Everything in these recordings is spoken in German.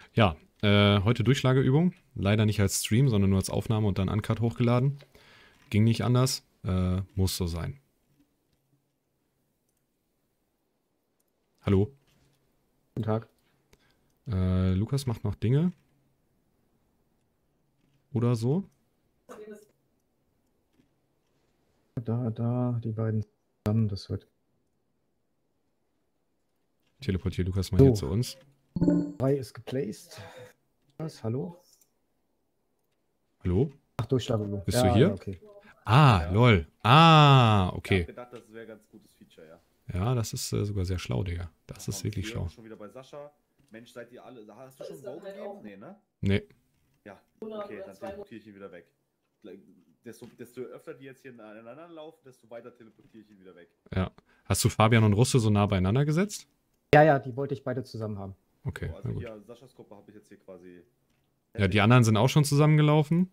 Ja, heute Durchschlageübung. Leider nicht als Stream, sondern nur als Aufnahme und dann Uncut hochgeladen. Ging nicht anders. Muss so sein. Hallo. Guten Tag. Lukas macht noch Dinge. Oder so. Da, die beiden zusammen, das wird. Teleportiere Lukas mal So. hier zu uns. 3 ist geplaced. Was? Hallo? Hallo? Ach, Durchschlageübung. Bist du hier? Ja, okay. Ah, Ja. lol. Ich Okay. hab gedacht, das wäre ein ganz gutes Feature, ja. Ja, das ist sogar sehr schlau, Digga. Das ist wirklich schlau. Schon wieder bei Sascha. Mensch, seid ihr alle. Hast du schon Go gegeben? Nee, ne? Nee. Ja. Okay, dann teleportiere ich ihn wieder weg. Desto öfter die jetzt hier aneinander laufen, desto weiter teleportiere ich ihn wieder weg. Ja. Hast du Fabian und Russe so nah beieinander gesetzt? Ja, die wollte ich beide zusammen haben. Okay, So, na also gut. hier, Saschas Gruppe habe ich jetzt hier quasi. Ja, die anderen sind auch schon zusammengelaufen.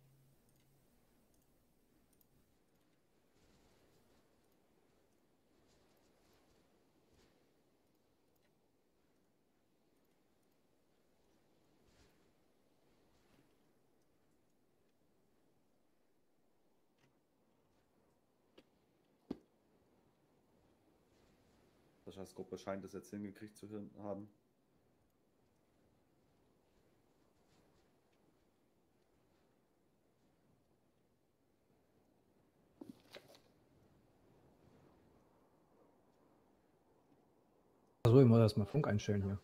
Saschas Gruppe scheint es jetzt hingekriegt zu haben. Achso, ich muss erstmal Funk einstellen hier.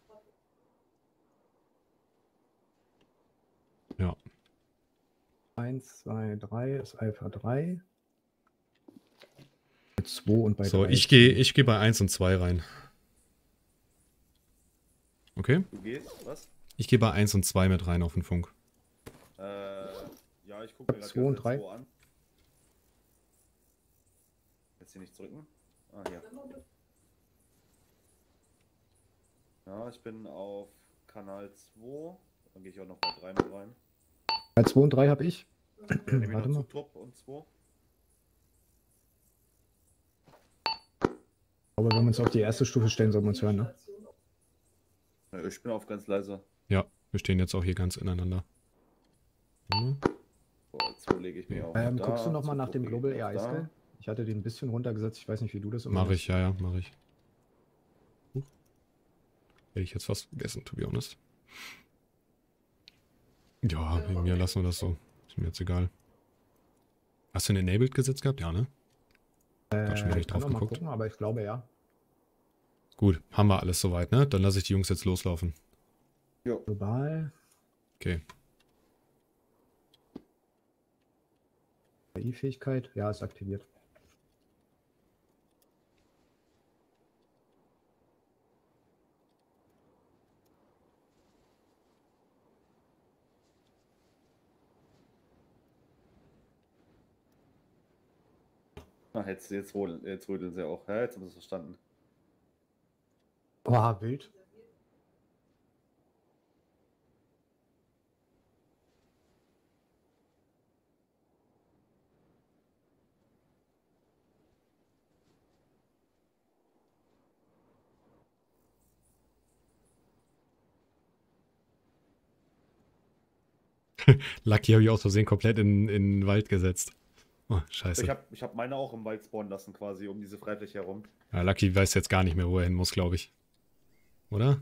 Ja. 1, 2, 3 ist Alpha 3. Bei 2 und bei 3. So, ich geh bei 1 und 2 rein. Okay? Du gehst, was? Ich gehe bei 1 und 2 mit rein auf den Funk. Ja, ich gucke mir gerade 2 und 3. 2 an. Jetzt hier nicht drücken. Ah, hier. Ja, ich bin auf Kanal 2. Dann gehe ich auch noch bei 3 mit rein. Bei 2 und 3 habe ich. Nehme ich Warte noch mal. zu Top und 2. Aber wenn wir uns auf die erste Stufe stellen, sollen wir uns hören, ne? Ja, ich bin auf ganz leise. Ja, wir stehen jetzt auch hier ganz ineinander. Hm. So, 2 lege ich mir auf. Guckst du nochmal nach dem Global AI da. Scale? Ich hatte den ein bisschen runtergesetzt. Ich weiß nicht, wie du das Mach ich, ja, mach ich. Hätte ich jetzt fast vergessen, to be honest. Ja, mir lassen wir das so. Ist mir jetzt egal. Hast du ein Enabled gesetzt gehabt? Ja, ne? Hab schon wieder nicht Kann drauf noch mal geguckt. gucken, aber ich glaube ja. Gut, haben wir alles soweit, ne? Dann lasse ich die Jungs jetzt loslaufen. Jo. Global. Okay. KI-Fähigkeit. Ja, ist aktiviert. Ach, jetzt rödeln sie auch. Ja, jetzt haben sie es verstanden. Boah, wild. Lucky habe ich aus Versehen komplett in den Wald gesetzt. Oh, scheiße. Ich hab meine auch im Wald spawnen lassen, quasi, um diese Freifläche herum. Ja, Lucky weiß jetzt gar nicht mehr, wo er hin muss, glaube ich. Oder?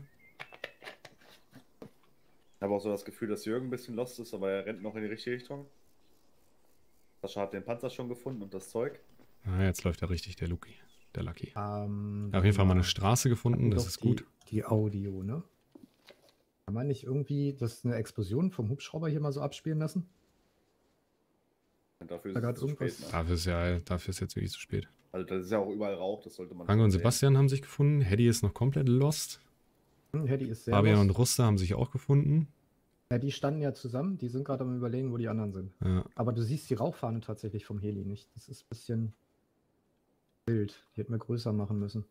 Ich habe auch so das Gefühl, dass Jürgen ein bisschen lost ist, aber er rennt noch in die richtige Richtung. Sascha hat den Panzer schon gefunden und das Zeug. Ah, jetzt läuft er richtig, der Lucky. Der Lucky. Ja, Auf auf jeden Fall mal eine Straße gefunden, das ist gut. Die Audio, ne? Kann man nicht irgendwie eine Explosion vom Hubschrauber hier mal so abspielen lassen? Und dafür Da ist grad es zu spät. irgendwas- Ne? Dafür ist jetzt wirklich zu spät. Also das ist ja auch überall Rauch, das sollte man Franke schon und sehen. Sebastian haben sich gefunden. Hedy ist noch komplett lost. Hedy ist sehr Fabian und lost. Ruster haben sich auch gefunden. Ja, die standen ja zusammen. Die sind gerade am Überlegen, wo die anderen sind. Ja. Aber du siehst die Rauchfahne tatsächlich vom Heli nicht. Das ist ein bisschen wild. Die hätten wir größer machen müssen.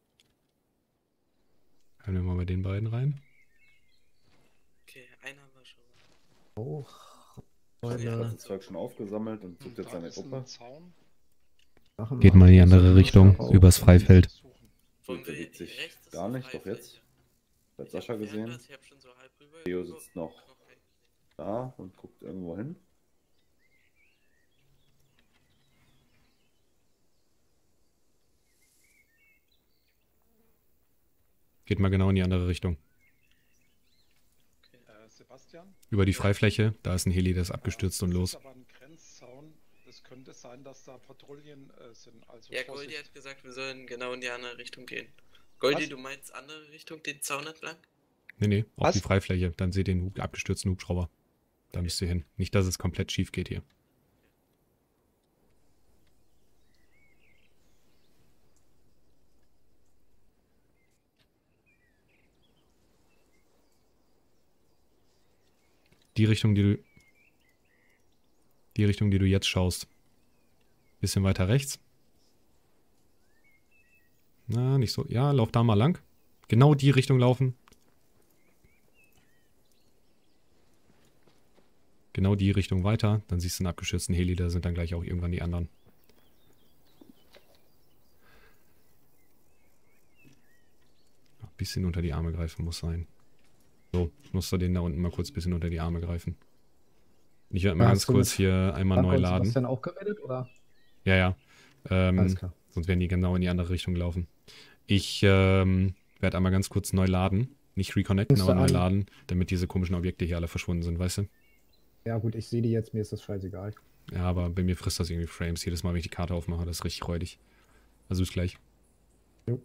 Hören wir mal bei den beiden rein. Okay, einer war schon. Auch. Er hat das Zeug schon aufgesammelt und sucht jetzt seine Gruppe. Geht mal in die andere Richtung, übers Freifeld. Wollen wir Bewegt sich rechts gar ist nicht, doch Freifläche. jetzt. Hat Sascha gesehen. Ich hab schon so halb rüber. Leo sitzt noch da und guckt irgendwo hin. Geht mal genau in die andere Richtung. Sebastian? Über die Freifläche, da ist ein Heli, der ist abgestürzt und los. Das ist aber ein Grenzzaun. Es könnte sein, dass da Patrouillen sind. Also Ja, Goldie hat gesagt, wir sollen genau in die andere Richtung gehen. Goldie, du meinst andere Richtung, den Zaun entlang? Nee, auf Was? die Freifläche. Dann seht ihr den abgestürzten Hubschrauber. Da müsst ihr hin. Nicht, dass es komplett schief geht hier. Die Richtung, die du jetzt schaust. Bisschen weiter rechts. Na, nicht so. Ja, lauf da mal lang. Genau die Richtung laufen. Genau die Richtung weiter. Dann siehst du einen abgestürzten Heli, da sind dann gleich auch irgendwann die anderen. Ein bisschen unter die Arme greifen muss sein. So, musst du den da unten mal kurz ein bisschen unter die Arme greifen. Ich werde mal ganz kurz hier einmal neu laden. Hast du denn auch gerettet, oder? Ja. Alles klar. Sonst werden die genau in die andere Richtung laufen. Ich werde einmal ganz kurz neu laden. Nicht reconnecten, aber neu laden, damit diese komischen Objekte hier alle verschwunden sind, weißt du? Ja gut, ich sehe die jetzt, mir ist das scheißegal. Ja, aber bei mir frisst das irgendwie Frames. Jedes Mal, wenn ich die Karte aufmache, das ist richtig räudig. Also bis gleich. Jo.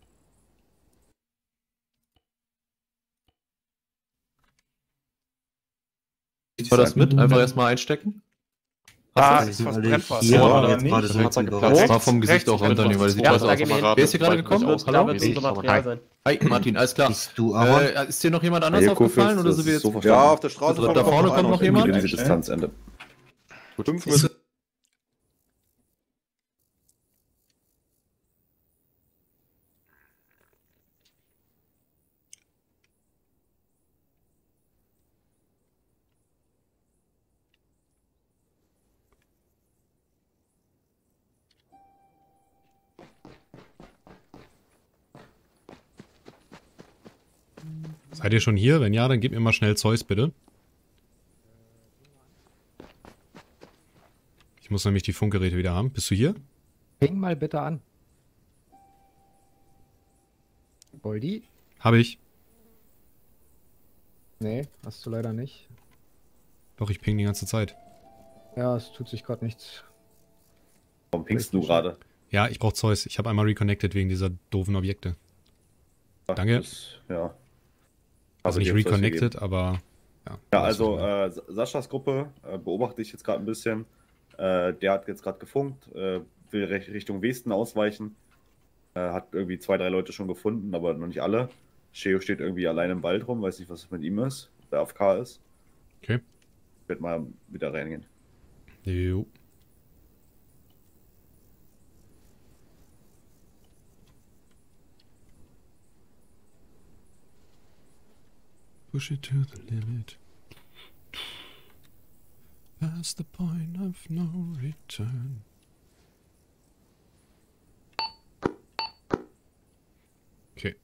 War das mit? Einfach erstmal einstecken? ist was Brennfahrt. Ja, oder jetzt nicht? gerade Das direkt war das war vom Gesicht auch runternehmen, weil das sieht scheiße aus. Wer ist hier gerade gekommen? Da wird unser Material sein. Hi, Martin, alles klar. Bist du Aaron? Ist dir noch jemand anders aufgefallen oder sind wir jetzt... Ja, auf der Straße Da vorne kommt noch jemand? Diese Distanzende. 5 Seid ihr schon hier? Wenn ja, dann gebt mir mal schnell Zeus, bitte. Ich muss nämlich die Funkgeräte wieder haben. Bist du hier? Ping mal bitte an. Goldie? Habe ich. Nee, hast du leider nicht. Doch, ich ping die ganze Zeit. Ja, es tut sich gerade nichts. Warum pingst du gerade? Ja, ich brauche Zeus. Ich habe einmal reconnected wegen dieser doofen Objekte. Danke. Ja. Also nicht reconnected, aber... Ja, also Saschas Gruppe beobachte ich jetzt gerade ein bisschen. Der hat jetzt gerade gefunkt, will Richtung Westen ausweichen. Hat irgendwie 2, 3 Leute schon gefunden, aber noch nicht alle. Sheo steht irgendwie allein im Wald rum, weiß nicht, was mit ihm ist, ob der AFK ist. Okay. Ich werde mal wieder reingehen. Jo. Push it to the limit. Past the point of no return. Okay.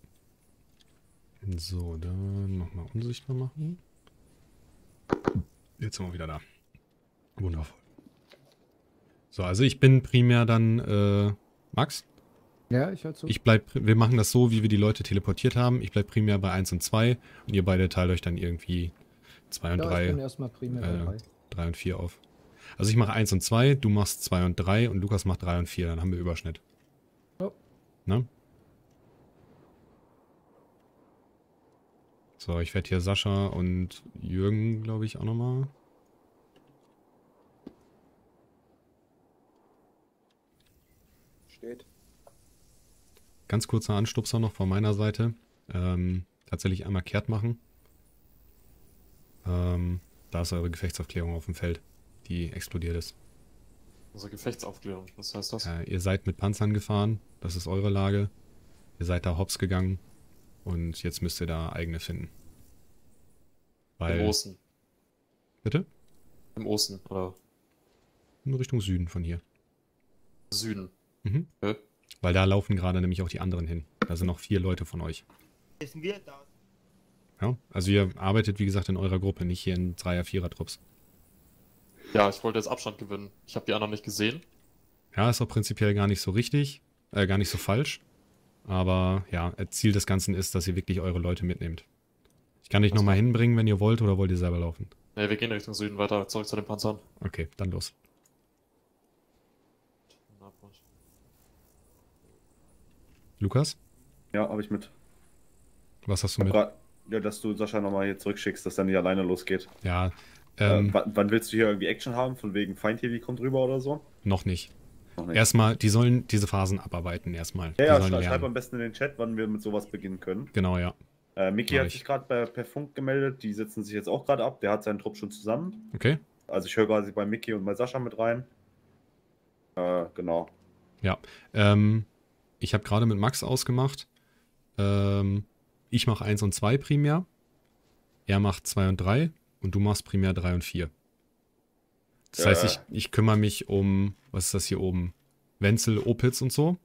So, dann nochmal unsichtbar machen. Jetzt sind wir wieder da. Wundervoll. So, also ich bin primär dann, Max? Ja, ich höre zu. Wir machen das so, wie wir die Leute teleportiert haben. Ich bleib primär bei 1 und 2 und ihr beide teilt euch dann irgendwie 2 und 3. Ich bin erstmal primär bei 3. 3 und 4 auf. Also ich mache 1 und 2, du machst 2 und 3 und Lukas macht 3 und 4. Dann haben wir Überschnitt. Oh. Ne? So, ich werde hier Sascha und Jürgen, glaube ich, auch nochmal. Steht. Ganz kurzer Anstupser noch von meiner Seite. Tatsächlich einmal kehrt machen. Da ist eure Gefechtsaufklärung auf dem Feld, die explodiert ist. Unsere Gefechtsaufklärung, was heißt das? Ihr seid mit Panzern gefahren, das ist eure Lage. Ihr seid da hops gegangen und jetzt müsst ihr da eigene finden. Weil, Im Osten. Bitte? Im Osten, oder? In Richtung Süden von hier. Süden. Mhm. Okay. Weil da laufen gerade nämlich auch die anderen hin. Da sind noch 4 Leute von euch. Wissen wir da? Ja, also ihr arbeitet, wie gesagt, in eurer Gruppe, nicht hier in 3er, 4er Trupps. Ja, ich wollte jetzt Abstand gewinnen. Ich habe die anderen nicht gesehen. Ja, ist auch prinzipiell gar nicht so richtig, gar nicht so falsch. Aber ja, Ziel des Ganzen ist, dass ihr wirklich eure Leute mitnehmt. Ich kann dich nochmal hinbringen, wenn ihr wollt, oder wollt ihr selber laufen? Ne, wir gehen Richtung Süden weiter, zurück zu den Panzern. Okay, dann los. Lukas, Ja, habe ich mit. was hast du mit? Ja, dass du Sascha nochmal hier zurückschickst, dass er nicht alleine losgeht. Ja, Wann willst du hier irgendwie Action haben? Von wegen Feindheli kommt rüber oder so? noch nicht. Noch nicht. Erstmal, die sollen diese Phasen abarbeiten erstmal. Die Ja, sollen schreib lernen. am besten in den Chat, wann wir mit sowas beginnen können. Genau, ja. Mickey Mach hat ich. sich gerade per Funk gemeldet, die setzen sich jetzt auch gerade ab, der hat seinen Trupp schon zusammen. Okay. Also ich höre quasi bei Mickey und bei Sascha mit rein. Genau. Ja. Ich habe gerade mit Max ausgemacht. Ich mache 1 und 2 primär. Er macht 2 und 3 und du machst primär 3 und 4. Das heißt, ich kümmere mich um, was ist das hier oben? Wenzel, Opitz und so.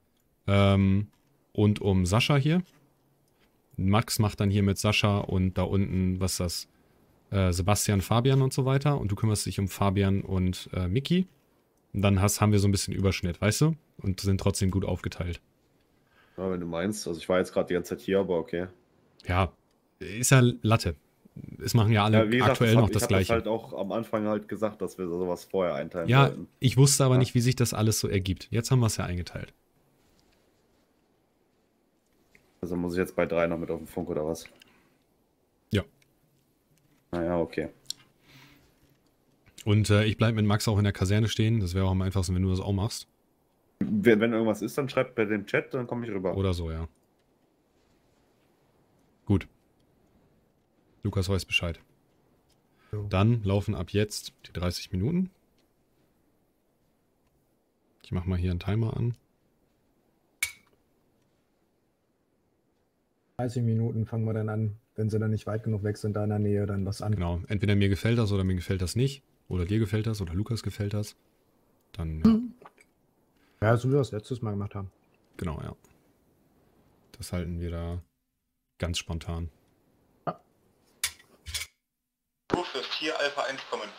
Und um Sascha hier. Max macht dann hier mit Sascha und da unten, was ist das? Sebastian, Fabian und so weiter. Und du kümmerst dich um Fabian und Mickey. Und dann haben wir so ein bisschen Überschnitt, weißt du? Und sind trotzdem gut aufgeteilt. Ja, wenn du meinst. Also ich war jetzt gerade die ganze Zeit hier, aber okay. Ja, ist ja Latte. Es machen ja alle wie gesagt, aktuell noch das Ich Gleiche. habe halt auch am Anfang halt gesagt, dass wir sowas vorher einteilen Ja, sollten. ich wusste aber Ja. nicht, wie sich das alles so ergibt. Jetzt haben wir es ja eingeteilt. Also muss ich jetzt bei 3 noch mit auf den Funk oder was? Ja. Naja, okay. Und ich bleibe mit Max auch in der Kaserne stehen. Das wäre auch am einfachsten, wenn du das auch machst. Wenn irgendwas ist, dann schreibt bei dem Chat, dann komme ich rüber. Oder so, ja. Gut. Lukas weiß Bescheid. Jo. Dann laufen ab jetzt die 30 Minuten. Ich mache mal hier einen Timer an. 30 Minuten fangen wir dann an. Wenn sie dann nicht weit genug weg sind, da in der Nähe, dann was an. Genau. Entweder mir gefällt das oder mir gefällt das nicht. Oder dir gefällt das oder Lukas gefällt das. Dann, ja. Ja, so wie wir das letztes Mal gemacht haben. Genau, ja. Das halten wir da ganz spontan. Für 4 Alpha 1 kommen.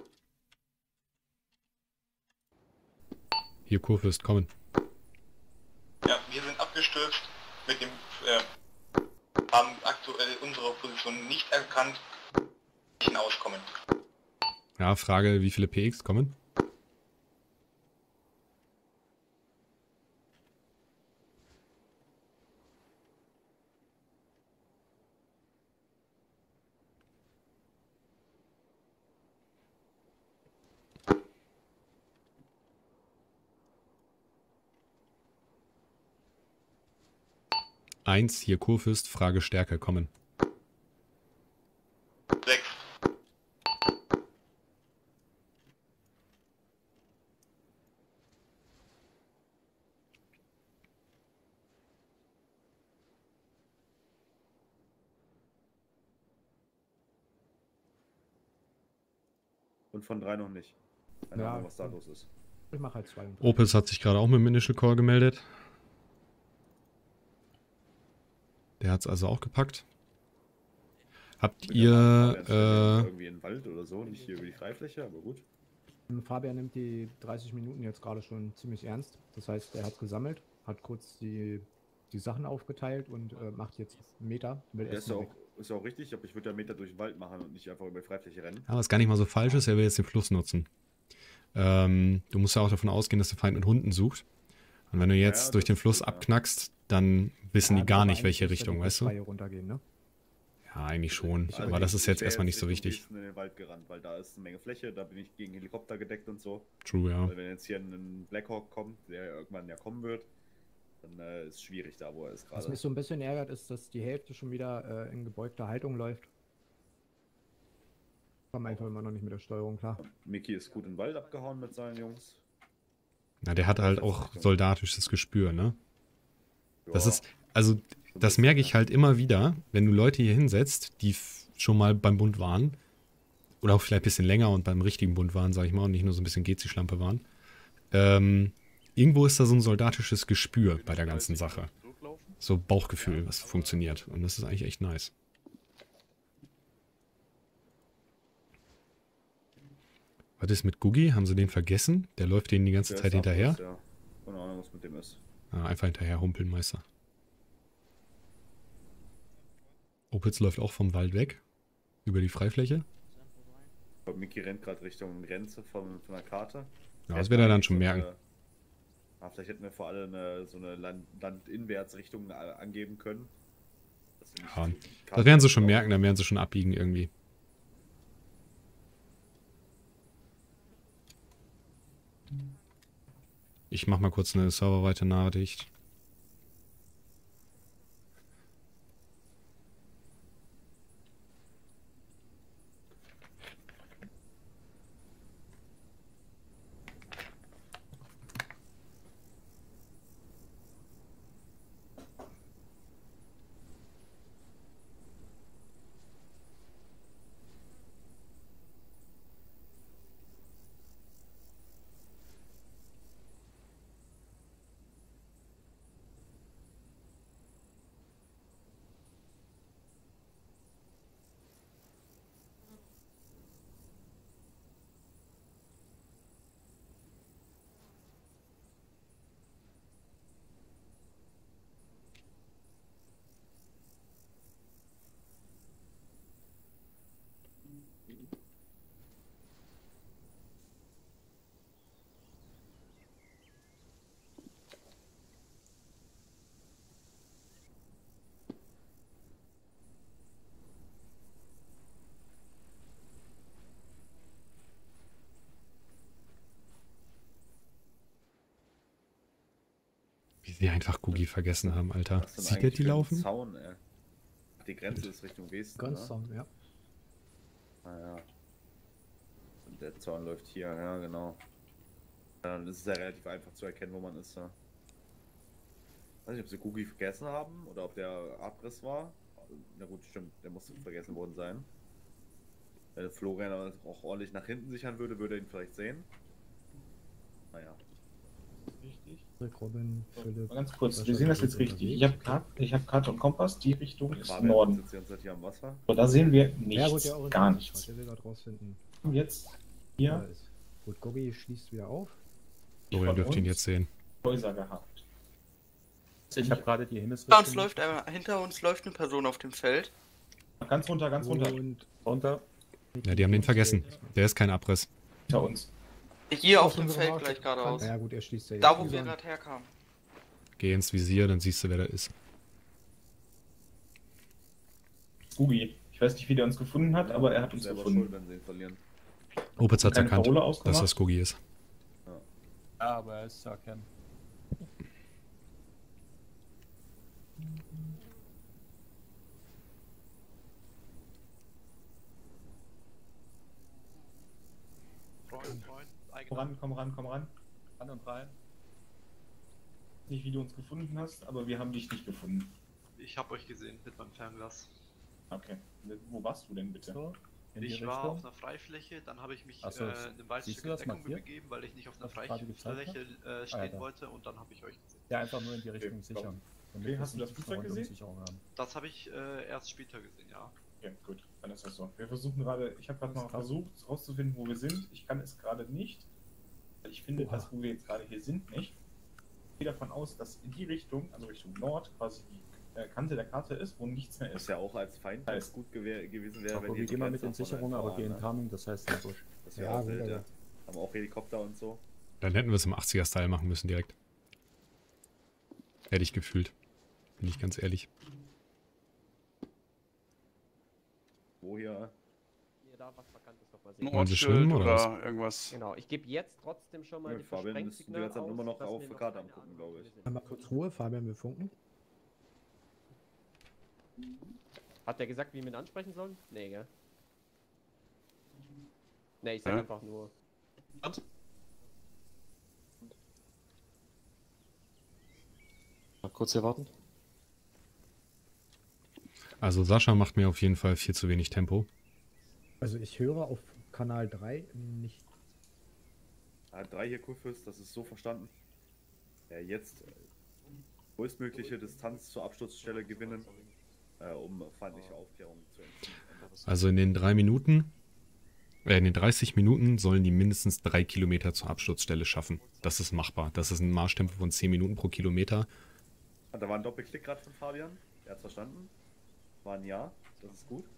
Hier, Kurfürst, kommen. Ja, wir sind abgestürzt mit dem, haben aktuell unsere Position nicht erkannt. Hinauskommen. Ja, Frage, wie viele PX kommen? Eins, hier Kurfürst, Frage Stärke, kommen. 6. Und von 3 noch nicht. Keine Ja. Ahnung, was da los ist. Ich mache halt 2 und 3. Opitz hat sich gerade auch mit dem Initial Call gemeldet. Der hat es also auch gepackt. Habt Mit der Bahn fahren wir ihr, jetzt irgendwie in den Wald oder so, nicht hier über die Freifläche, aber gut. Fabian nimmt die 30 Minuten jetzt gerade schon ziemlich ernst. Das heißt, er hat gesammelt, hat kurz die Sachen aufgeteilt und macht jetzt Meter. Will Ja, ist ja erstmal weg. auch, ist ja auch richtig, aber ich würde ja Meter durch den Wald machen und nicht einfach über die Freifläche rennen. ja, was gar nicht mal so falsch ist, er will jetzt den Fluss nutzen. Du musst ja auch davon ausgehen, dass der Feind mit Hunden sucht. Und wenn du jetzt Ja, durch den das Fluss stimmt, ja. abknackst, dann wissen Ja, die gar aber nicht, welche eigentlich müsste Richtung, die weißt du? Freie runtergehen, ne? Ja, eigentlich schon. Also Aber das ist jetzt wär erstmal nicht so Richtung wichtig. Dresden in den Wald gerannt, weil da ist eine Menge Fläche, da bin ich gegen Helikopter gedeckt und so. True, ja. Weil wenn jetzt hier ein Blackhawk kommt, der irgendwann ja kommen wird, dann ist es schwierig da, wo er ist Was gerade. mich so ein bisschen ärgert, ist, dass die Hälfte schon wieder in gebeugter Haltung läuft. Kommen einfach immer noch nicht mit der Steuerung klar. Mickey ist gut in den Wald abgehauen mit seinen Jungs. Na, der hat halt auch soldatisches Gespür, ne? Das Ja, ist, also, das merke ich halt immer wieder, wenn du Leute hier hinsetzt, die schon mal beim Bund waren, oder auch vielleicht ein bisschen länger und beim richtigen Bund waren, sag ich mal, und nicht nur so ein bisschen Gezi-Schlampe waren. Irgendwo ist da so ein soldatisches Gespür bei der ganzen Sache. So Bauchgefühl, was funktioniert. Und das ist eigentlich echt nice. Was ist mit Gugi? Haben sie den vergessen? Der läuft denen die ganze Der Zeit ist hinterher. Abriss, ja. Keine Ahnung, was mit dem ist. Ah, einfach hinterher humpeln, Meister. Opitz läuft auch vom Wald weg. Über die Freifläche. Ich glaube, Mickey rennt gerade Richtung Grenze von der Karte. Ja, das wird er dann schon merken. Vielleicht hätten wir vor allem so eine Landinwärtsrichtung angeben können. Dass wir nicht Ja, die Karte das werden sie schon brauchen. merken, dann werden sie schon abbiegen irgendwie. Ich mach mal kurz eine serverweite Nachricht. Wie sie einfach Gugi vergessen haben, Alter. Was denn Sieht er eigentlich die für ein laufen? Zaun, ey? Die Grenze ist Richtung Westen, Ganz ne? Zaun, ja. Naja. Und der Zaun läuft hier, ja genau. Dann ist es ja relativ einfach zu erkennen, wo man ist. Ja. Weiß nicht, ob sie Gugi vergessen haben oder ob der Abriss war. Na gut, stimmt, der muss vergessen worden sein. Wenn der Florian aber auch ordentlich nach hinten sichern würde, würde er ihn vielleicht sehen. Naja. Richtig. Rick, Robin, Philipp. Mal ganz kurz, Sascha, wir sehen das du jetzt bist richtig. unterwegs. Ich habe Karte und Kompass, die Richtung ist Fabian Norden. sitzt die ganze Zeit hier am Wasser. So, da sehen wir Ja, nichts, gut, der auch gar nicht. nichts. Der will gerade rausfinden. Und jetzt Da hier ist. Gut, Gogi schließt wieder auf. Florian von dürfte ihn uns jetzt sehen. Häuser gehabt. Ich habe gerade die Hinter uns läuft eine Person auf dem Feld. Ganz runter, ganz runter. Und runter. Ja, die haben den vergessen. Der ist kein Abriss. Hinter uns. Hier auf dem unsere Feld Marke. gleich geradeaus. Ja gut, er schließt ja jetzt. Da wo wieder wir an. gerade herkamen. Geh ins Visier, dann siehst du, wer da ist. Gugi. Ich weiß nicht, wie der uns gefunden hat, aber er hat uns Selber gefunden. schuld, wenn sie ihn verlieren. Opitz hat's Keine erkannt, Parole dass ausgemacht? das Gugi ist. Ja, aber er ist zu erkennen. Komm ran, komm ran, komm ran. An und rein. Nicht, wie du uns gefunden hast, aber wir haben dich nicht gefunden. Ich habe euch gesehen mit meinem Fernglas. Okay. Wo warst du denn bitte? So, in die Ich war Richtung. auf einer Freifläche, dann habe ich mich Ach so, in dem Waldstück siehst du in das Deckung markiert? begeben, weil ich nicht auf einer Was ich gerade gezeigt Freifläche stehen da. wollte und dann habe ich euch gesehen. Ja, einfach nur in die Richtung Okay, sichern. Damit Okay, wir hast du das nicht Flugzeug gesehen? Verunsicherung haben. Das habe ich erst später gesehen, ja. Ja, gut, dann ist das so. Wir versuchen gerade, ich habe gerade Das mal ist krass. versucht rauszufinden, wo wir sind. Ich kann es gerade nicht. Ich finde Oha. das, wo wir jetzt gerade hier sind, nicht. Ich gehe davon aus, dass in die Richtung, also Richtung Nord, quasi die Kante der Karte ist, wo nichts mehr Was ist. ja auch als Feind Heißt- gut gewesen wäre, Aber wenn wir die gehen mal mit Grenze den von Sicherungen, aber fahren, gehen ne? Coming, das heißt sehr gut. Das wäre Ja, auch wild, gut, ja. aber- Haben auch Helikopter und so. Dann hätten wir es im 80er-Style machen müssen direkt. Hätte ich gefühlt. Bin ich ganz ehrlich. Wo hier? Ihr da was Vakantes noch mal Ein sehen. Wollen Sie Ortsschild schwimmen, oder oder irgendwas. Genau, ich gebe jetzt trotzdem schon mal Ja, die Fabian müssten die Versprengsignale ganze Zeit nur noch dass auf wir die noch Karte keine angucken, Ahnung glaube haben, ich. wo wir Einmal kurz Ruhe, Fabian, wir funken. sind. Hat der gesagt, wie wir ihn ansprechen sollen? Nee, gell? Nee, ich sag Hä? einfach nur. Mal kurz hier warten. Also Sascha macht mir auf jeden Fall viel zu wenig Tempo. Also ich höre auf Kanal 3 nicht. Ah, 3 hier, Kurfürst, das ist so verstanden. Ja, jetzt größtmögliche Distanz zur Absturzstelle gewinnen, um feindliche Aufklärung zu entziehen. Also in den 3 Minuten In den 30 Minuten sollen die mindestens 3 Kilometer zur Absturzstelle schaffen. Das ist machbar. Das ist ein Marschtempo von 10 Minuten pro Kilometer. Da war ein Doppelklick gerade von Fabian. Er hat's verstanden. War ein Ja. Das ist gut.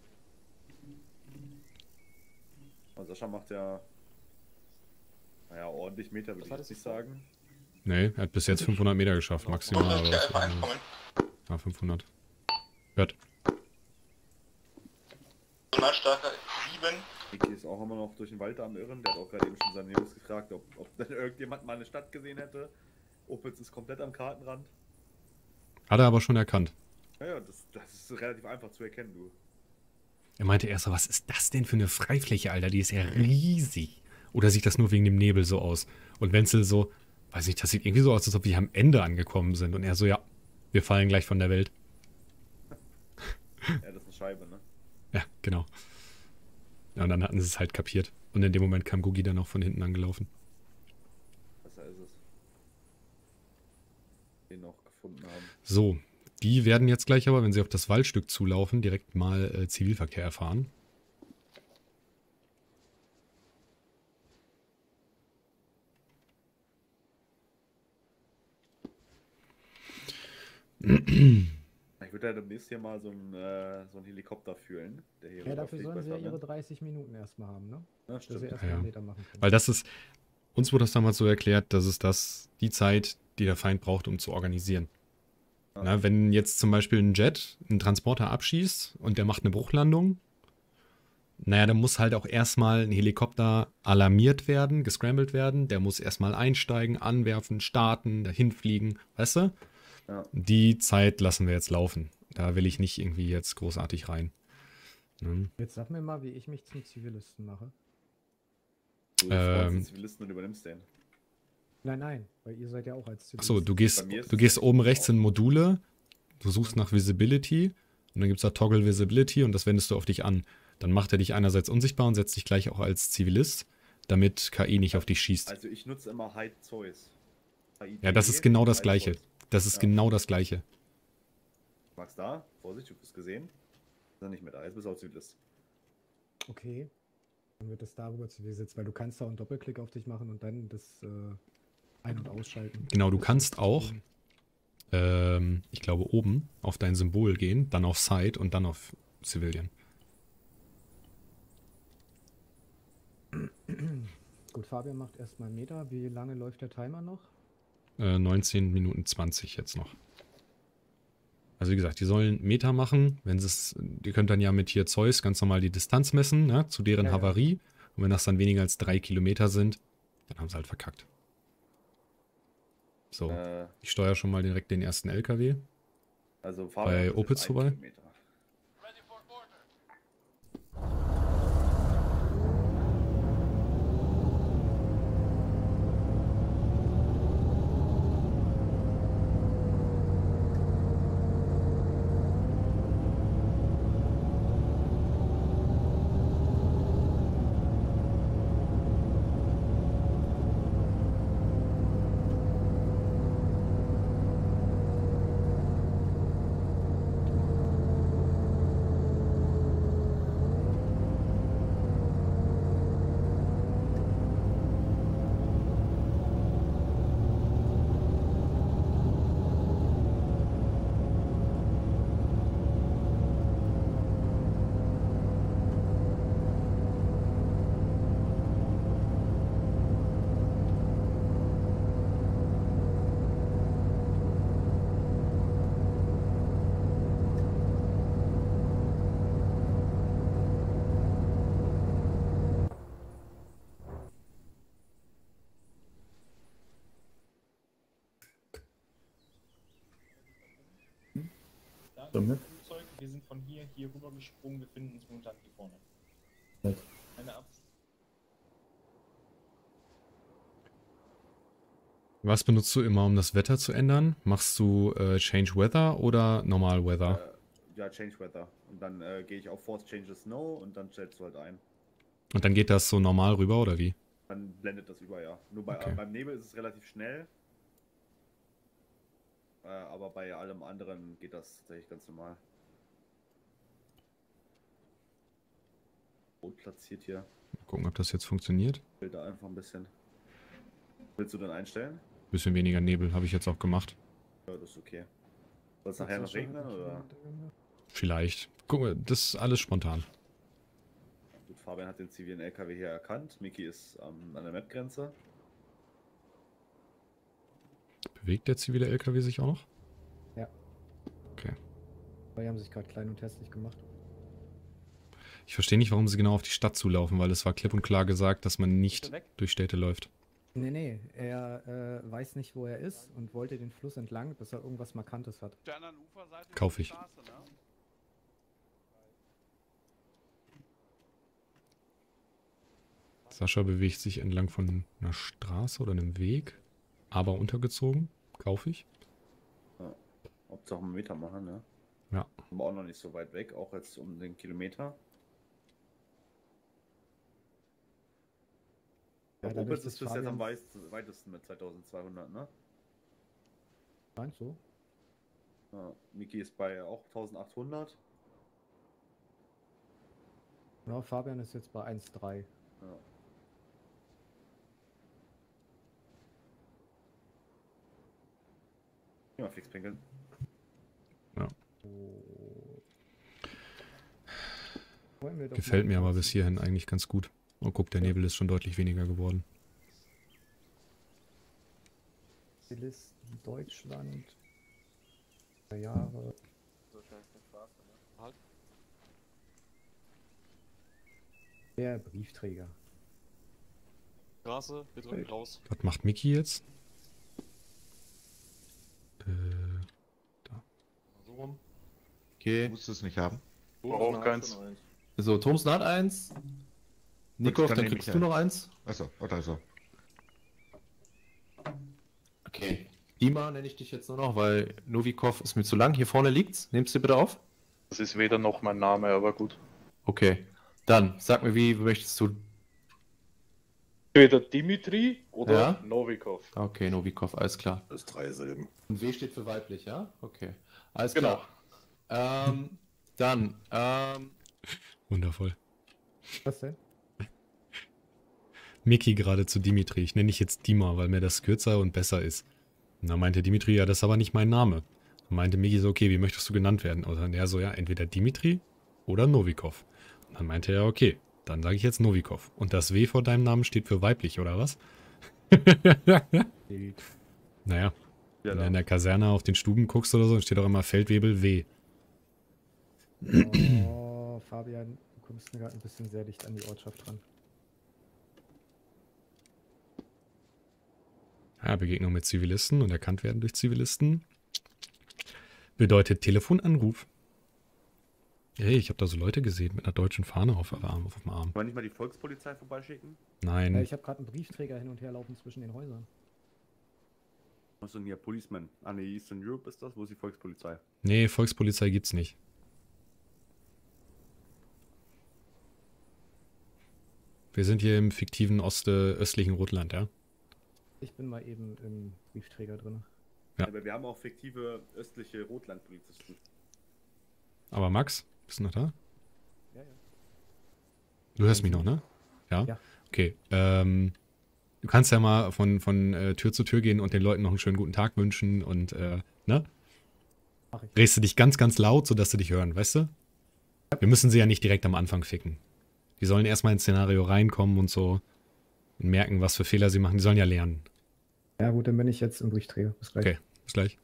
Und Sascha macht ja, naja, ordentlich Meter, würde ich jetzt nicht sagen. Nee, er hat bis jetzt 500 Meter geschafft, maximal. Runde Tier Aber, Alpha ankommen. ja, 500. Hört. Personalstarker 7. Niki ist auch immer noch durch den Wald am Irren. Der hat auch gerade eben schon seine Jungs gefragt, ob denn irgendjemand mal eine Stadt gesehen hätte. Opitz ist komplett am Kartenrand. Hat er aber schon erkannt. Naja, das ist relativ einfach zu erkennen, du. Er meinte erst so, was ist das denn für eine Freifläche, Alter? Die ist ja riesig. Oder sieht das nur wegen dem Nebel so aus? Und Wenzel so, weiß nicht, das sieht irgendwie so aus, als ob wir am Ende angekommen sind. Und er so, ja, wir fallen gleich von der Welt. Ja, das ist eine Scheibe, ne? Ja, genau. Ja, und dann hatten sie es halt kapiert. Und in dem Moment kam Gugi dann auch von hinten angelaufen. Besser ist es. Den noch gefunden haben. So, die werden jetzt gleich aber, wenn sie auf das Waldstück zulaufen, direkt mal Zivilverkehr erfahren. Ich würde ja demnächst hier mal so einen Helikopter fühlen. Der hier Ja, dafür sollen sie ja besser, ihre ne? 30 Minuten erstmal haben, ne? Ja, Dass sie stimmt. erstmal Ja. einen Meter machen können. Weil das ist, uns wurde das damals so erklärt, dass es die Zeit, die der Feind braucht, um zu organisieren. Ja. Na, wenn jetzt zum Beispiel ein Jet einen Transporter abschießt und der macht eine Bruchlandung, naja, dann muss halt auch erstmal ein Helikopter alarmiert werden, gescrambled werden. Der muss erstmal einsteigen, anwerfen, starten, dahin fliegen, weißt du? Ja. Die Zeit lassen wir jetzt laufen. Da will ich nicht irgendwie jetzt großartig rein. Ne? Jetzt sag mir mal, wie ich mich zum Zivilisten mache. Du freust den Zivilisten und übernimmst den. Nein, weil ihr seid ja auch als Zivilisten. Achso, du Bei mir ist du es gehst ja oben nicht rechts in Module, du suchst nach Visibility und dann gibt es da Toggle Visibility und das wendest du auf dich an. Dann macht er dich einerseits unsichtbar und setzt dich gleich auch als Zivilist, damit KI nicht auf dich schießt. Also ich nutze immer Hide Zeus. Ja, das ist genau das Hide Gleiche. Zeus. Das ist Ja. genau das Gleiche. Max da, Vorsicht, du bist gesehen. Ist er nicht mehr da, jetzt bist du auch Zivilist. Okay. Dann wird das darüber zivilisiert, weil du kannst da einen Doppelklick auf dich machen und dann das Ein- und Ausschalten. Genau, du kannst auch, ich glaube, oben auf dein Symbol gehen, dann auf Side und dann auf Civilian. Gut, Fabian macht erstmal einen Meter. Wie lange läuft der Timer noch? 19 Minuten 20 jetzt noch. Also wie gesagt, die sollen Meter machen. Die könnt dann ja mit hier Zeus ganz normal die Distanz messen, ne, zu deren Ja, ja. Havarie. Und wenn das dann weniger als 3 Kilometer sind, dann haben sie halt verkackt. So, ich steuere schon mal direkt den ersten LKW. Also Bei hat bis Opitz jetzt 1 vorbei? Kilometer. Da ist ein Flugzeug, wir sind von hier rüber gesprungen, wir finden uns momentan hier vorne. Eine Abs Was benutzt du immer, um das Wetter zu ändern? Machst du Change Weather oder Normal Weather? Ja, Change Weather. Und dann gehe ich auf Force Change Snow und dann stellst du halt ein. Und dann geht das so normal rüber oder wie? Dann blendet das über, ja. Nur Okay. beim Nebel ist es relativ schnell. Aber bei allem anderen geht das tatsächlich ganz normal. Rot platziert hier. Mal gucken, ob das jetzt funktioniert. Bilder einfach ein bisschen. Willst du dann einstellen? Bisschen weniger Nebel habe ich jetzt auch gemacht. Ja, das ist okay. Soll es nachher noch regnen oder? Vielleicht. Guck mal, das ist alles spontan. Gut, Fabian hat den zivilen LKW hier erkannt. Miki ist an der Map-Grenze. Bewegt der zivile LKW sich auch noch? Ja. Okay. Aber die haben sich gerade klein und hässlich gemacht. Ich verstehe nicht, warum sie genau auf die Stadt zulaufen, weil es war klipp und klar gesagt, dass man nicht durch Städte läuft. Nee, er weiß nicht, wo er ist und wollte den Fluss entlang, bis er irgendwas Markantes hat. Der anderen Uferseite ist Kauf die ich. Straße, ne? Sascha bewegt sich entlang von einer Straße oder einem Weg, aber untergezogen. Kaufe ich. Ja. Hauptsache einen Meter machen, ne? Ja. Aber auch noch nicht so weit weg, auch jetzt um den Kilometer. Ja, Ja, dadurch, Opitz ist dass bis jetzt am Fabian- weitesten mit 2200, ne? Meinst du? Ja, Miki ist bei auch 1800. Ja, Fabian ist jetzt bei 1,3. Ja. Immer fix pinkeln. Wollen wir doch Gefällt mal mir aber kurz- bis hierhin eigentlich ganz gut. Oh, guck, der Nebel ist schon deutlich weniger geworden. Die Listen Deutschland. Jahre. So schnell ist die Straße, ne? Halt. Der Briefträger. Straße, wir drücken raus. Was macht Miki jetzt? So rum. Okay. Musst du es nicht haben. Auch keins. So, Thomsen hat eins. Nico, Gut, dann dann nehme kriegst ich du ein. noch eins. Achso, oder so. Okay. Dima nenne ich dich jetzt nur noch, weil Novikov ist mir zu lang. Hier vorne liegt's. Nimmst du bitte auf? Das ist weder noch mein Name, aber gut. Okay. Dann, sag mir, wie möchtest du... Entweder Dimitri oder Ja? Novikov. Okay, Novikov, alles klar. Das ist 3 Silben. Und W steht für weiblich, ja? Okay. Alles Genau. klar. Dann, Wundervoll. Was denn? Miki gerade zu Dimitri. Ich nenne dich jetzt Dima, weil mir das kürzer und besser ist. Und dann meinte Dimitri, ja, das ist aber nicht mein Name. Dann meinte Miki so, okay, wie möchtest du genannt werden? Und dann er so, ja, entweder Dimitri oder Novikov. Und dann meinte er, okay, dann sage ich jetzt Novikov. Und das W vor deinem Namen steht für weiblich, oder was? Naja, wenn du in der Kaserne auf den Stuben guckst oder so, steht auch immer Feldwebel W. Oh, Fabian, du kommst mir gerade ein bisschen sehr dicht an die Ortschaft ran. Ja, Begegnung mit Zivilisten und erkannt werden durch Zivilisten bedeutet Telefonanruf. Hey, ich habe da so Leute gesehen mit einer deutschen Fahne auf dem Arm. Wollen wir nicht mal die Volkspolizei vorbeischicken? Nein. Ich habe gerade einen Briefträger hin und her laufen zwischen den Häusern. Was ist denn hier? Policeman. Ah ne, Eastern Europe ist das? Wo ist die Volkspolizei? Nee, Volkspolizei gibt's nicht. Wir sind hier im fiktiven östlichen Rotland, ja? Ich bin mal eben im Briefträger drin. Ja. Aber wir haben auch fiktive östliche Rotlandpolizisten. Aber Max, bist du noch da? Ja, ja. Du hörst mich noch, ne? Ja? Ja. Okay. Du kannst ja mal von Tür zu Tür gehen und den Leuten noch einen schönen guten Tag wünschen und, ne? Mach ich. Drehst du dich ganz, ganz laut, sodass sie dich hören, weißt du? Wir müssen sie ja nicht direkt am Anfang ficken. Die sollen erstmal ins Szenario reinkommen und so und merken, was für Fehler sie machen. Die sollen ja lernen. Ja gut, dann bin ich jetzt im Briefträger. Bis gleich. Okay, bis gleich.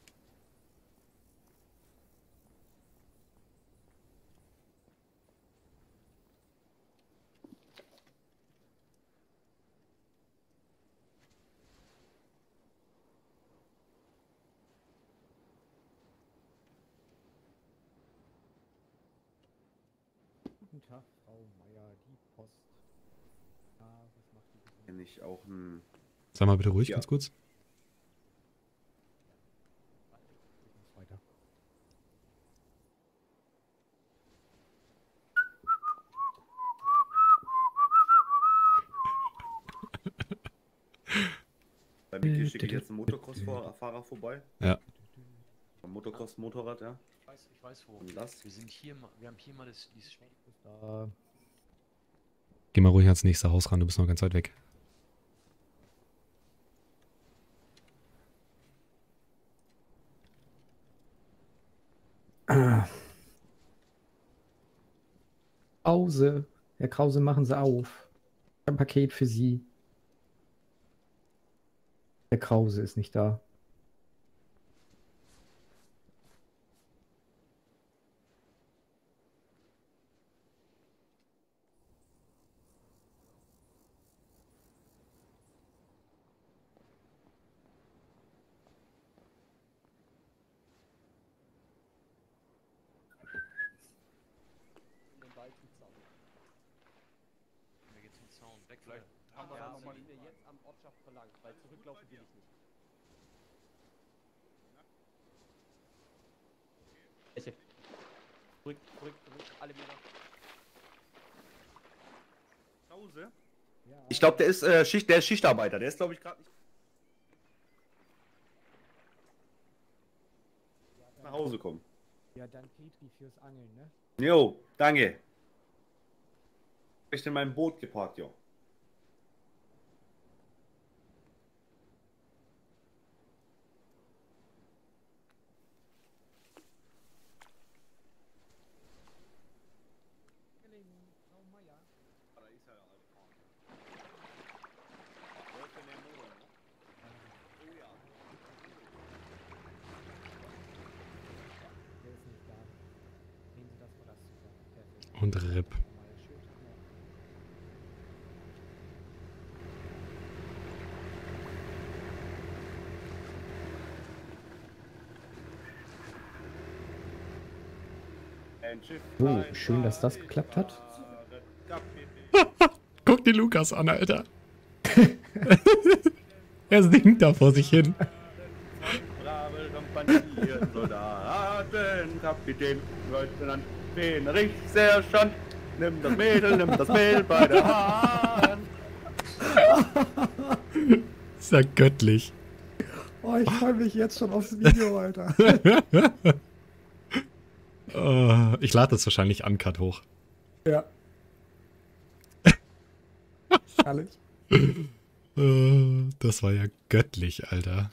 Guten Tag, Frau Meier, die Post. Ah, was macht die denn? Kenne ich auch ein. Sag mal bitte ruhig, Ja. ganz kurz. Ich muss weiter. Bei Miki schicke ich jetzt einen Motocross-Fahrer vorbei. Ja. Ein Motocross-Motorrad, ja. Ich weiß wo. Und das? Wir haben hier mal dieses Da. Geh mal ruhig ans nächste Haus ran, du bist noch ganz weit weg. Krause. Herr Krause, machen Sie auf. Ich habe ein Paket für Sie. Der Krause ist nicht da. Mir geht's zum Zaun. Weg, vielleicht haben wir da nochmal die jetzt am Ortschaft verlangt, weil zurücklaufen will ich nicht. Welche? Zurück, alle wieder. Krause? Ich glaube, der ist Schichtarbeiter. Der ist, glaube ich, gerade nicht nach Hause kommen. Ja, dann Petri fürs Angeln, ne? Jo, danke. Ich in meinem Boot geparkt, jo. Der ist nicht da. Nehmen Sie das oder das super. Perfekt. Und RIP. So, schön, dass das geklappt hat. Guck den Lukas an, Alter. Er singt da vor sich hin. Soldaten, Kapitän, Leutnant, Fähnerich, sehr stand. Nimm das Mädel bei der Hand. Ist ja göttlich. Oh, ich freue mich jetzt schon aufs Video, Alter. Ich lade das wahrscheinlich uncut hoch. Ja. Herrlich. Das war ja göttlich, Alter.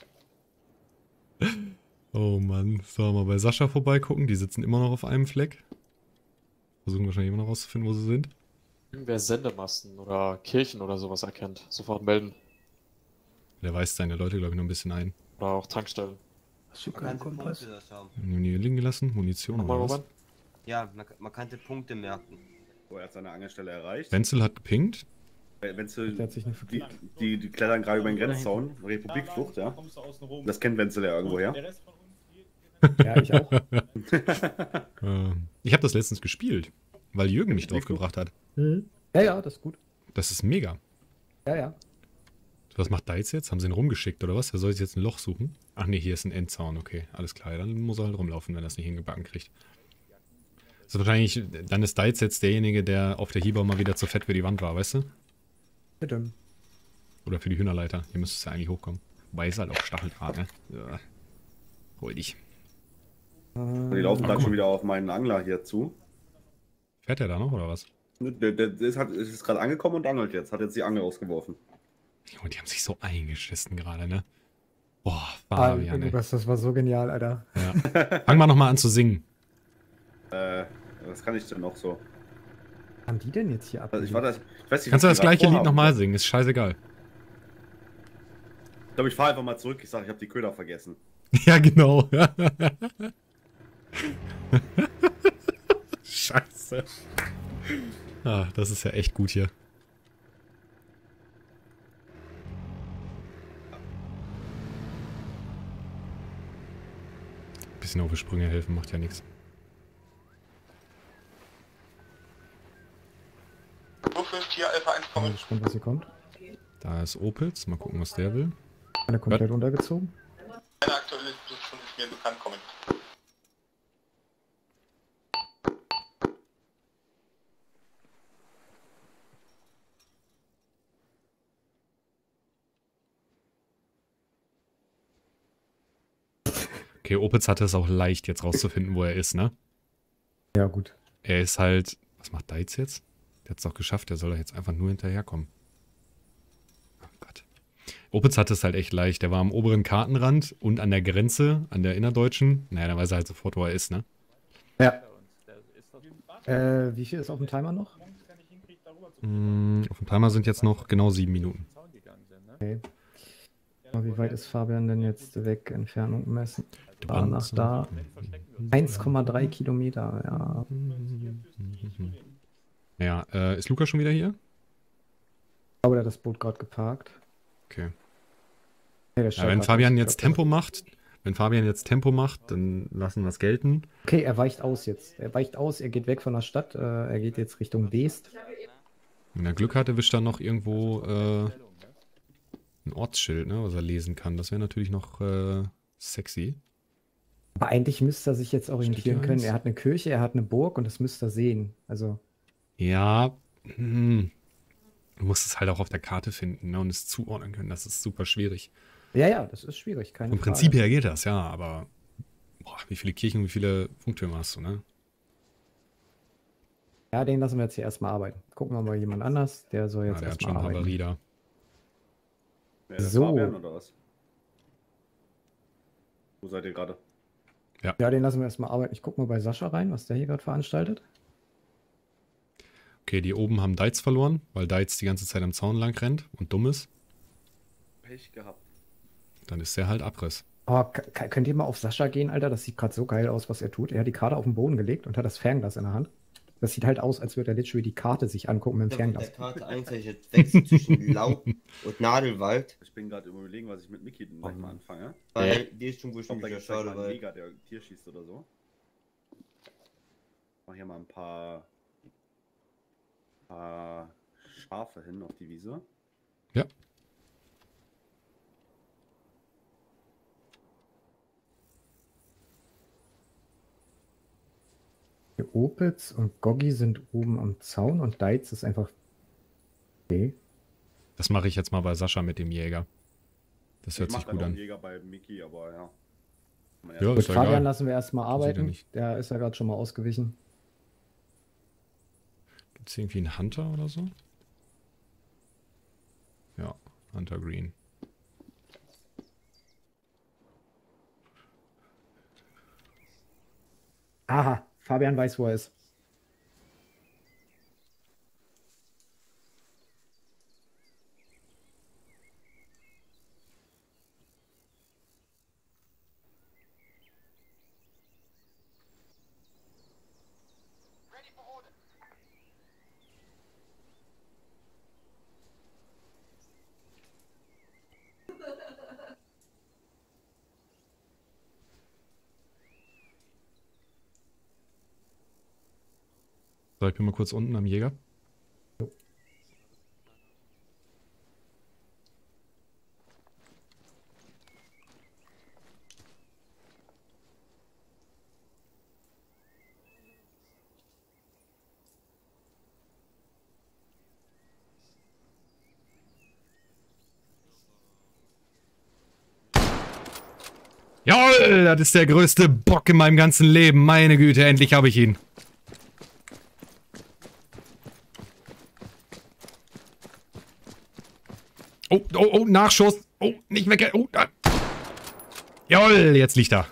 Oh Mann. So, mal bei Sascha vorbeigucken. Die sitzen immer noch auf einem Fleck. Versuchen wahrscheinlich immer noch rauszufinden, wo sie sind. Wer Sendemasten oder Kirchen oder sowas erkennt, sofort melden. Der weist seine Leute, glaube ich, noch ein bisschen ein. Oder auch Tankstellen. Hast du keinen Kompass? Haben die hier liegen gelassen? Munition Nochmal, oder was? Robert? Ja, man kann die Punkte merken. Oh, er hat seine Angelstelle erreicht. Wenzel hat gepinkt. Wenzel, Der hat sich nicht verklickt. die klettern gerade über den Grenzzaun. Republikflucht, ja. Das kennt Wenzel ja irgendwoher. Ja, ich auch. Ich habe das letztens gespielt, weil Jürgen mich drauf gebracht hat. Ja, ja, das ist gut. Das ist mega. Ja, ja. Was macht Dietz jetzt? Haben sie ihn rumgeschickt oder was? Er soll sich jetzt ein Loch suchen? Ach nee, hier ist ein Endzaun. Okay, alles klar. Dann muss er halt rumlaufen, wenn er es nicht hingebacken kriegt. Das ist wahrscheinlich, dann ist Dietz jetzt derjenige, der auf der Hieber mal wieder zu fett für die Wand war, weißt du? Bitte. Oder für die Hühnerleiter. Hier müsste es ja eigentlich hochkommen. Wobei ist halt auch Stacheldraht, ne? Ja. Hol dich. Die laufen gerade schon wieder auf meinen Angler hier zu. Fährt der da noch oder was? Der ist gerade angekommen und angelt jetzt. Hat jetzt die Angel ausgeworfen. Und die haben sich so eingeschissen gerade, ne? Boah, Fabian, ey. Das war so genial, Alter. Ja. Fang mal nochmal an zu singen. Was kann ich denn noch so? Was haben die denn jetzt hier ab? Also ich weiß nicht, Kannst du was das die gleiche gerade Lied nochmal vorhaben. singen? Ist scheißegal. Ich glaube, ich fahre einfach mal zurück. Ich sage, ich habe die Köder vergessen. Ja, genau. Scheiße. Ah, das ist ja echt gut hier. Bisschen auf die Sprünge helfen, macht ja nichts. Ich bin gespannt, was hier kommt. Da ist Opitz. Mal gucken, was der will. Alle komplett untergezogen. Eine aktuelle Position ist mir bekannt kommen. Okay, Opitz hatte es auch leicht, jetzt rauszufinden, wo er ist, ne? Ja, gut. Er ist halt... Was macht Dietz jetzt? Der hat es doch geschafft, der soll doch jetzt einfach nur hinterherkommen. Oh Gott. Opitz hatte es halt echt leicht. Der war am oberen Kartenrand und an der Grenze, an der innerdeutschen. Naja, dann weiß er halt sofort, wo er ist, ne? Ja. Wie viel ist auf dem Timer noch? Auf dem Timer sind jetzt noch genau 7 Minuten. Okay. Aber wie weit ist Fabian denn jetzt weg? Entfernung messen. Da nach da. 1,3 Kilometer, ja. Ja, ist Luca schon wieder hier? Ich glaube, der hat das Boot gerade geparkt. Okay. Ja, Ja, wenn Fabian jetzt Tempo macht, dann lassen wir es gelten. Okay, er weicht aus jetzt. Er weicht aus, er geht weg von der Stadt. Er geht jetzt Richtung Weest. Wenn er Glück hat, erwischt er noch irgendwo ein Ortsschild, ne, was er lesen kann. Das wäre natürlich noch sexy. Aber eigentlich müsste er sich jetzt orientieren können. Er hat eine Kirche, er hat eine Burg und das müsste er sehen. Also. Ja, du musst es halt auch auf der Karte finden, ne, und es zuordnen können. Das ist super schwierig. Ja, das ist schwierig. Keine Im Frage. Prinzip her geht das, ja, aber wie viele Kirchen, wie viele Funktürme hast du, ne? Ja, den lassen wir jetzt hier erstmal arbeiten. Gucken wir mal jemand anders. Der soll jetzt Der hat erstmal schon arbeiten. Havarie da. Wer ist So. Fabian oder was? Wo seid ihr gerade? Ja, den lassen wir erstmal arbeiten. Ich gucke mal bei Sascha rein, was der hier gerade veranstaltet. Okay, die oben haben Deiz verloren, weil Deiz die ganze Zeit am Zaun lang rennt und dumm ist. Pech gehabt. Dann ist der halt Abriss. Oh, könnt ihr mal auf Sascha gehen, Alter? Das sieht gerade so geil aus, was er tut. Er hat die Karte auf den Boden gelegt und hat das Fernglas in der Hand. Das sieht halt aus, als würde er literally die Karte sich angucken mit dem Fernglas. Der Karte einzeichnet Wechsel zwischen Laub und Nadelwald. Ich bin gerade überlegen, was ich mit Mickey gleich mal anfange. Weil die Richtung, wo ich glaube, da mich gibt es einen schaue, weil Jäger, der Tier schießt oder so. Ich mach hier mal ein paar Schafe hin auf die Wiese. Ja. Die Opitz und Goggi sind oben am Zaun und Deiz ist einfach. Okay. Das mache ich jetzt mal bei Sascha mit dem Jäger. Das hört sich gut an. Jäger bei Mickey, aber ja. Ja, Mit ist ja Fabian egal. lassen wir erstmal Sieht er arbeiten. nicht. Der ist ja gerade schon mal ausgewichen. Gibt es irgendwie einen Hunter oder so? Ja, Hunter Green. Aha, Fabian weiß, wo er ist. So, ich bin mal kurz unten am Jäger. Jawohl, das ist der größte Bock in meinem ganzen Leben. Meine Güte, endlich habe ich ihn. Oh, Nachschuss. Oh, nicht weg. Oh, da. Jawohl, jetzt liegt er.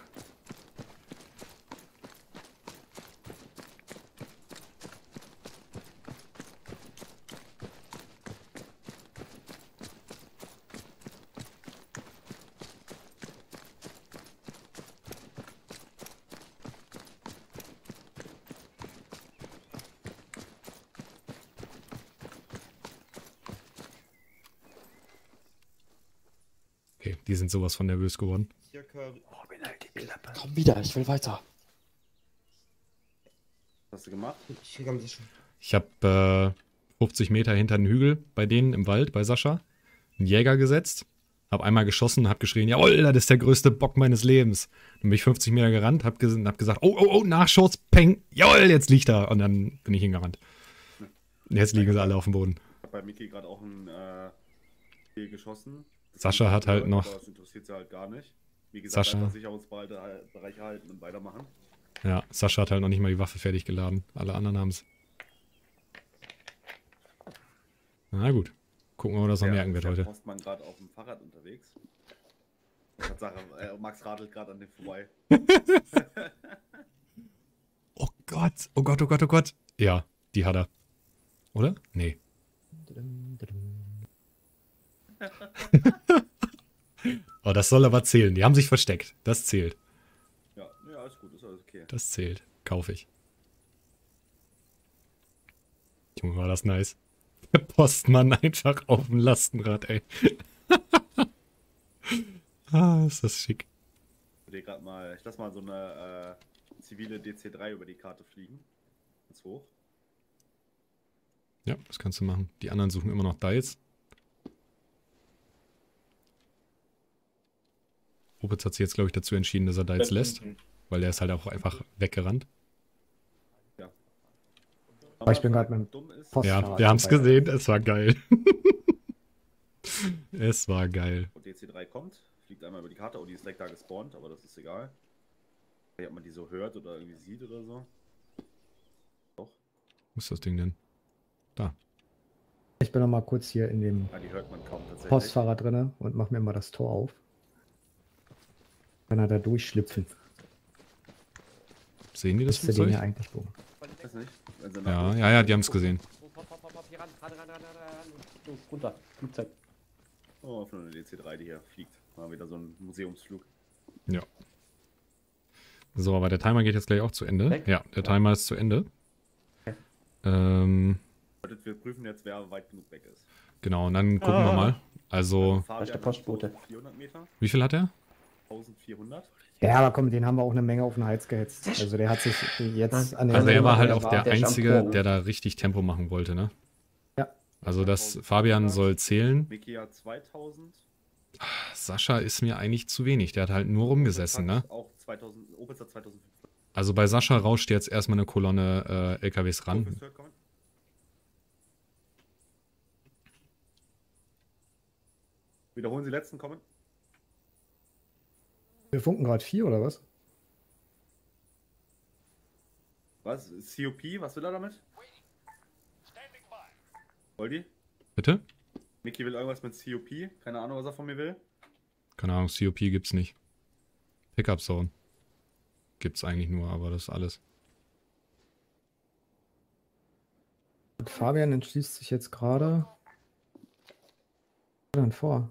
Okay, die sind sowas von nervös geworden. Komm wieder, ich will weiter. Was hast du gemacht? Ich habe 50 Meter hinter den Hügel bei denen im Wald, bei Sascha, einen Jäger gesetzt, habe einmal geschossen, habe geschrien, jawohl, das ist der größte Bock meines Lebens. Dann bin ich 50 Meter gerannt, habe gesagt, oh, Nachschuss, peng, jawohl, jetzt liegt er. Und dann bin ich hingerannt. Und jetzt liegen sie alle auf dem Boden. Ich habe bei Mickey gerade auch ein Ziel geschossen. Sascha hat halt noch... Das interessiert sie halt gar nicht. Wie gesagt, Sascha. einfach Sicherungsbereiche halten und weitermachen. Ja, Sascha hat halt noch nicht mal die Waffe fertig geladen. Alle anderen haben es. Na gut. Gucken wir, ob das noch merken wird der heute. Postmann gerade auf dem Fahrrad unterwegs. Tatsache, Max radelt gerade an dem vorbei. Oh Gott, oh Gott, oh Gott, oh Gott. Ja, die hat er. Oder? Nee. Oh, das soll aber zählen. Die haben sich versteckt. Das zählt. Ja, ja, alles gut, ist alles okay. Das zählt. Kaufe ich. Junge, war das nice. Der Postmann einfach auf dem Lastenrad, ey. Ah, ist das schick. Ich lass mal so eine zivile DC3 über die Karte fliegen. Ganz hoch. Ja, das kannst du machen. Die anderen suchen immer noch Dials. Opitz hat sich jetzt, glaube ich, dazu entschieden, dass er Dials lässt. Weil der ist halt auch einfach weggerannt. Ja. Aber ich bin gerade mit dem Postfahrrad Ja, wir haben es vorbei. gesehen. Es war geil. Es war geil. Und DC3 kommt, fliegt einmal über die Karte. Oh, die ist direkt da gespawnt, aber das ist egal. Ob man die so hört oder irgendwie sieht oder so. Doch. Wo ist das Ding denn? Da. Ich bin noch mal kurz hier in dem Ja, die hört man kaum tatsächlich. Postfahrer drinne und mach mir mal das Tor auf. Kann er da durchschlüpfen? Sehen die das Müsste den ja Flugzeug? eigentlich bogen. Weiß nicht. Wenn sie Ja, nach- ja, die haben es gesehen. Hier ran, ran. Los, runter. Flugzeug. Oh, auf eine DC3, die hier fliegt. Mal wieder so ein Museumsflug. Ja. So, aber der Timer geht jetzt gleich auch zu Ende. Weg? Ja, der Timer ist zu Ende. Okay. Bedeutet, wir prüfen jetzt, wer weit genug weg ist. Genau, und dann gucken wir mal. Also, Fabian der Postbote. 400 Meter. wie viel hat er? 1400. Ja, aber komm, den haben wir auch eine Menge auf den Hals gehetzt. Also der hat sich jetzt an Also er war halt der auch der der ist am Einzige, Tor. der da richtig Tempo machen wollte, ne? Ja. Also das Fabian soll zählen. Mickey hat 2000. Sascha ist mir eigentlich zu wenig. Der hat halt nur rumgesessen, ne? Auch 2000. Opitz hat 2500. Also bei Sascha rauscht jetzt erstmal eine Kolonne LKWs ran. Opitz hört, kommen. Wiederholen Sie letzten kommen. Wir funken gerade 4 oder was? Was? COP? Was will er damit? Goldi? Bitte? Mickey will irgendwas mit COP. Keine Ahnung, was er von mir will. Keine Ahnung, COP gibt's nicht. Pickup Zone. Gibt's eigentlich nur, aber das ist alles. Und Fabian entschließt sich jetzt gerade. Was dann vor?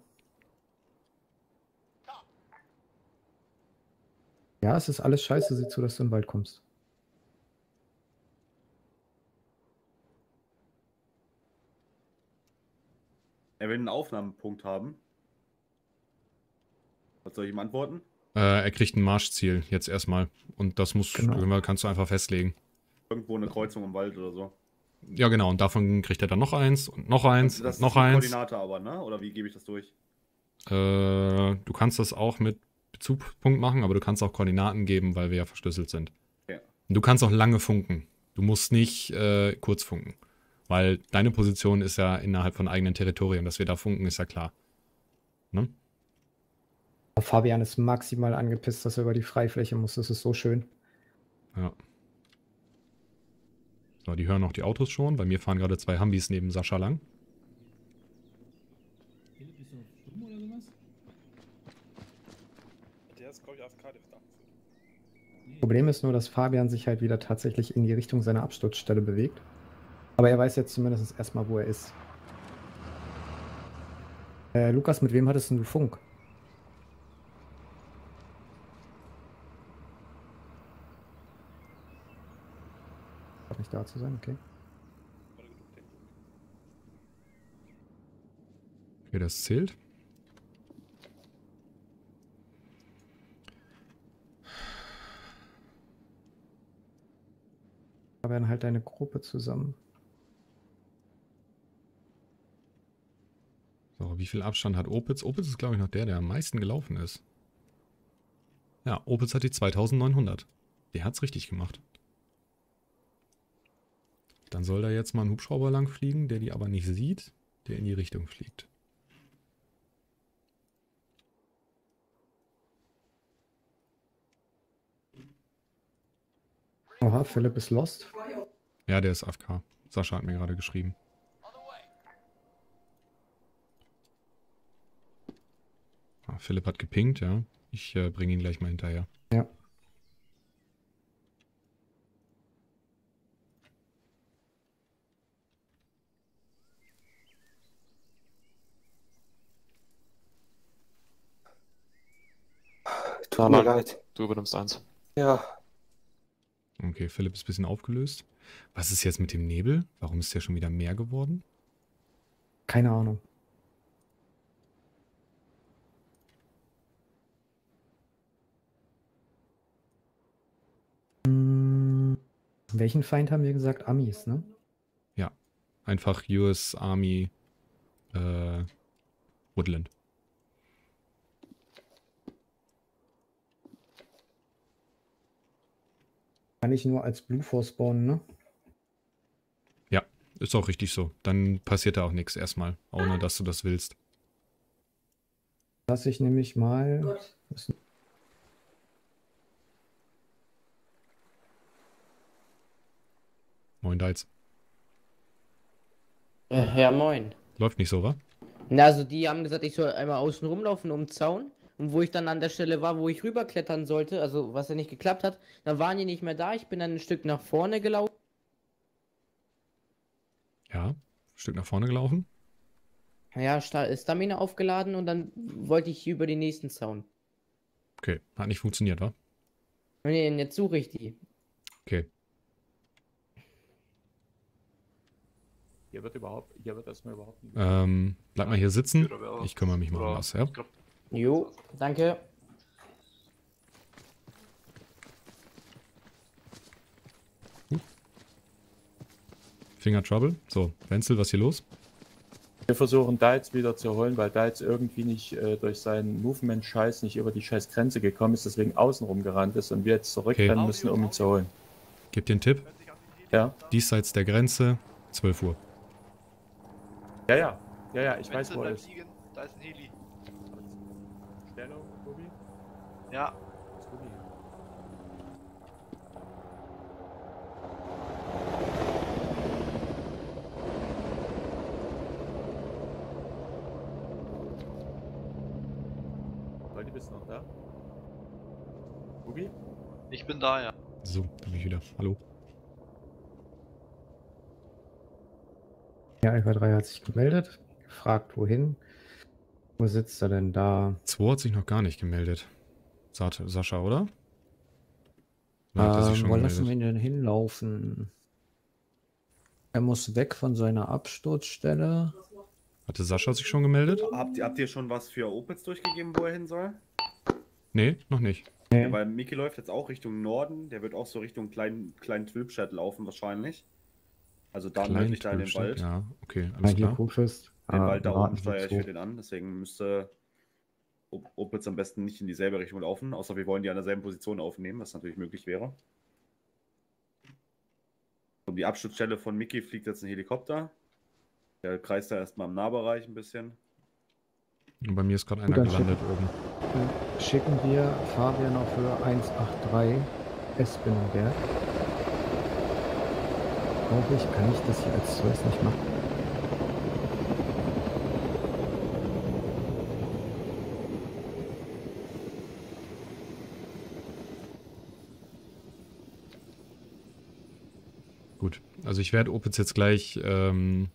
Ja, es ist alles scheiße. Sieh zu, dass du in den Wald kommst. Er will einen Aufnahmepunkt haben. Was soll ich ihm antworten? Er kriegt ein Marschziel jetzt erstmal. Und das Genau. kannst du einfach festlegen. Irgendwo eine Kreuzung im Wald oder so. Ja, genau. Und davon kriegt er dann noch eins und noch eins Das und noch ist die eins. Koordinate aber, ne? Oder wie gebe ich das durch? Du kannst das auch mit Bezugpunkt machen, aber du kannst auch Koordinaten geben, weil wir ja verschlüsselt sind. Ja. Und du kannst auch lange funken. Du musst nicht kurz funken. Weil deine Position ist ja innerhalb von eigenem Territorium. Dass wir da funken, ist ja klar. Ne? Fabian ist maximal angepisst, dass er über die Freifläche muss. Das ist so schön. Ja. So, die hören auch die Autos schon. Bei mir fahren gerade 2 Humbis neben Sascha lang. Der ist, glaube ich, AFK, der verdammt. Problem ist nur, dass Fabian sich halt wieder tatsächlich in die Richtung seiner Absturzstelle bewegt. Aber er weiß jetzt zumindest erstmal, wo er ist. Lukas, mit wem hattest denn du Funk? Darf nicht da zu sein, okay. Okay, das zählt. Da werden halt eine Gruppe zusammen. So, wie viel Abstand hat Opitz? Opitz ist, glaube ich, noch der am meisten gelaufen ist. Ja, Opitz hat die 2900. Der hat's richtig gemacht. Dann soll da jetzt mal ein Hubschrauber lang fliegen, der die aber nicht sieht, der in die Richtung fliegt. Oha, Philipp ist lost. Ja, der ist AFK. Sascha hat mir gerade geschrieben. Philipp hat gepinkt, ja. Ich bringe ihn gleich mal hinterher. Ja. Tut mir leid. Du übernimmst 1. Ja. Okay, Philipp ist ein bisschen aufgelöst. Was ist jetzt mit dem Nebel? Warum ist der schon wieder mehr geworden? Keine Ahnung. Welchen Feind haben wir gesagt? Amis, ne? Ja, einfach US Army Woodland. Kann ich nur als Blue Force spawnen, ne? Ja, ist auch richtig so. Dann passiert da auch nichts erstmal, ohne dass du das willst. Lass ich nämlich mal. Moin, Deiz. Ja, moin. Läuft nicht so, wa? Na, also die haben gesagt, ich soll einmal außen rumlaufen um den Zaun. Und wo ich dann an der Stelle war, wo ich rüberklettern sollte, also was ja nicht geklappt hat, dann waren die nicht mehr da. Ich bin dann ein Stück nach vorne gelaufen. Ja, ein Stück nach vorne gelaufen. Ja, Stamina aufgeladen und dann wollte ich über den nächsten Zaun. Okay, hat nicht funktioniert, wa? Nee, jetzt suche ich die. Okay. Hier wird erstmal überhaupt nicht. Bleib mal hier sitzen. Ich kümmere mich mal um was, ja? Jo, danke. Finger Trouble. So, Wenzel, was ist hier los? Wir versuchen Dietz wieder zu holen, weil Dietz irgendwie nicht durch seinen Movement-Scheiß nicht über die scheiß Grenze gekommen ist, deswegen außenrum gerannt ist und wir jetzt zurückrennen müssen, um ihn zu holen. Gib dir einen Tipp. Ja? Diesseits der Grenze, 12 Uhr. Ja, ich weiß, wo er ist. Da ist ein Heli. Stellung, Tobi? Ja. Tobi. Leute, bist du noch da? Tobi? Ich bin da, ja. So, da bin ich wieder. Hallo. Ja, Alpha 3 hat sich gemeldet, gefragt, wohin. Wo sitzt er denn da? 2 hat sich noch gar nicht gemeldet. Sascha, oder? Oder hat er sich schon Wo lassen gemeldet? wir ihn denn hinlaufen? Er muss weg von seiner Absturzstelle. Hatte Sascha sich schon gemeldet? Habt ihr schon was für Opitz durchgegeben, wo er hin soll? Nee, noch nicht. Ja, weil Miki läuft jetzt auch Richtung Norden. Der wird auch so Richtung kleinen Twilpshed laufen wahrscheinlich. Also da nördlich da in den Wald. Ja, okay, alles klar. Den Wald da oben steuere ich für den an. Deswegen müsste Opitz am besten nicht in dieselbe Richtung laufen. Außer wir wollen die an derselben Position aufnehmen, was natürlich möglich wäre. Um die Absturzstelle von Miki fliegt jetzt ein Helikopter. Der kreist da erstmal im Nahbereich ein bisschen. Und bei mir ist gerade einer Dann gelandet oben. Schicken wir Fabian auf Höhe 183 Espenberg. Glaube ich, kann ich das hier als Source nicht machen. Gut, also ich werde Opitz jetzt gleich einen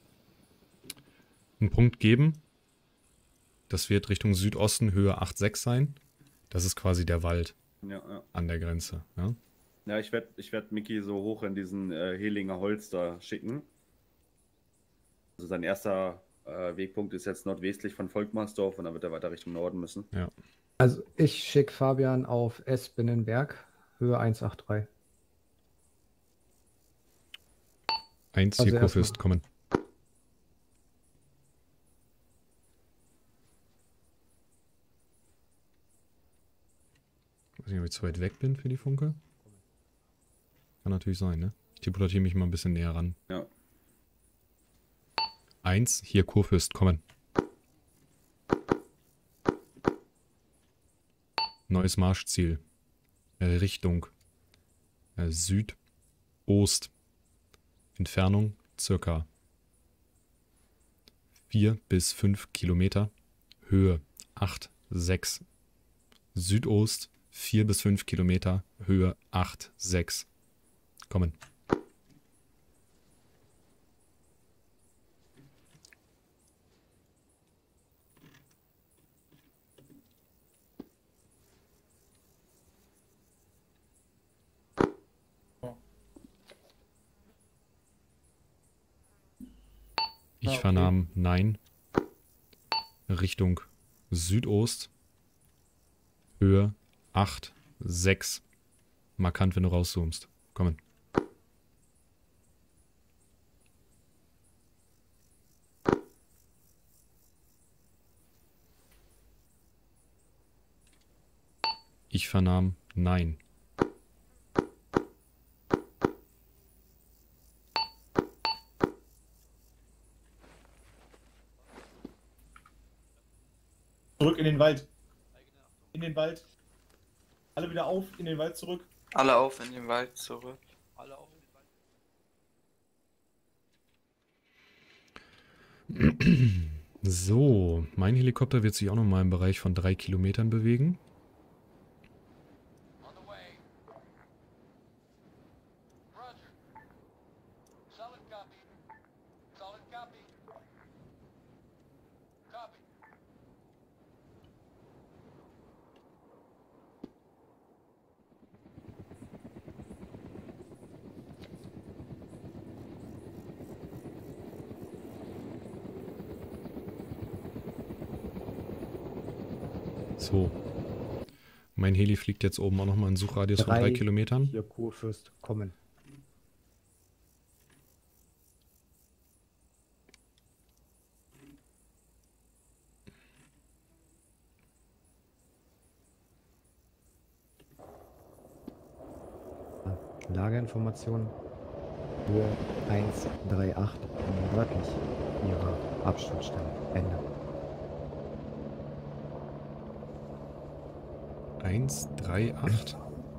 Punkt geben. Das wird Richtung Südosten Höhe 8,6 sein. Das ist quasi der Wald an der Grenze. Ja, ja ich werd Miki so hoch in diesen Helinger Holz da schicken. Also sein erster Wegpunkt ist jetzt nordwestlich von Volkmarsdorf und dann wird er weiter Richtung Norden müssen. Ja. Also ich schicke Fabian auf Espenberg, Höhe 183. 1, Also hier Kurfürst, kommen. Ich weiß nicht, ob ich zu weit weg bin für die Funke. Kann natürlich sein, ne? Ich teleportiere mich mal ein bisschen näher ran. Ja. 1, hier Kurfürst, kommen. Neues Marschziel. Richtung Südost. Entfernung circa 4 bis 5 Kilometer. Höhe 8 6. Südost 4 bis 5 Kilometer, Höhe 8, 6. Kommen. Ich vernahm Nein. Richtung Südost. Höhe 8, 6. Markant, wenn du rauszoomst. Kommen. Ich vernahm Nein. Zurück in den Wald. In den Wald. Alle wieder auf, in den Wald zurück. Alle auf in den Wald zurück. Alle auf in den Wald. So, mein Helikopter wird sich auch noch mal im Bereich von 3 Kilometern bewegen. So. Mein Heli fliegt jetzt oben auch nochmal einen Suchradius von 3 Kilometern. Hier Kurfürst, kommen. Lagerinformation. Höhe 138 nördlich Ihrer Absturzstelle. Ende. 138.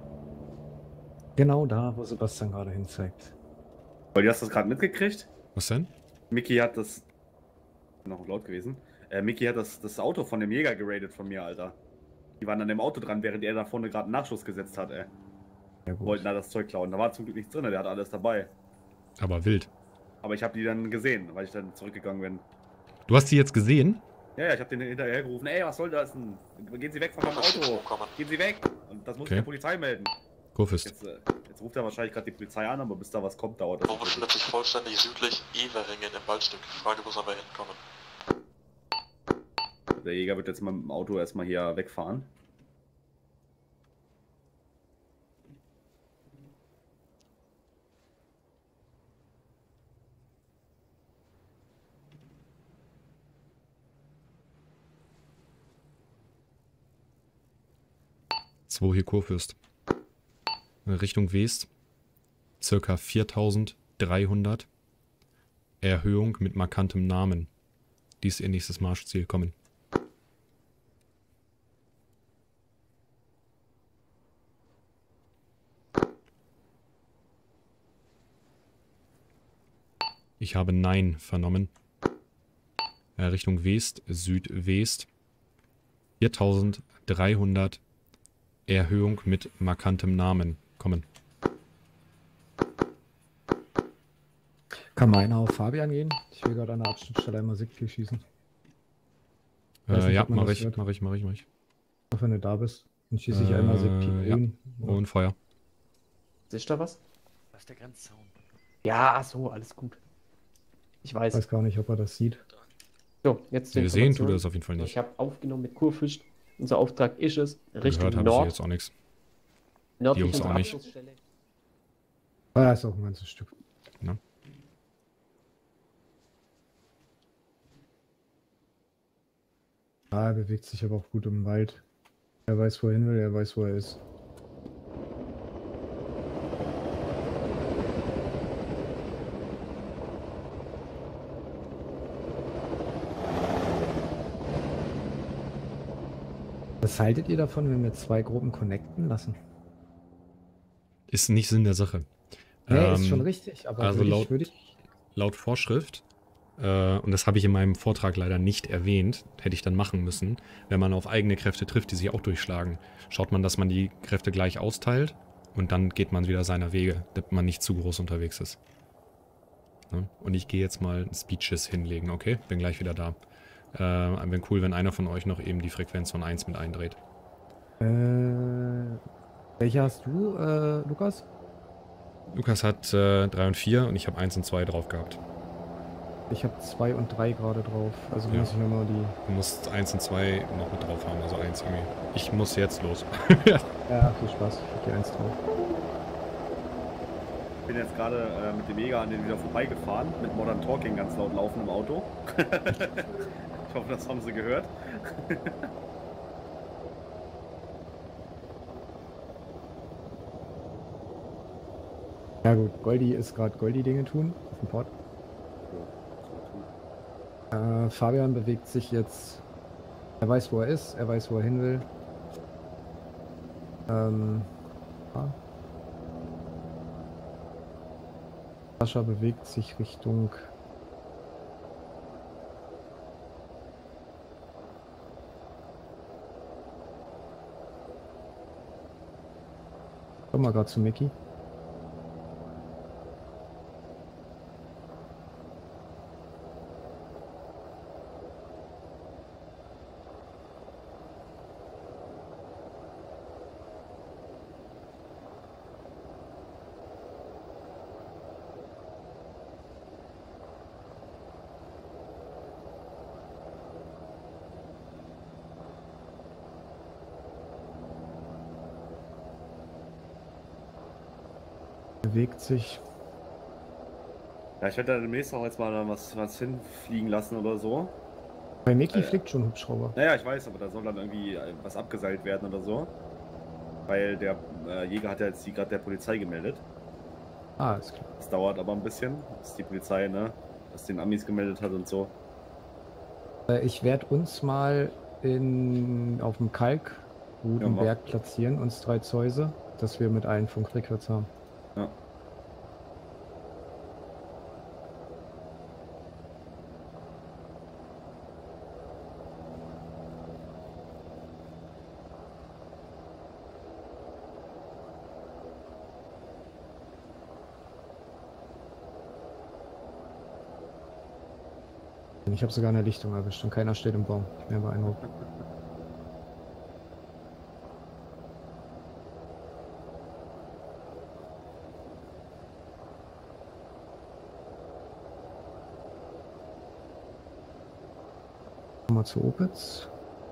Genau da, wo Sebastian gerade hinzeigt. Weil du hast das gerade mitgekriegt? Was denn? Mickey hat das... Noch laut gewesen. Mickey hat das Auto von dem Jäger geradet von mir, Alter. Die waren an dem Auto dran, während er da vorne gerade einen Nachschuss gesetzt hat, ey. Ja, wollten da das Zeug klauen. Da war zum Glück nichts drin, der hat alles dabei. Aber wild. Aber ich habe die dann gesehen, weil ich dann zurückgegangen bin. Du hast die jetzt gesehen? Ja, ich habe den hinterher gerufen. Ey, was soll das denn? Gehen Sie weg von meinem Auto. Gehen Sie weg. Und das muss ich der Polizei melden. Kurfürst. Jetzt ruft er wahrscheinlich gerade die Polizei an, aber bis da was kommt, dauert das. Warum befindet sich vollständig südlich Everingen im Waldstück? Frage, wo sollen wir hinkommen? Der Jäger wird jetzt mal mit dem Auto erstmal hier wegfahren. So, hier Kurfürst. Richtung West. Circa 4300. Erhöhung mit markantem Namen. Dies ihr nächstes Marschziel. Kommen. Ich habe Nein vernommen. Richtung West, Südwest. 4300. Erhöhung mit markantem Namen. Kommen. Kann meiner auf Fabian gehen? Ich will gerade an der Abschnittstelle einmal Siegkill schießen. Ja, mach ich. Auch wenn du da bist, dann schieße ich einmal Siegkill. Ja. Und Feuer. Siehst du was? Was ist der Grenzzaun? Ja, so, alles gut. Ich weiß. Ich weiß gar nicht, ob er das sieht. So, jetzt Wir sehen tut er das auf jeden Fall nicht. Ich habe aufgenommen mit Kurfürst. Unser Auftrag ist es, Richtung Gehört habe ich jetzt auch nichts. Die Jungs auch nicht. Ah, ist auch ein ganzes Stück. Ja. Ah, er bewegt sich aber auch gut im Wald. Er weiß, wo er hin will, er weiß, wo er ist. Was haltet ihr davon, wenn wir zwei Gruppen connecten lassen? Ist nicht Sinn der Sache. Nee, ist schon richtig, aber also würde ich laut Vorschrift und das habe ich in meinem Vortrag leider nicht erwähnt, hätte ich dann machen müssen, wenn man auf eigene Kräfte trifft, die sich auch durchschlagen, schaut man, dass man die Kräfte gleich austeilt und dann geht man wieder seiner Wege, damit man nicht zu groß unterwegs ist. Ne? Und ich gehe jetzt mal Speeches hinlegen, okay? Bin gleich wieder da. Wäre cool, wenn einer von euch noch eben die Frequenz von 1 mit eindreht. Welche hast du, Lukas? Lukas hat 3 und 4 und ich habe 1 und 2 drauf gehabt. Ich habe 2 und 3 gerade drauf. Also Ja. muss ich nochmal die... Du musst 1 und 2 noch mit drauf haben, also 1 irgendwie. Ich muss jetzt los. Ja, viel Spaß. Ich habe die 1 drauf. Ich bin jetzt gerade mit dem Jäger an den wieder vorbeigefahren, mit Modern Talking ganz laut laufen im Auto. Ich hoffe, das haben sie gehört. Ja gut, Goldi ist gerade Goldi-Dinge tun auf dem Port. Fabian bewegt sich jetzt. Er weiß, wo er ist, er weiß, wo er hin will. Ja. Sascha bewegt sich Richtung. Komm mal gerade zu Mickey. Bewegt sich. Ja, ich werde da demnächst auch jetzt mal was hinfliegen lassen oder so. Bei Mickey fliegt schon Hubschrauber. Naja, ich weiß, aber da soll dann irgendwie was abgeseilt werden oder so. Weil der Jäger hat ja jetzt die gerade der Polizei gemeldet. Ah, ist klar. Das dauert aber ein bisschen, dass die Polizei, ne, das den Amis gemeldet hat und so. Ich werde uns mal auf dem Kalkrudenberg platzieren, uns 3 Zeuse, dass wir mit allen Funkfrequenz haben. Ja. Ich habe sogar eine Lichtung erwischt und keiner steht im Baum. Ich bin beeindruckt. Mal zu Opitz.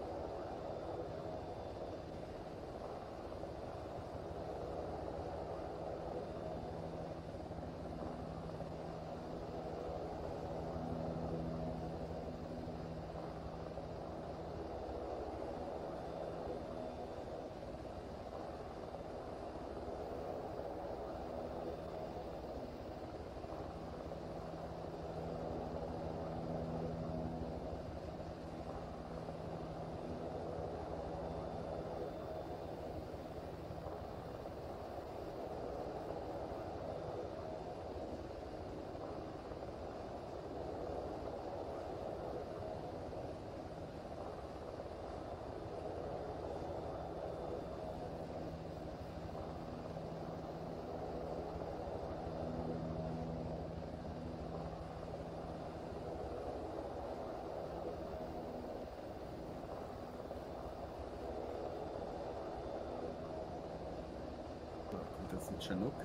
Kommt jetzt ein Chinook.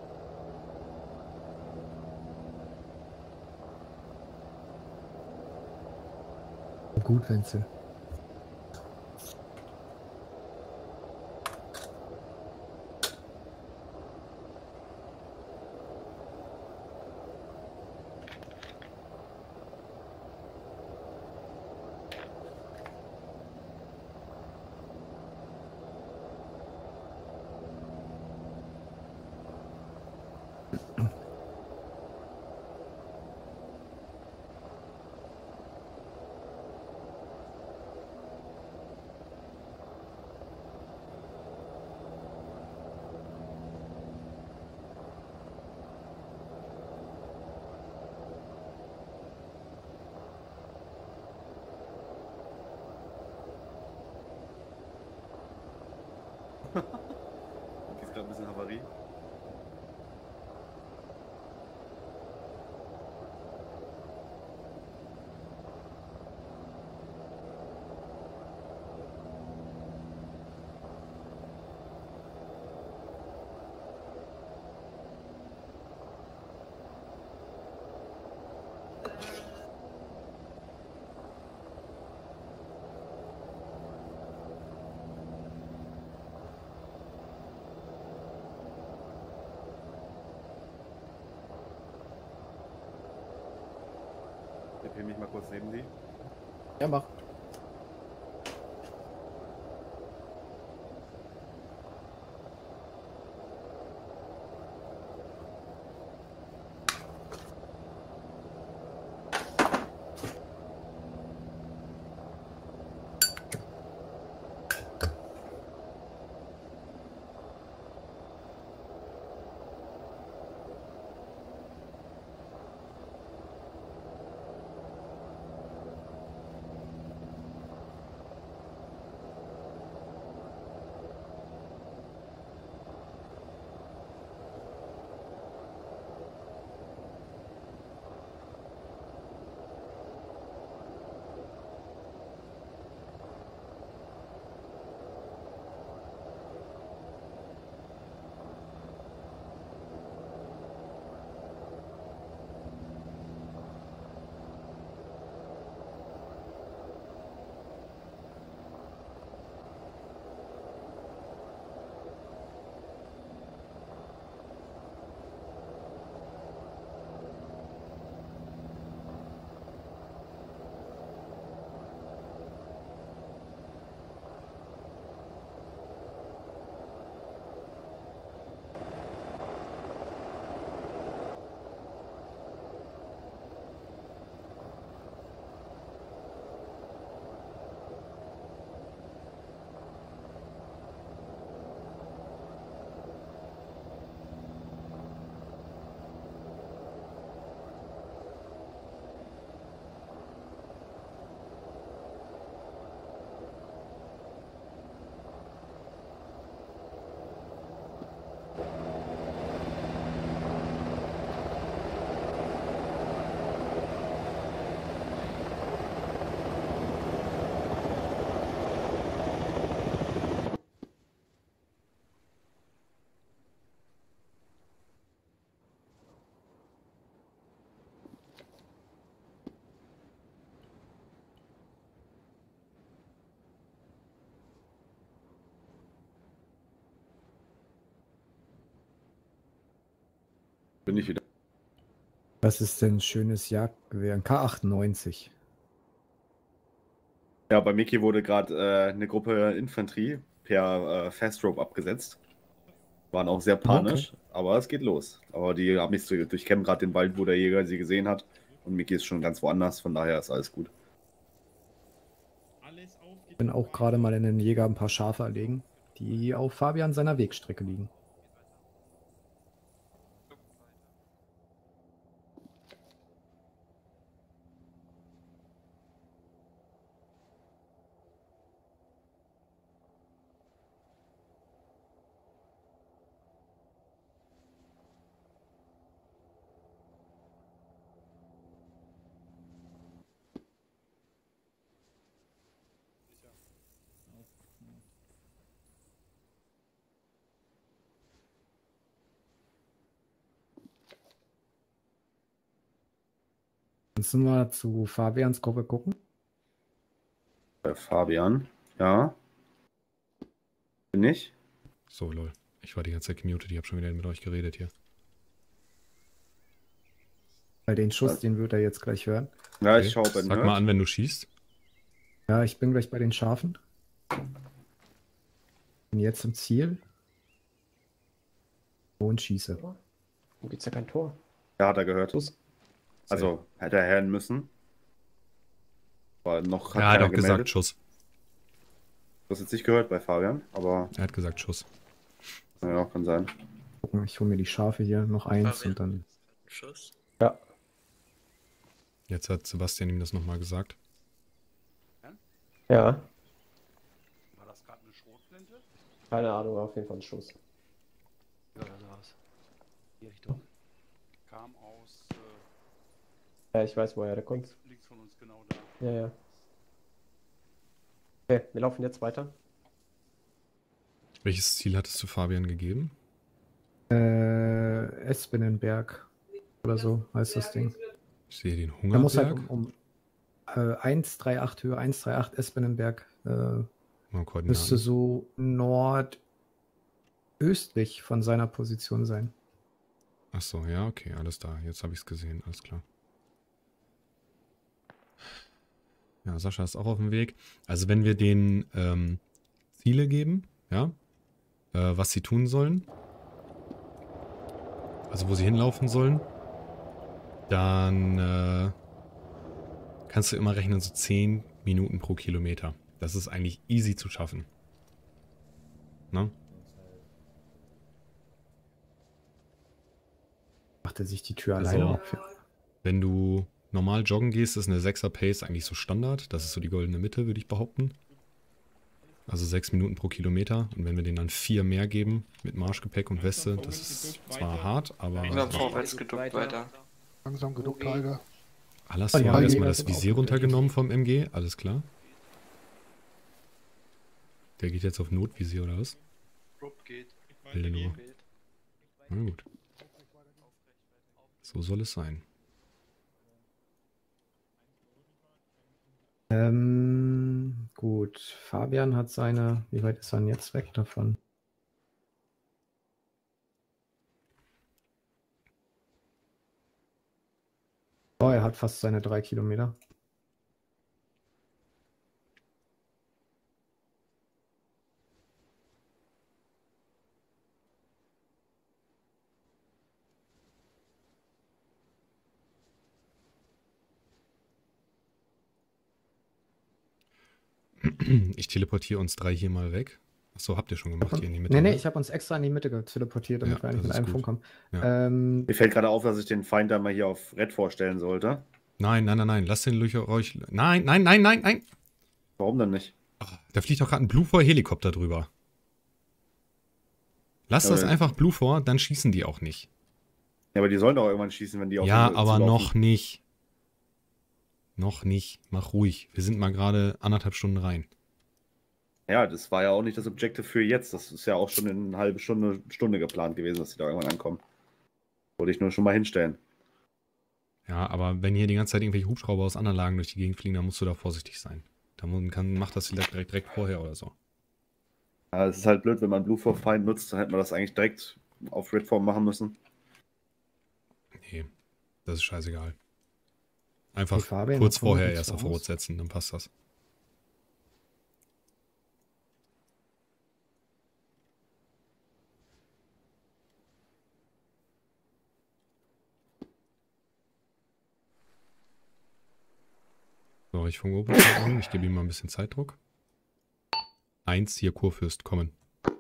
Gut, Wenzel. gerade ein bisschen Havarie. Ich mich mal kurz neben die. Ja, mach. Bin ich wieder. Was ist denn ein schönes Jagdgewehr? Ein K98. Ja, bei Mickey wurde gerade eine Gruppe Infanterie per Fast Rope abgesetzt. Waren auch sehr panisch, aber es geht los. Aber die haben nicht so, durchkämmen gerade den Wald, wo der Jäger sie gesehen hat. Und Mickey ist schon ganz woanders, von daher ist alles gut. Ich bin auch gerade mal in den Jäger ein paar Schafe erlegen, die auf Fabian seiner Wegstrecke liegen. Kannst du mal zu Fabians Gruppe gucken? Bei Fabian, ja. Bin ich? So, lol. Ich war die ganze Zeit gemutet, ich habe schon wieder mit euch geredet hier. Weil den Schuss, den wird er jetzt gleich hören. Ja, ich schaue bei den Sag mal an, wenn du schießt. Ja, ich bin gleich bei den Schafen. Bin jetzt im Ziel. Und schieße. Wo gibt's ja kein Tor? Ja, hat er gehört. Schuss. Also, hätte er hören müssen. Aber noch Er hat auch gesagt Schuss. Du hast jetzt nicht gehört bei Fabian, aber... Er hat gesagt Schuss. Ja, kann sein. Gucken, ich hole mir die Schafe hier noch eins und dann... Schuss. Ja. Jetzt hat Sebastian ihm das nochmal gesagt. Ja. War das gerade eine Schrotflinte? Keine Ahnung, auf jeden Fall ein Schuss. Die Richtung. Kam aus. Ja, ich weiß, woher der kommt. Links von uns, genau da. Ja, ja. Okay, wir laufen jetzt weiter. Welches Ziel hattest du Fabian gegeben? Espenenberg oder so heißt das Ding. Ich sehe den Er muss halt Hungerberg. um 138 Höhe, 138 Espenenberg Mal Koordinaten. müsste so nordöstlich von seiner Position sein. Ach so, ja, okay, alles da. Jetzt habe ich es gesehen, alles klar. Ja, Sascha ist auch auf dem Weg. Also wenn wir den Ziele geben, ja, was sie tun sollen, also wo sie hinlaufen sollen, dann kannst du immer rechnen, so 10 Minuten pro Kilometer. Das ist eigentlich easy zu schaffen. Ne? Macht er sich die Tür Also, alleine auf? wenn du normal joggen gehst, ist eine 6er Pace eigentlich so Standard. Das ist so die goldene Mitte, würde ich behaupten. Also 6 Minuten pro Kilometer. Und wenn wir denen dann 4 mehr geben mit Marschgepäck und Weste, das ist zwar hart, aber... Langsam vorwärts geduckt weiter. Langsam geduckt, Tiger. Alles war erstmal das Visier runtergenommen vom MG, alles klar. Der geht jetzt auf Notvisier oder was? Will nur. Na gut. So soll es sein. Gut. Fabian hat seine. Wie weit ist er denn jetzt weg davon? Oh, er hat fast seine 3 Kilometer. Ich teleportiere uns 3 hier mal weg. Achso, habt ihr schon gemacht hier in die Mitte? Nee, ne? ich habe uns extra in die Mitte teleportiert, damit Ja, wir eigentlich das mit ist einem gut. Funk kommen. Ja. Mir fällt gerade auf, dass ich den Feind da mal hier auf Red vorstellen sollte. Nein, nein, nein, nein. Lasst den Löcher euch. Nein, nein, nein, nein, nein. Warum denn nicht? Da fliegt doch gerade ein Blue-4-Helikopter drüber. Lasst das einfach Blue-4, dann schießen die auch nicht. Ja, aber die sollen doch irgendwann schießen, wenn die auf Ja, den aber zulaufen. noch nicht. Noch nicht. Mach ruhig. Wir sind mal gerade 1,5 Stunden rein. Ja, das war ja auch nicht das Objective für jetzt. Das ist ja auch schon in eine halbe Stunde geplant gewesen, dass die da irgendwann ankommen. Wollte ich nur schon mal hinstellen. Ja, aber wenn hier die ganze Zeit irgendwelche Hubschrauber aus anderen Lagen durch die Gegend fliegen, dann musst du da vorsichtig sein. Macht das direkt vorher oder so. Ja, es ist halt blöd, wenn man Blue for Feind nutzt, dann hätte man das eigentlich direkt auf Red Form machen müssen. Nee, das ist scheißegal. Einfach Fabian, kurz wo kommen wir vorher jetzt erst auf raus? Rot setzen, dann passt das. So, ich fange oben an. Ich gebe ihm mal ein bisschen Zeitdruck. 1, hier Kurfürst, kommen.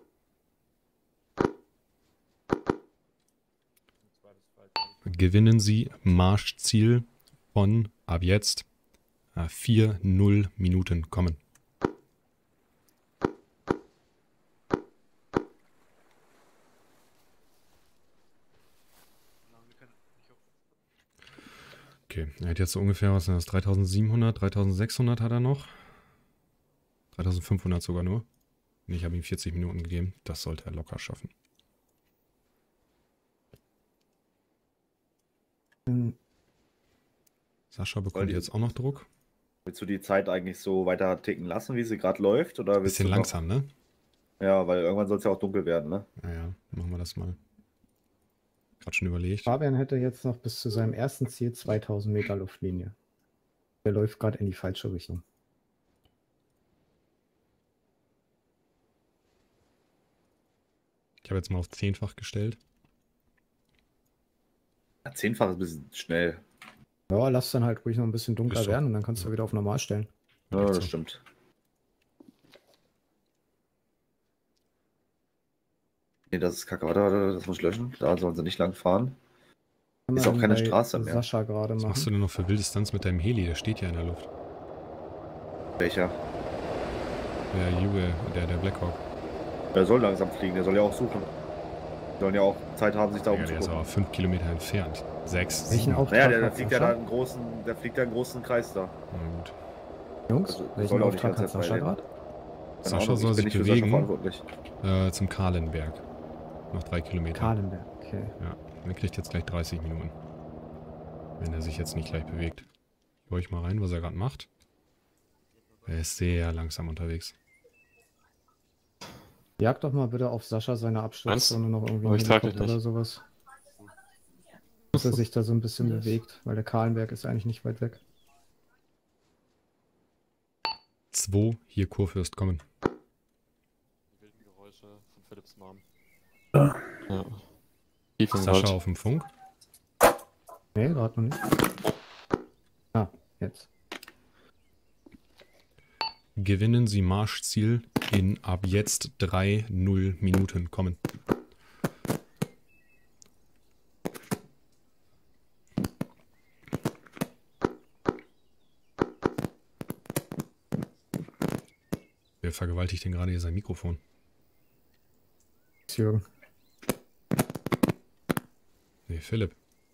Gewinnen Sie Marschziel von ab jetzt 4:0 Minuten, kommen. Okay, er hat jetzt so ungefähr, was sind das, 3700, 3600 hat er noch. 3500 sogar nur. Und ich habe ihm 40 Minuten gegeben. Das sollte er locker schaffen. Sascha bekommt jetzt auch noch Druck. Willst du die Zeit eigentlich so weiter ticken lassen, wie sie gerade läuft? Oder willst Bisschen du noch... langsam, ne? Ja, weil irgendwann soll es ja auch dunkel werden, ne? Naja, machen wir das mal. Gerade schon überlegt. Fabian hätte jetzt noch bis zu seinem ersten Ziel 2000 Meter Luftlinie. Der läuft gerade in die falsche Richtung. Ich habe jetzt mal auf 10-fach gestellt. Ja, 10-fach ist ein bisschen schnell. Ja, lass dann halt ruhig noch ein bisschen dunkler Ist so. werden und dann kannst du wieder auf normal stellen. Ja, das stimmt. Nee, das ist kacke. Warte, das muss ich löschen. Da sollen sie nicht lang fahren. Kann Ist man auch keine bei Straße mehr. Sascha gerade Was machst du denn noch für Wilddistanz mit deinem Heli? Der steht ja in der Luft. Welcher? Der Juge, der Blackhawk. Der soll langsam fliegen, der soll ja auch suchen. Sollen ja auch Zeit haben, sich da Ja, der ist aber 5 Kilometer entfernt. 6. Welchen Auftrag Naja, der hat fliegt ja Sascha? da der fliegt da einen großen Kreis da. Na gut. Jungs, Also, welchen soll auch nicht Auftrag ganz hat Sascha frei gerade? Sascha Ahnung, soll ich bin sich nicht für Sascha bewegen verantwortlich. zum Kahlenberg. Noch 3 Kilometer. Kahlenberg, okay. Ja, er kriegt jetzt gleich 30 Minuten. Wenn er sich jetzt nicht gleich bewegt. Ich höre euch mal rein, was er gerade macht. Er ist sehr langsam unterwegs. Jag doch mal bitte auf Sascha seine Absturzzone noch irgendwie Aber ich trage dich Helikopter nicht. oder sowas. Dass er sich da so ein bisschen bewegt, weil der Kahlenberg ist eigentlich nicht weit weg. 2, hier Kurfürst, kommen. Die wilden Geräusche von Philips Mom. Ja. Tief im Sascha Wald. auf dem Funk. Nee, gerade noch nicht. Ah, jetzt. Gewinnen Sie Marschziel in ab jetzt 3:0 Minuten. Kommen. Wer vergewaltigt denn gerade hier sein Mikrofon? Jürgen. Nee, Philipp.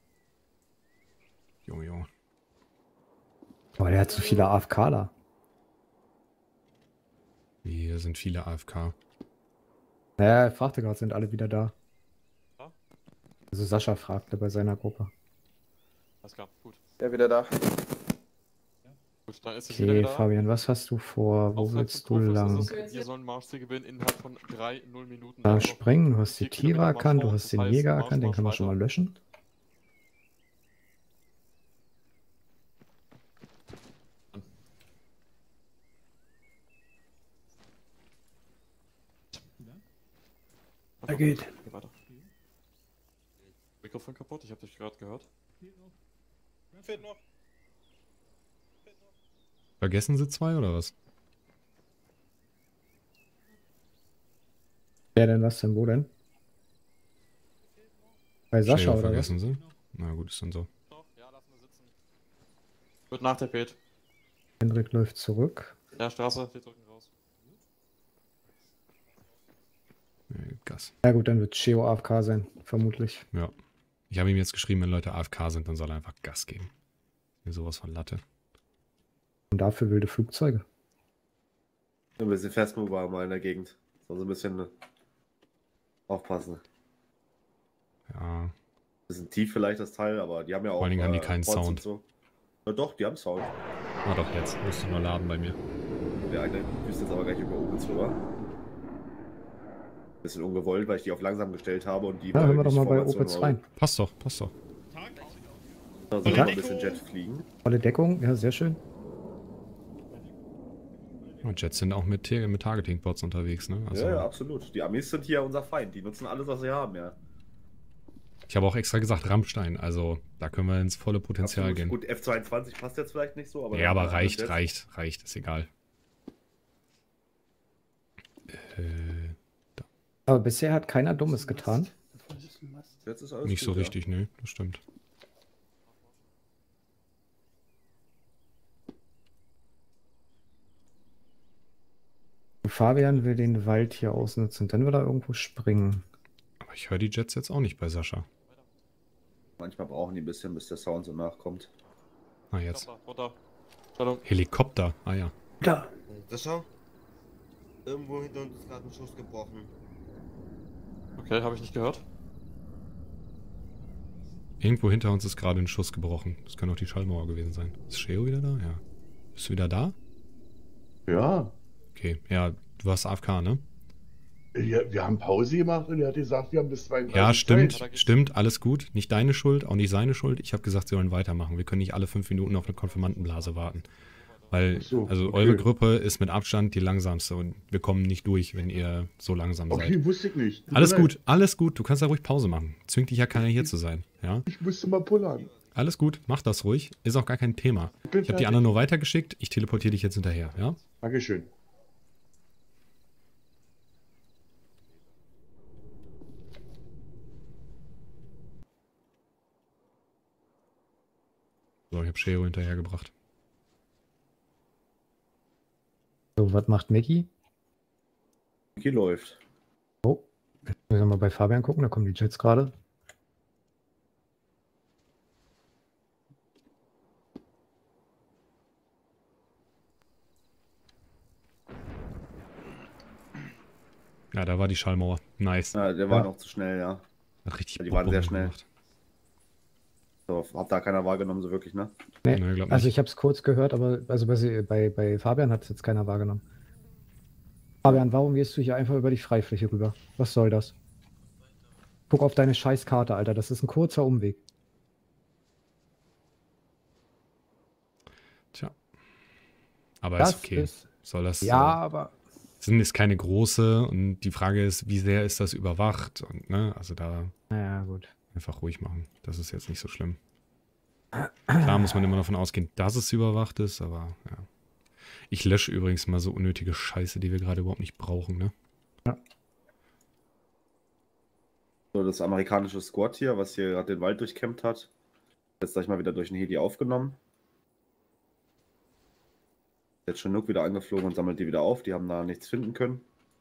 Junge, Junge. Boah, der hat so viele AFKler. Hier sind viele AFK. Naja, er fragte gerade, sind alle wieder da? Also Sascha fragte bei seiner Gruppe. Alles klar, gut. Der wieder da. Gut, dann ist es Okay, wieder da. Fabian, was hast du vor? Wo Auftrag willst zum du Kurfürst lang? ist es, wir sollen Marschziel gewinnen innerhalb von 3:0 Minuten. Da Also springen, du hast die 4 Tiere Kilometer erkannt, du Marsch hast raus, den das heißt, Jäger Marsch, erkannt, den Marsch kann man schon mal weiter. löschen. Einfach geht. Geh weiter. Mikrofon kaputt, ich habe dich gerade gehört. Fehlt noch. Vergessen Sie 2 oder was? Wer denn, was denn, wo denn? Bei Sascha Sheo oder was? vergessen Sie? Na gut, ist dann so. Ja, lassen wir sitzen. Wird nach der Pet. Hendrik läuft zurück. Ja, Straße, wir drücken raus. Gas. Ja gut, dann wird Cheo AFK sein, vermutlich. Ja. Ich habe ihm jetzt geschrieben, wenn Leute AFK sind, dann soll er einfach Gas geben. Mir sowas von Latte. Und dafür wilde Flugzeuge. Ein bisschen Festmover mal in der Gegend. So ein bisschen aufpassen. Ja. Bisschen tief vielleicht das Teil, aber die haben ja auch. Vor allen Dingen haben die keinen Pods und Sound. So. Ja, doch, die haben Sound. Ah doch, jetzt. Musst du nur laden bei mir. Der eine düst jetzt aber gleich über uns rüber. Bisschen ungewollt, weil ich die auf langsam gestellt habe und die. Ja, hören wir doch mal bei Formation Opitz rein. Passt doch, passt doch. Da soll ein bisschen Jet fliegen. Volle Deckung, ja, sehr schön. Und Jets sind auch mit Targeting-Bots unterwegs, ne? Also, Ja, absolut. Die Amis sind hier unser Feind. Die nutzen alles, was sie haben, ja. ich habe auch extra gesagt Rammstein, also da können wir ins volle Potenzial Absolut. gehen. Gut, F-22 passt jetzt vielleicht nicht so, aber. Ja, aber dann- reicht, jetzt- reicht, ist egal. Aber bisher hat keiner Dummes getan. Jetzt ist alles Nicht so gut, richtig, ne, das stimmt. Fabian will den Wald hier ausnutzen, dann will er irgendwo springen. Aber ich höre die Jets jetzt auch nicht bei Sascha. Manchmal brauchen die ein bisschen, bis der Sound so nachkommt. Ah, jetzt. Runter. Stellung. Helikopter, ah ja. Da. Sascha? Irgendwo hinter uns ist gerade ein Schuss gebrochen. Okay, habe ich nicht gehört. Irgendwo hinter uns ist gerade ein Schuss gebrochen. Das kann auch die Schallmauer gewesen sein. Ist Sheo wieder da? Ja. Bist du wieder da? Ja. Okay, ja, du warst AFK, ne? Ja, wir haben Pause gemacht und er hat gesagt, wir haben bis 32 Ja, stimmt, Zeit. stimmt, alles gut. Nicht deine Schuld, auch nicht seine Schuld. Ich habe gesagt, sie sollen weitermachen. Wir können nicht alle 5 Minuten auf eine Konfirmandenblase warten. Weil, Ach so, also okay. eure Gruppe ist mit Abstand die langsamste und wir kommen nicht durch, wenn ihr so langsam Okay, seid. wusste ich nicht. Tut mir Alles leid. gut, alles gut. Du kannst ja ruhig Pause machen. Zwingt dich ja keiner hier zu sein, ja? Ich musste mal pullern. Alles gut, mach das ruhig. Ist auch gar kein Thema. bin Ich habe die fertig. anderen nur weitergeschickt. Ich teleportiere dich jetzt hinterher, ja? Dankeschön. So, ich habe Sheo hinterhergebracht. So, was macht Mickey? Mickey läuft. Oh, Müssen wir mal bei Fabian gucken, da kommen die Jets gerade. Ja, da war die Schallmauer. Nice. Ja, der war noch zu schnell, ja. Hat richtig Die waren sehr schnell. gemacht. So, hat da keiner wahrgenommen, so wirklich, ne? Nee, Nee, glaub also nicht. ich habe es kurz gehört, aber also bei Fabian hat es jetzt keiner wahrgenommen. Fabian, warum gehst du hier einfach über die Freifläche rüber? Was soll das? Guck auf deine Scheißkarte, Alter. Das ist ein kurzer Umweg. Tja. Aber Das ist okay. ist- Soll das. Ja, aber Sind ist keine große und die Frage ist, wie sehr ist das überwacht? Und, ne, also da naja, gut. einfach ruhig machen. Das ist jetzt nicht so schlimm. Klar muss man immer davon ausgehen, dass es überwacht ist, aber ja. Ich lösche übrigens mal so unnötige Scheiße, die wir gerade überhaupt nicht brauchen, ne? So, das amerikanische Squad hier, was hier gerade den Wald durchkämmt hat, jetzt gleich mal wieder durch den Heli aufgenommen. Jetzt Chinook wieder angeflogen und sammelt die wieder auf. Die haben da nichts finden können.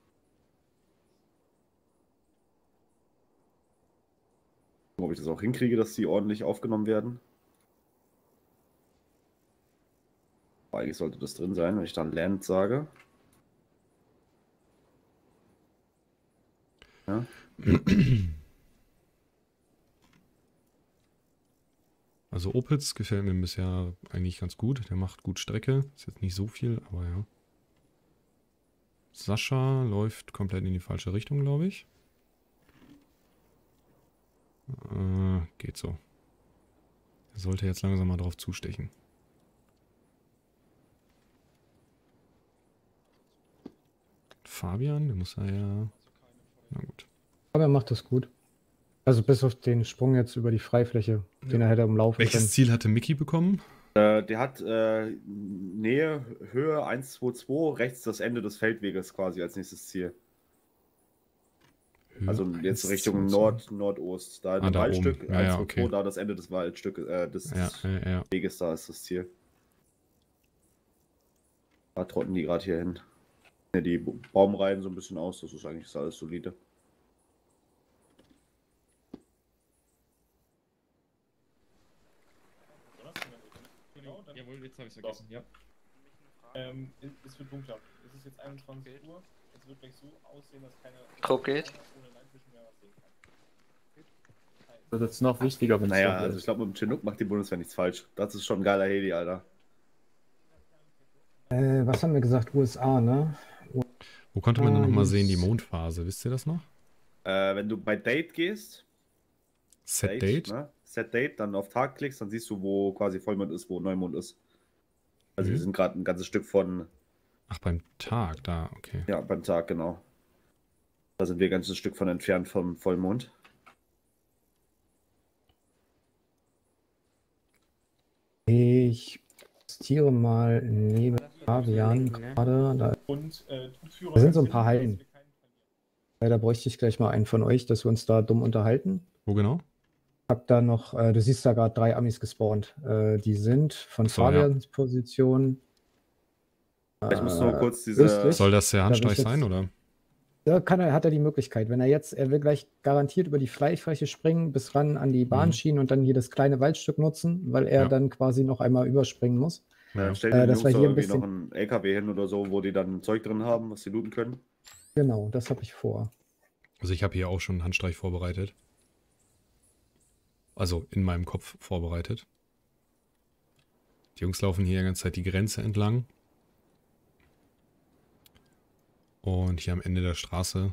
Ob ich das auch hinkriege, dass die ordentlich aufgenommen werden. Aber eigentlich sollte das drin sein, wenn ich dann Land sage. Ja. Also Opitz gefällt mir bisher eigentlich ganz gut. Der macht gut Strecke. Ist jetzt nicht so viel, aber ja. Sascha läuft komplett in die falsche Richtung, glaube ich. Geht so. Er sollte jetzt langsam mal drauf zustechen. Fabian, der muss ja... Na gut. Fabian macht das gut. Also bis auf den Sprung jetzt über die Freifläche, den er hätte umlaufen können. Welches Ziel hatte Mickey bekommen? Der hat Nähe, Höhe 122, rechts das Ende des Feldweges quasi als nächstes Ziel. Höhe Also jetzt 1, Richtung 2, 2. Nordost. Da in Ah, dem da Waldstück, oben. Ja, 1, ja, 2, okay. 2, da das Ende des Waldstückes, des Weges, da ist das Ziel. Da trotten die gerade hier hin. Ja, die Baumreihen so ein bisschen aus, das ist eigentlich alles solide. Jawohl, jetzt habe ich es vergessen, ja. Es wird dunkler. Es ist jetzt 21 Uhr. Es wird gleich so aussehen, dass keine. Grob geht. Ohne Night-Vision mehr was sehen kann. Wird jetzt noch wichtiger, wenn es Naja, dunkel also ist. ich glaube, mit dem Chinook macht die Bundeswehr nichts falsch. Das ist schon ein geiler Heli, Alter. Was haben wir gesagt? USA, ne? Wo konnte man denn noch mal yes. sehen, die Mondphase? Wisst ihr das noch? Wenn du bei Date gehst, Set Date? Ne? Set Date, dann auf Tag klickst, dann siehst du, wo quasi Vollmond ist, wo Neumond ist. Also wir sind gerade ein ganzes Stück von... Ach, beim Tag, da, okay. Ja, beim Tag, genau. Da sind wir ein ganzes Stück von entfernt vom Vollmond. Ich postiere mal neben Fabian gerade. Da sind so ein paar Hallen. Da bräuchte ich gleich mal einen von euch, dass wir uns da dumm unterhalten. Wo genau? Hab da noch, du siehst da gerade 3 Amis gespawnt. Die sind von So, Fabians Position. Ich muss nur kurz diese... östlich. Soll das der Da will ich Handstreich jetzt- sein, oder? Da hat er die Möglichkeit. Wenn er jetzt, er will gleich garantiert über die Freifläche springen, bis ran an die Bahnschienen und dann hier das kleine Waldstück nutzen, weil er Ja. dann quasi noch einmal überspringen muss. Ja, stell dir das war hier ein irgendwie bisschen. noch einen LKW hin oder so, wo die dann Zeug drin haben, was sie looten können. Genau, das habe ich vor. Also ich habe hier auch schon einen Handstreich vorbereitet. Also in meinem Kopf vorbereitet. Die Jungs laufen hier die ganze Zeit die Grenze entlang. Und hier am Ende der Straße,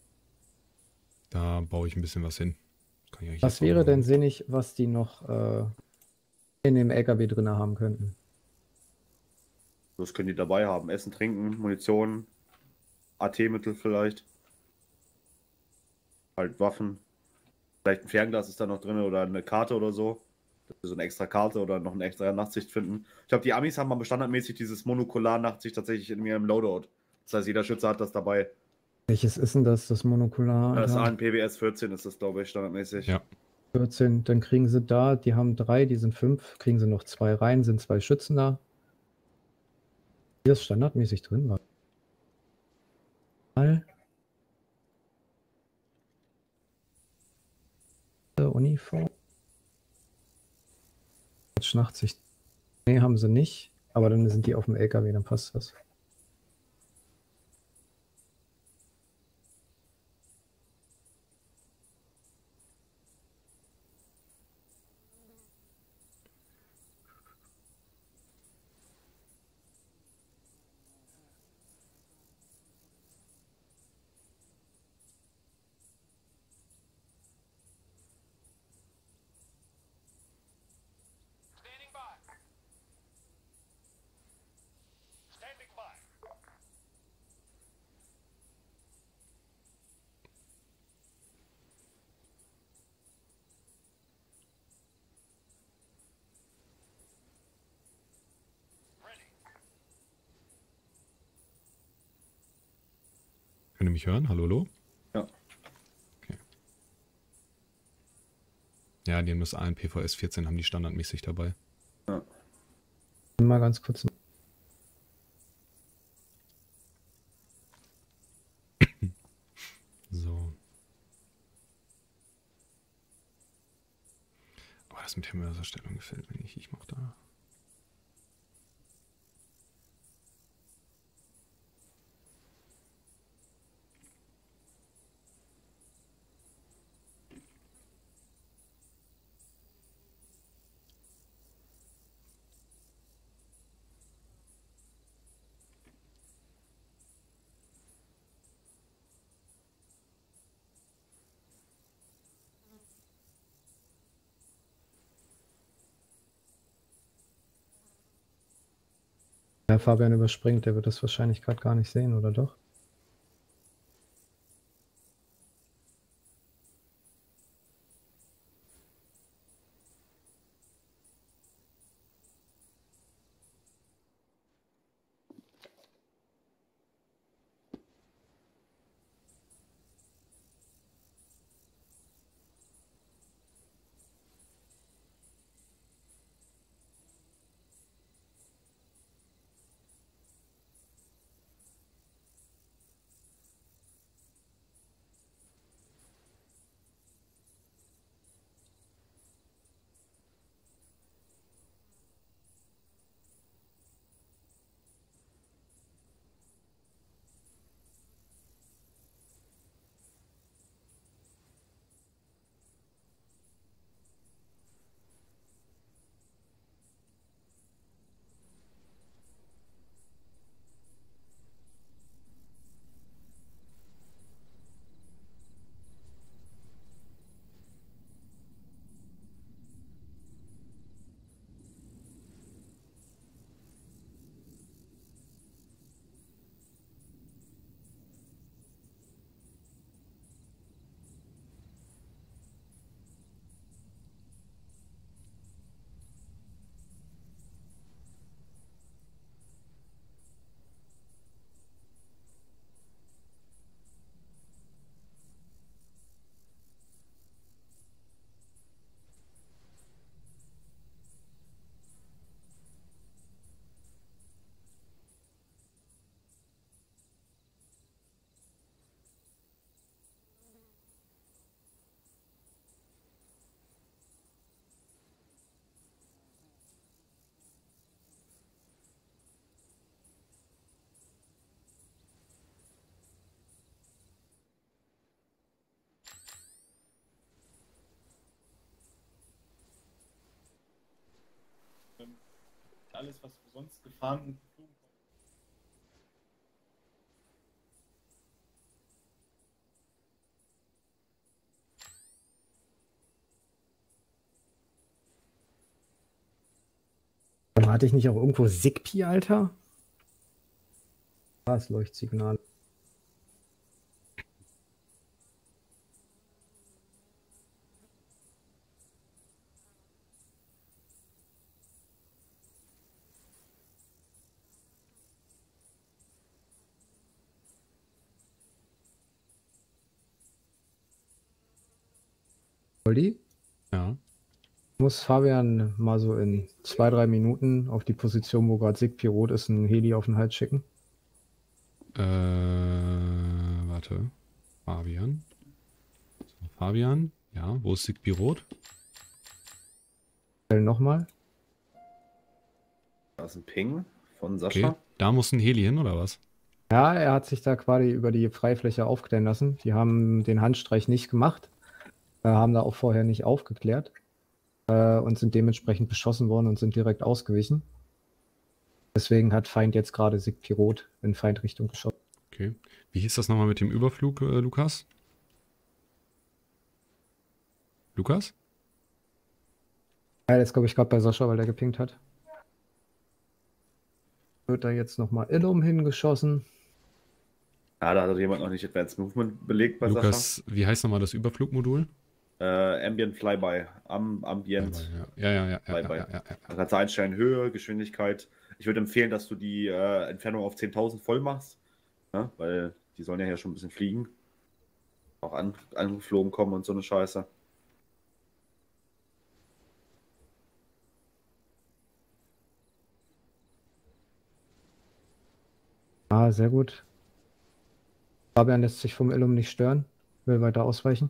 da baue ich ein bisschen was hin. Kann ich eigentlich Was jetzt wäre auch denn machen. sinnig, was die noch in dem LKW drin haben könnten? Das können die dabei haben. Essen, Trinken, Munition, AT-Mittel vielleicht. Halt Waffen. Vielleicht ein Fernglas ist da noch drin oder eine Karte oder so. Dass wir so eine extra Karte oder noch eine extra Nachtsicht finden. Ich glaube, die Amis haben aber standardmäßig dieses Monokular-Nachtsicht tatsächlich in ihrem Loadout. Das heißt, jeder Schütze hat das dabei. Welches ist denn das Monokular? Das Alter? ANPBS 14 ist das, glaube ich, standardmäßig. Ja. 14, dann kriegen sie da, die haben 3, die sind 5, kriegen sie noch 2 rein, sind 2 Schützen da. Hier ist standardmäßig drin war. Nachtsicht. Nee, haben sie nicht. Aber dann sind die auf dem LKW, dann passt das. Könnt ihr mich hören? Hallo, hallo? Ja. Okay. Ja, die haben das ANPVS 14, haben die standardmäßig dabei. Ja. Mal ganz kurz. So. Aber das mit Hemmwerserstellung gefällt mir nicht. Ich mach da. Ja, Fabian überspringt, der wird das wahrscheinlich gerade gar nicht sehen, oder doch? Alles, was wir sonst gefahren und geflogen haben. Hatte ich nicht auch irgendwo Sigpi, Alter? Das Leuchtsignal. Olli? Ja. Muss Fabian mal so in 2-3 Minuten auf die Position, wo gerade Sigpi rot ist, ein Heli auf den Hals schicken? Warte. Fabian. So, Fabian. Ja, wo ist Sigpi rot? Nochmal. Da ist ein Ping von Sascha. Okay, da muss ein Heli hin, oder was? Ja, er hat sich da quasi über die Freifläche aufklären lassen. Die haben den Handstreich nicht gemacht, haben da auch vorher nicht aufgeklärt und sind dementsprechend beschossen worden und sind direkt ausgewichen. Deswegen hat Feind jetzt gerade Sigpirot in Feindrichtung geschossen. Okay. Wie hieß das nochmal mit dem Überflug, Lukas? Lukas? Ja, das glaube ich gerade bei Sascha, weil der gepinkt hat. Wird da jetzt nochmal Illum hingeschossen. Ja, da hat jemand noch nicht Advanced Movement belegt bei Lukas, wie heißt nochmal das Überflugmodul? Ambient Flyby. Ambient. Flyby, ja. Flyby. Da kannst du einstellen Höhe, Geschwindigkeit. Ich würde empfehlen, dass du die Entfernung auf 10.000 voll machst. Ja, weil die sollen ja hier schon ein bisschen fliegen. Auch angeflogen kommen und so eine Scheiße. Ah, sehr gut. Fabian lässt sich vom Illum nicht stören. Will weiter ausweichen.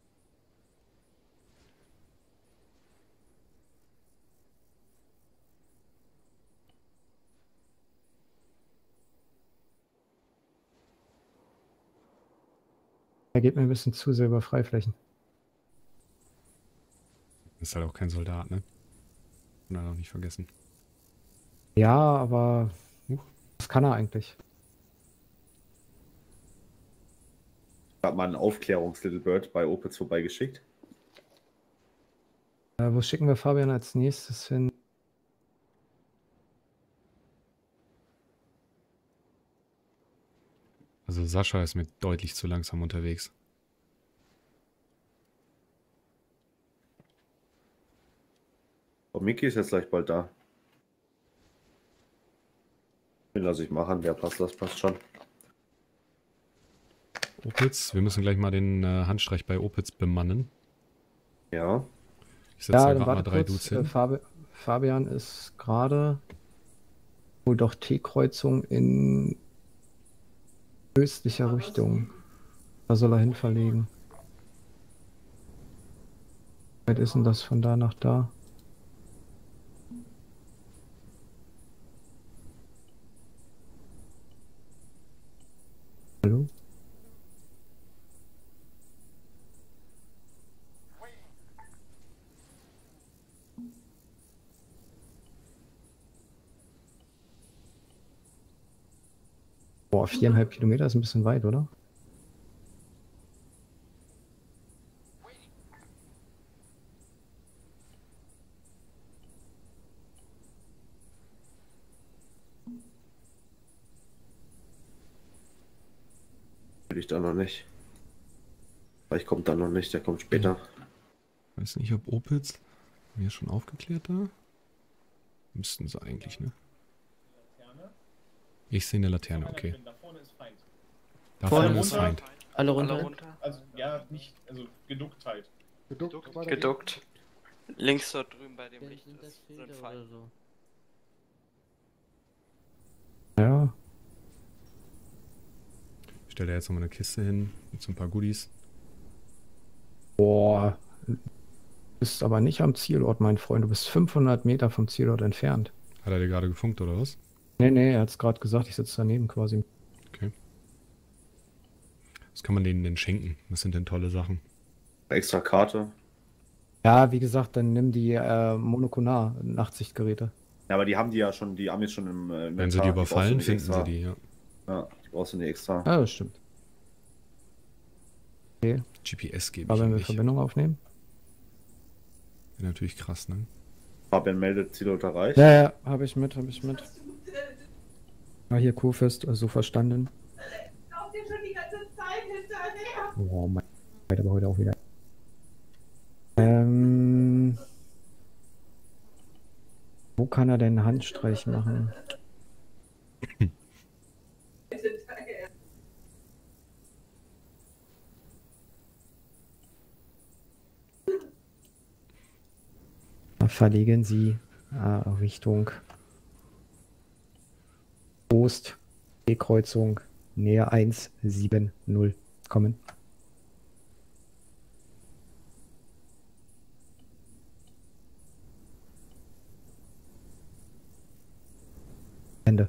Er geht mir ein bisschen zu sehr über Freiflächen. Ist halt auch kein Soldat, ne? Und auch nicht vergessen. Ja, aber was kann er eigentlich? Ich habe mal einen Aufklärungs-Little Bird bei Opitz vorbeigeschickt. Wo schicken wir Fabian als nächstes hin? Also Sascha ist mir deutlich zu langsam unterwegs. Oh, Miki ist jetzt gleich bald da. Den lasse ich machen, der passt, das passt schon. Opitz, wir müssen gleich mal den Handstreich bei Opitz bemannen. Ja. Ich setze da dann gerade mal warte 3 kurz. Dudes hin. Fabian ist gerade wohl doch T-Kreuzung in östlicher Richtung. Da soll er hin verlegen. Wie weit ist denn das von da nach da? Hallo? Boah, 4,5 Kilometer ist ein bisschen weit, oder? Will ich da noch nicht. Vielleicht kommt da noch nicht, der kommt später. Weiß nicht, ob Opitz mir schon aufgeklärt da? Müssten sie eigentlich, ne? Ich sehe eine Laterne, okay. Da vorne ist Feind. Da vorne ist Feind. Alle runter. Also, ja, nicht, also geduckt halt. Geduckt. Links dort drüben bei dem Licht Sind das ist Filter ein Feind. oder so? Ja. Ich stelle da jetzt nochmal eine Kiste hin mit so ein paar Goodies. Boah. Du bist aber nicht am Zielort, mein Freund. Du bist 500 Meter vom Zielort entfernt. Hat er dir gerade gefunkt, oder was? Nee, er hat es gerade gesagt. Ich sitze daneben quasi. Okay. Was kann man denen denn schenken? Was sind denn tolle Sachen? Extra Karte. Ja, wie gesagt, dann nimm die Monokular-Nachtsichtgeräte. Ja, aber die haben die ja schon, die Amis schon im Wenn sie die überfallen, finden sie die, ja. Ja, die brauchst du nicht extra. Ja, das stimmt. Okay. GPS gebe ich Aber wenn wir nicht. Verbindung aufnehmen? Wäre natürlich krass, ne? Fabian meldet, Zielort erreicht. Ja, habe ich mit. Ah, hier Kurfürst, so verstanden. Oh mein Gott, aber heute auch wieder. Wo kann er denn einen Handstreich machen? Verlegen Sie Richtung Ost, E-Kreuzung, Nähe 170 kommen. Ende.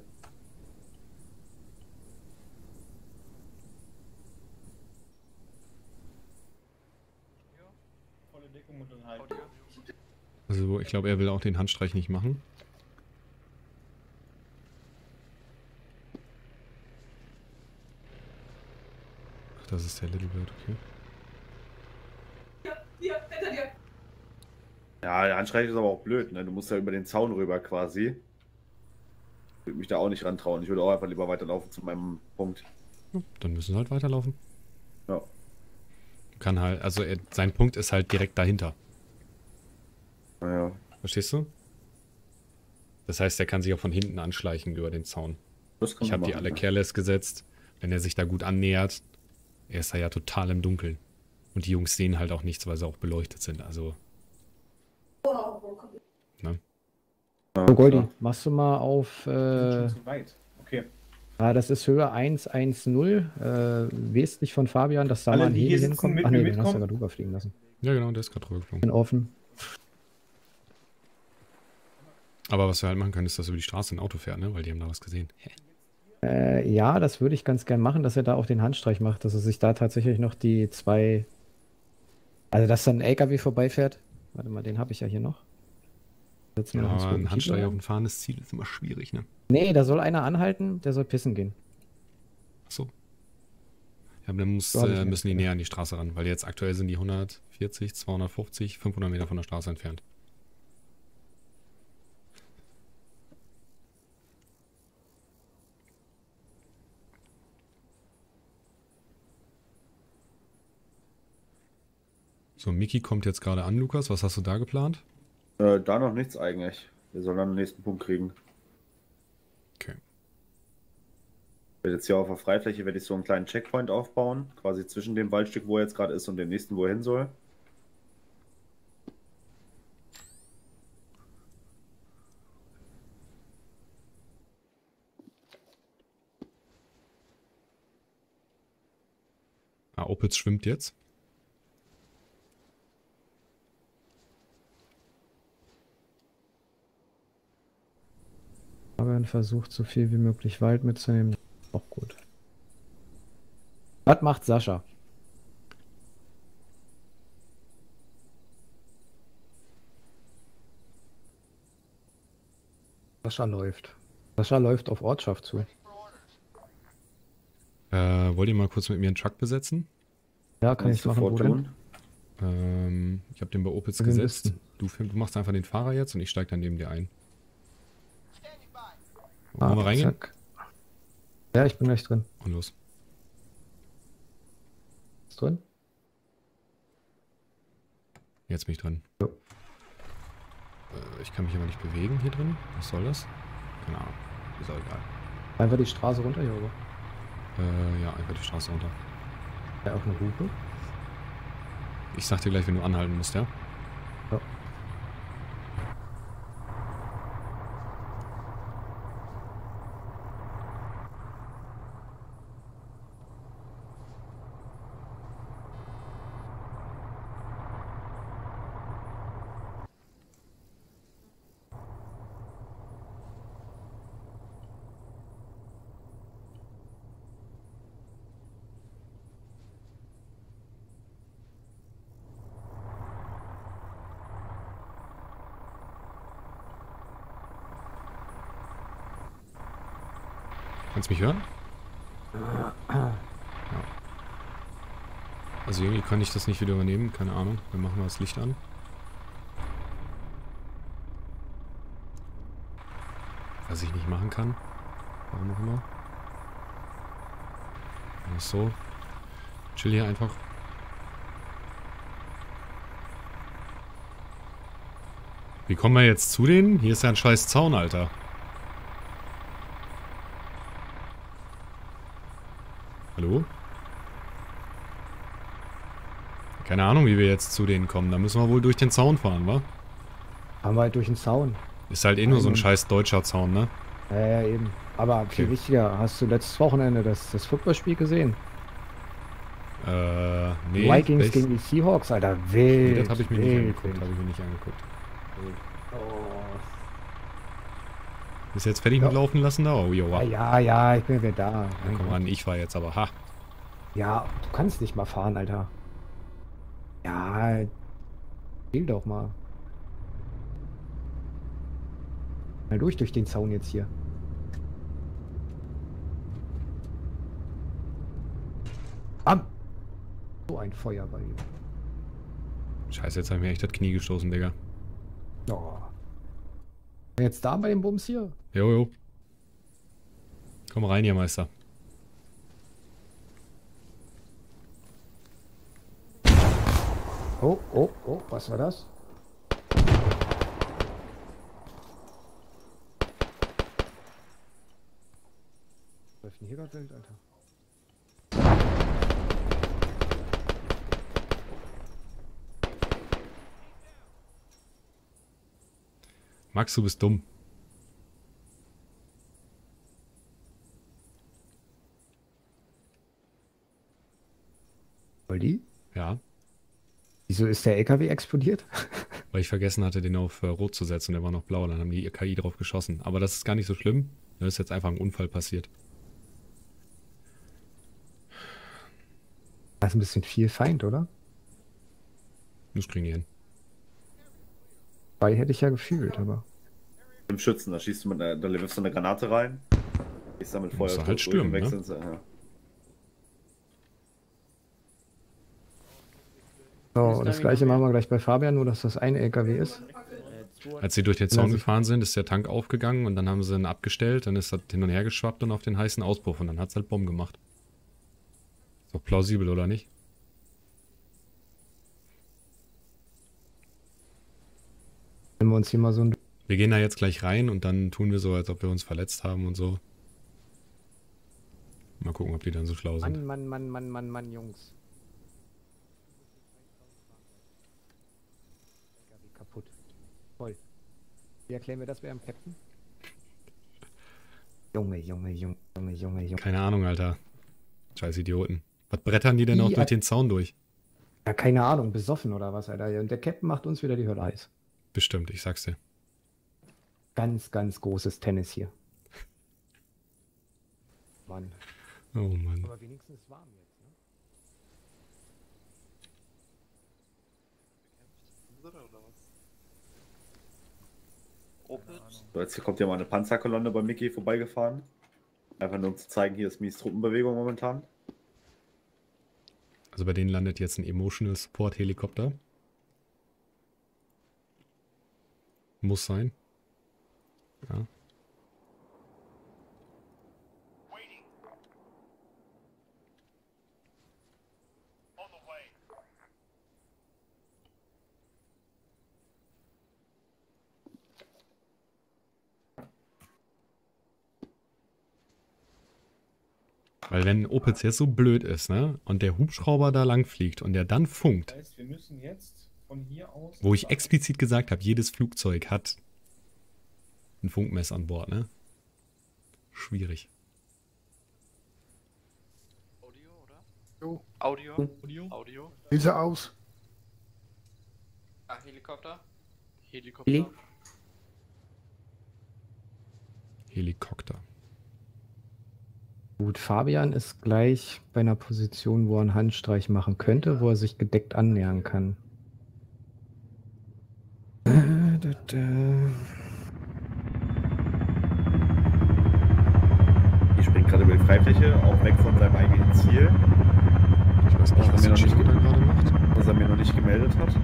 Volle Deckung und dann halt. Also ich glaube, er will auch den Handstreich nicht machen. Ach, das ist der Little Bird, okay. Ja, der Handstreich ist aber auch blöd, ne? Du musst ja über den Zaun rüber quasi. Ich würde mich da auch nicht rantrauen. Ich würde auch einfach lieber weiterlaufen zu meinem Punkt. Ja, dann müssen sie halt weiterlaufen. Ja. Kann halt, also sein Punkt ist halt direkt dahinter. Naja. Verstehst du? Das heißt, er kann sich auch von hinten anschleichen über den Zaun. Ich habe die alle careless gesetzt. Wenn er sich da gut annähert, er ist da ja total im Dunkeln. Und die Jungs sehen halt auch nichts, weil sie auch beleuchtet sind. Also. Ne? So, Goldi, machst du mal auf. Schon zu weit. Okay. Das ist Höhe 110, westlich von Fabian, dass da Alle, mal ein die Heli hier sitzen, hinkommt. mit Ach mir nee, den hast du mitkommen? gerade drüber fliegen lassen. Ja, genau, der ist gerade drüber geflogen. Bin offen. Aber was wir halt machen können, ist, dass über die Straße ein Auto fährt, ne? Weil die haben da was gesehen. Ja, das würde ich ganz gern machen, dass er da auch den Handstreich macht, dass er sich da tatsächlich noch die zwei. Also, dass dann ein LKW vorbeifährt. Warte mal, den habe ich ja hier noch. Setzen wir noch einen Ja, zweiten ein Handstreich Kieler auf ein fahrendes Ziel ist immer schwierig, ne? Nee, da soll einer anhalten, der soll pissen gehen. Achso. Ja, aber dann So hab ich mir müssen die näher an die Straße ran, weil jetzt aktuell sind die 140, 250, 500 Meter von der Straße entfernt. So, Miki kommt jetzt gerade an, Lukas. Was hast du da geplant? Da noch nichts eigentlich. Wir sollen dann den nächsten Punkt kriegen. Okay. Jetzt hier auf der Freifläche werde ich so einen kleinen Checkpoint aufbauen, quasi zwischen dem Waldstück, wo er jetzt gerade ist, und dem nächsten, wo er hin soll. Ah, Opitz schwimmt jetzt. Fabian versucht, so viel wie möglich Wald mitzunehmen. Auch gut. Was macht Sascha? Sascha läuft. Sascha läuft auf Ortschaft zu. Wollt ihr mal kurz mit mir einen Truck besetzen? Ja, kann ich machen, Bruder. Ich habe den bei Opitz Wir gesetzt. müssten. Du machst einfach den Fahrer jetzt und ich steige dann neben dir ein. Wollen wir reingehen? Zack. Ja, ich bin gleich drin. Und los. Ist drin? Jetzt bin ich drin. Jo. Ich kann mich aber nicht bewegen hier drin. Was soll das? Keine Ahnung. Ist auch egal. Einfach die Straße runter, hier rüber. Ja, einfach die Straße runter. Ja, auch eine Hupe. Ich sag dir gleich, wenn du anhalten musst, ja? Ja. Kannst du mich hören? Ja. Also irgendwie kann ich das nicht wieder übernehmen, keine Ahnung. Dann machen wir das Licht an. Was ich nicht machen kann. Warum auch immer. Ach so. Chill hier einfach. Wie kommen wir jetzt zu denen? Hier ist ja ein scheiß Zaun, Alter. Hallo? Keine Ahnung, wie wir jetzt zu denen kommen. Da müssen wir wohl durch den Zaun fahren, wa? Haben wir halt durch den Zaun. Ist halt eh nur so ein scheiß deutscher Zaun, ne? Ja, eben. Aber viel wichtiger, hast du letztes Wochenende das Footballspiel gesehen? Nee. Vikings gegen die Seahawks, Alter. Wild. Nee, das habe ich mir nicht wild, angeguckt. wild. Habe ich mir nicht angeguckt. Oh. Ist jetzt fertig mit Laufen lassen da? Oh, joa. Ja, ich bin wieder da. Komm ran, ich war jetzt aber, ha. Ja, du kannst nicht mal fahren, Alter. Ja, spiel doch mal. Mal durch den Zaun jetzt hier. Bam! So ein Feuerball. Scheiße, jetzt habe ich mir echt das Knie gestoßen, Digga. Oh. Jetzt da bei dem Bums hier? Jojo. Komm rein hier, Meister. Oh, was war das? Was läuft denn hier gerade wild, Alter? Max, du bist dumm. Goldi? Ja. Wieso ist der LKW explodiert? Weil ich vergessen hatte, den auf Rot zu setzen und der war noch blau. Dann haben die KI drauf geschossen. Aber das ist gar nicht so schlimm. Da ist jetzt einfach ein Unfall passiert. Das ist ein bisschen viel Feind, oder? Das kriegen die hin. Bei hätte ich ja gefühlt, aber. Im Schützen, da schießt du mit da wirfst du eine Granate rein. Gehst da mit Feuer musst du halt stürmen, ne? Ja. So, und das gleiche machen wir gleich bei Fabian, nur dass das ein LKW ist. Als sie durch den Zaun gefahren sind, ist der Tank aufgegangen und dann haben sie ihn abgestellt, dann ist das hin und her geschwappt und auf den heißen Auspuff und dann hat es halt Bomben gemacht. Ist doch plausibel, oder nicht? Wenn wir uns hier mal so ein... Wir gehen da jetzt gleich rein und dann tun wir so, als ob wir uns verletzt haben und so. Mal gucken, ob die dann so schlau sind. Mann, Jungs. Kaputt. Voll. Wie erklären wir das bei einem Captain? Junge. Keine Ahnung, Alter. Scheiß Idioten. Was brettern die denn auch durch den Zaun durch? Ja, keine Ahnung. Besoffen oder was, Alter. Und der Captain macht uns wieder die Hölle heiß. Bestimmt, ich sag's dir. Ganz großes Tennis hier. Mann. Oh Mann. Aber wenigstens warm jetzt, ne? So, jetzt hier kommt ja mal eine Panzerkolonne bei Mickey vorbeigefahren. Einfach nur um zu zeigen, hier ist mies Truppenbewegung momentan. Also bei denen landet jetzt ein Emotional Support Helikopter. Muss sein. Ja. Weil wenn Opitz jetzt so blöd ist, ne, und der Hubschrauber da lang fliegt und der dann funkt, Das heißt, wir müssen jetzt von hier aus... wo ich explizit gesagt habe, jedes Flugzeug hat ein Funkmess an Bord, ne? Schwierig. Audio. Wie sieht aus? Ah, Helikopter. Helikopter. Gut, Fabian ist gleich bei einer Position, wo er einen Handstreich machen könnte, wo er sich gedeckt annähern kann. Ich springe gerade über die Freifläche, auch weg von seinem eigenen Ziel. Ich weiß nicht, was der Chico da gerade macht. Was er mir noch nicht gemeldet hat.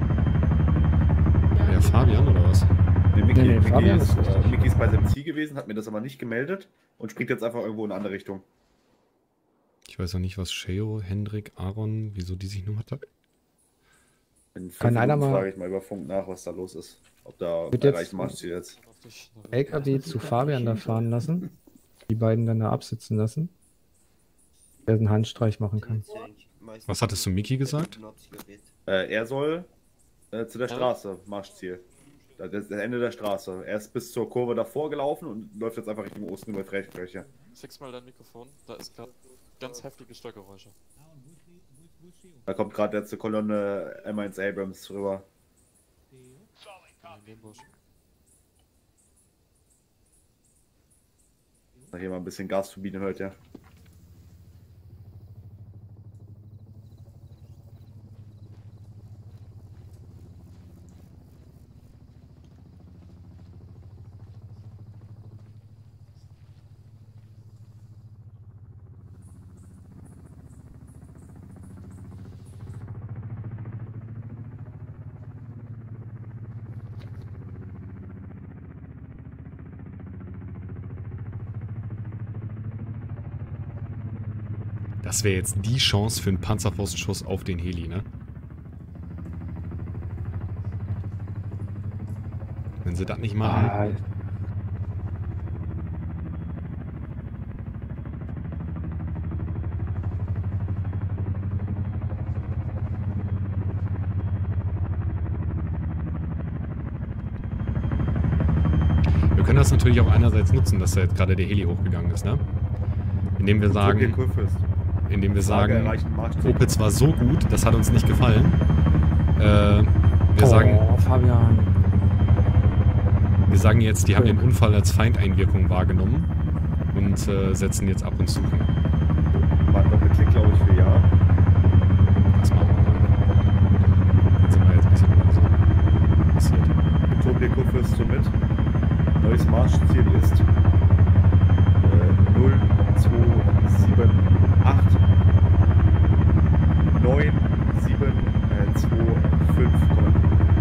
Der Fabian oder was? Nee, Mickey ist Mickey ist bei seinem Ziel gewesen, hat mir das aber nicht gemeldet und springt jetzt einfach irgendwo in eine andere Richtung. Ich weiß auch nicht, was Sheo, Hendrik, Aaron, wieso die sich nur hat. In 5 Kann einer Minuten mal- frage ich mal über Funk nach, was da los ist. Ob da Wird jetzt- erreicht Marschziel jetzt. LKW zu Fabian da fahren lassen. Die beiden dann da absitzen lassen. Der einen Handstreich machen kann. Was hattest du Mickey gesagt? Er soll zu der Straße, Marschziel. Das Ende der Straße. Er ist bis zur Kurve davor gelaufen und läuft jetzt einfach Richtung Osten über die Freifläche. Fix mal dein Mikrofon. Da ist gerade ganz heftige Störgeräusche. Da kommt gerade jetzt eine Kolonne M1 Abrams rüber. In dem Busch. Da hier mal ein bisschen Gasturbine hört, ja. Das wäre jetzt die Chance für einen Panzerfaustschuss auf den Heli, ne? Wenn sie das nicht machen. Wir können das natürlich auch einerseits nutzen, dass da jetzt gerade der Heli hochgegangen ist, ne? Indem wir sagen, Opitz war so gut, das hat uns nicht gefallen. Wir sagen jetzt, die haben den Unfall als Feindeinwirkung wahrgenommen und setzen jetzt ab und zu. War Doppelklick, glaube ich, für Ja. Das machen wir mal. Jetzt sind wir jetzt ein bisschen langsam passiert. Topliko führst du mit. Neues Marschziel ist 0, 2, 7, 8, 9, 7, 2, 5, komm.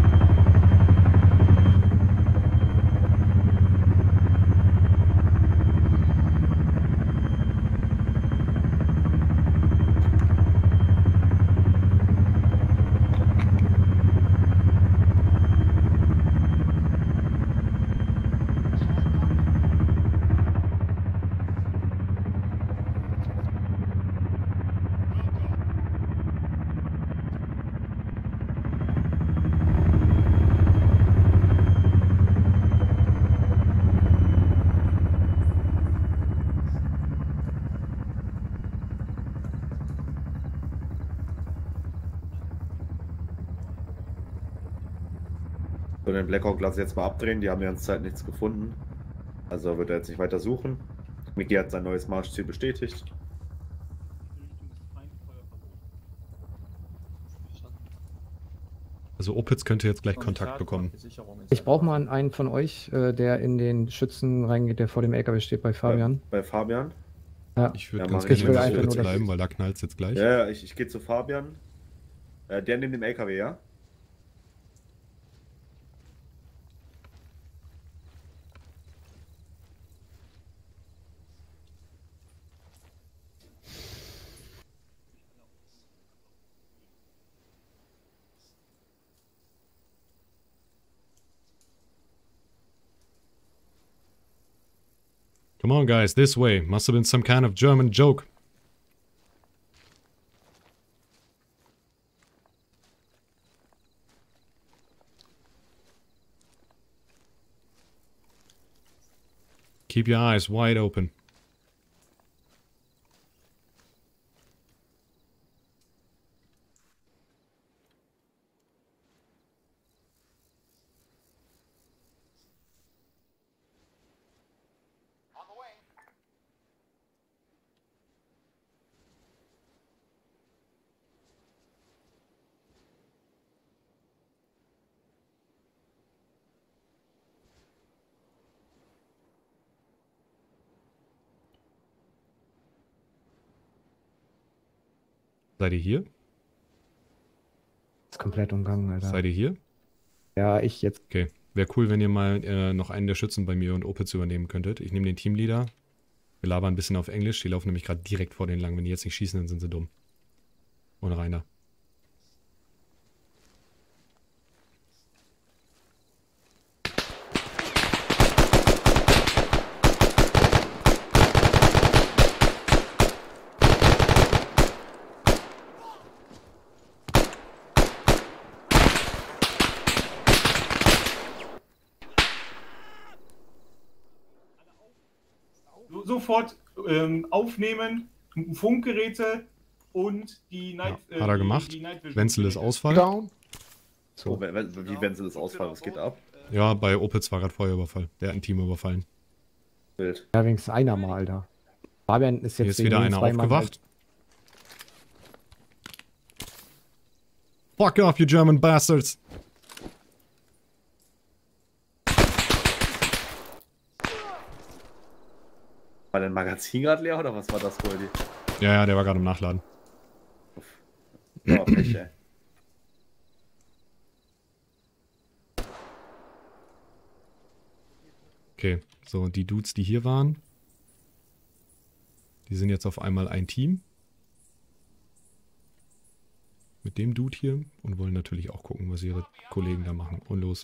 So, den Blackhawk lasse ich jetzt mal abdrehen, die haben die ganze Zeit nichts gefunden. Also wird er jetzt nicht weiter suchen. Mickey hat sein neues Marschziel bestätigt. Also Opitz könnte jetzt gleich Kontakt bekommen. Ich brauche mal einen von euch, der in den Schützen reingeht, der vor dem LKW steht, bei Fabian. Bei Fabian? Ja. Ich würde ganz gerne jetzt bleiben, weil da knallt es jetzt gleich. Ja, ich gehe zu Fabian. Der neben dem LKW, ja? Come on, guys, this way. Must have been some kind of German joke. Keep your eyes wide open. Seid ihr hier? Ist komplett umgangen, Alter. Seid ihr hier? Ja, ich jetzt. Okay. Wäre cool, wenn ihr mal noch einen der Schützen bei mir und Opitz übernehmen könntet. Ich nehme den Teamleader. Wir labern ein bisschen auf Englisch. Die laufen nämlich gerade direkt vor denen lang. Wenn die jetzt nicht schießen, dann sind sie dumm. Und Rainer. Sofort aufnehmen, Funkgeräte und die Night... Hat er gemacht. Wenzel ist Ausfall. Down. So, wie Wenzel ist Ausfall? Was geht ab? Ja, bei Opitz war gerade Feuerüberfall. Der hat ein Team überfallen. Wild. Ja, wenigstens einer mal, Alter. Fabian ist jetzt Hier ist wieder einer aufgewacht. Fuck off, you German bastards! War dein Magazin gerade leer oder was war das, Goldi? Ja, der war gerade im Nachladen. Ja, Pech, ey. Okay, so, die Dudes, die hier waren, die sind jetzt auf einmal ein Team. Mit dem Dude hier und wollen natürlich auch gucken, was ihre Kollegen da machen. Und los.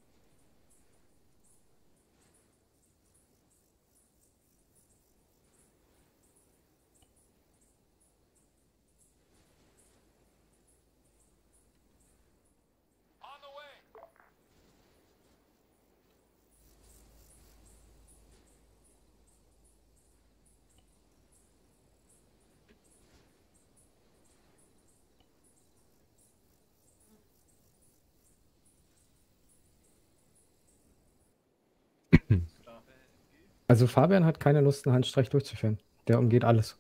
Also Fabian hat keine Lust, einen Handstreich durchzuführen. Der umgeht alles.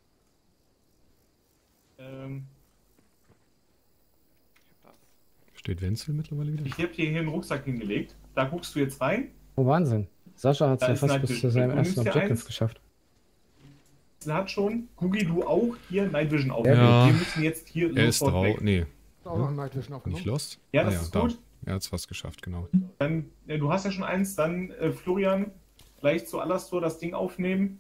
Steht Wenzel mittlerweile wieder? Ich habe hier einen Rucksack hingelegt. Da guckst du jetzt rein. Oh, Wahnsinn. Sascha hat es Da ja ist fast Night bis Vision. zu seinem Du ersten nimmst dir Objective eins. geschafft. Hat schon. Gugi, du auch hier Night Vision auf. Ja. Wir müssen jetzt hier Er ist sofort drauf. weg. Nee. Auch noch Night Vision aufgenommen. Nicht Lost? Ja, das Ah, ist da. gut. Er hat es fast geschafft, genau. Dann, du hast ja schon eins, dann Florian, gleich zu Alastor das Ding aufnehmen.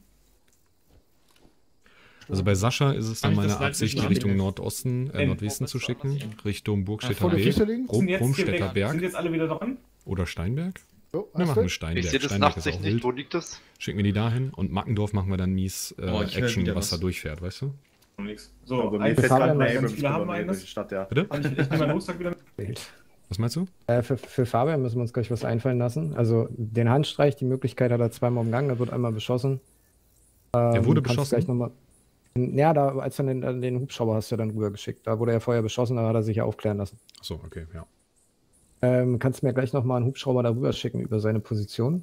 Also bei Sascha ist es dann Kann ich meine das Night Absicht, die Vision Richtung abnehmen? Nordwesten zu schicken. Richtung Burgstädter vor der Weg. Füße liegen? Sind jetzt hier Bromstädter weg. Berg. Sind jetzt alle wieder dran? Oder Steinberg? So, Wir machen Steinberg. Ich sehe das Steinberg ist Nachtsicht auch nicht. wild. Wo liegt das? Schicken wir die dahin und Mackendorf machen wir dann mies ich höre Action, wieder was da was. durchfährt, weißt du? Nix. So, Aber mir eins fällt Fabian, gerade eine ganz Abrams viele haben durch die eines. Stadt, ja. Bitte? Ich nehme meinen Rucksack wieder mit. Was meinst du? Für Fabian müssen wir uns gleich was einfallen lassen. Also den Handstreich, die Möglichkeit hat er zweimal umgangen, er wird einmal beschossen. Er wurde kannst beschossen? Gleich noch mal, ja, da, als du den Hubschrauber hast du ja dann rübergeschickt. Da wurde er vorher beschossen, da hat er sich ja aufklären lassen. Achso, okay, ja. Kannst du mir gleich nochmal einen Hubschrauber darüber schicken über seine Position?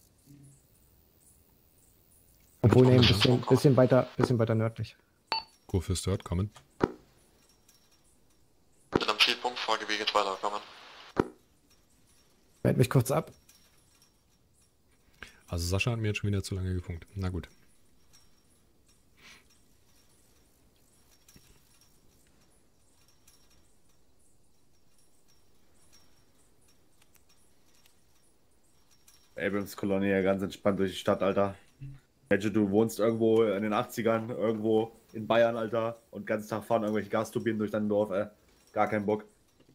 Obwohl, nee, ein bisschen weiter nördlich. Go für Third, kommen. Bin am Zielpunkt, Frage, wie geht's weiter? Kommen. Meld mich kurz ab. Also Sascha hat mir jetzt schon wieder zu lange gefunkt. Na gut. Abrams-Kolonie ja ganz entspannt durch die Stadt, Alter. Hedge, du wohnst irgendwo in den 80ern, irgendwo in Bayern, Alter, und den ganzen Tag fahren irgendwelche Gasturbinen durch dein Dorf, ey. Gar kein Bock.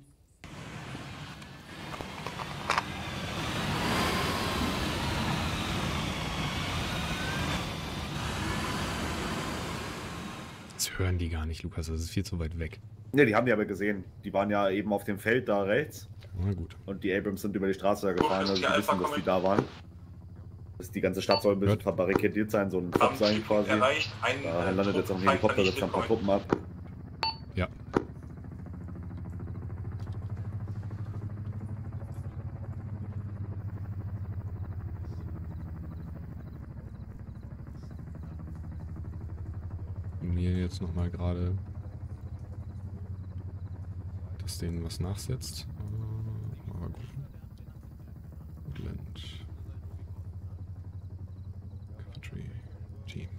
Das hören die gar nicht, Lukas. Das ist viel zu weit weg. Ne, die haben die aber gesehen. Die waren ja eben auf dem Feld da rechts. Na gut. Und die Abrams sind über die Straße da gefahren, also die wissen, dass die da waren. Die ganze Stadt soll ein bisschen verbarrikadiert sein, so ein Kopf sein quasi. Da landet jetzt auch ein Helikopter, setzt ein paar Truppen ab. Ja. Und hier jetzt nochmal gerade, dass denen was nachsetzt. Aber gut. Woodland. Infantry Team.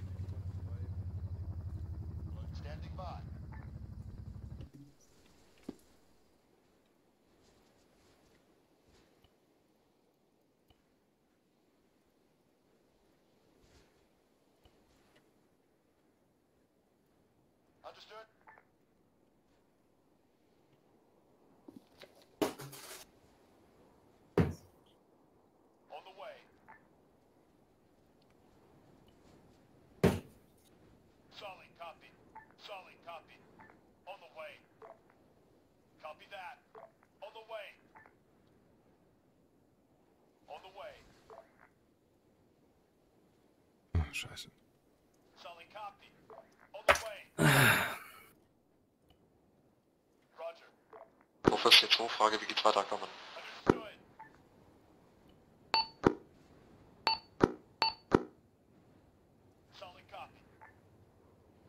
Ah, scheiße. Wofür steht so? Frage, wie geht's weiter? Kommen.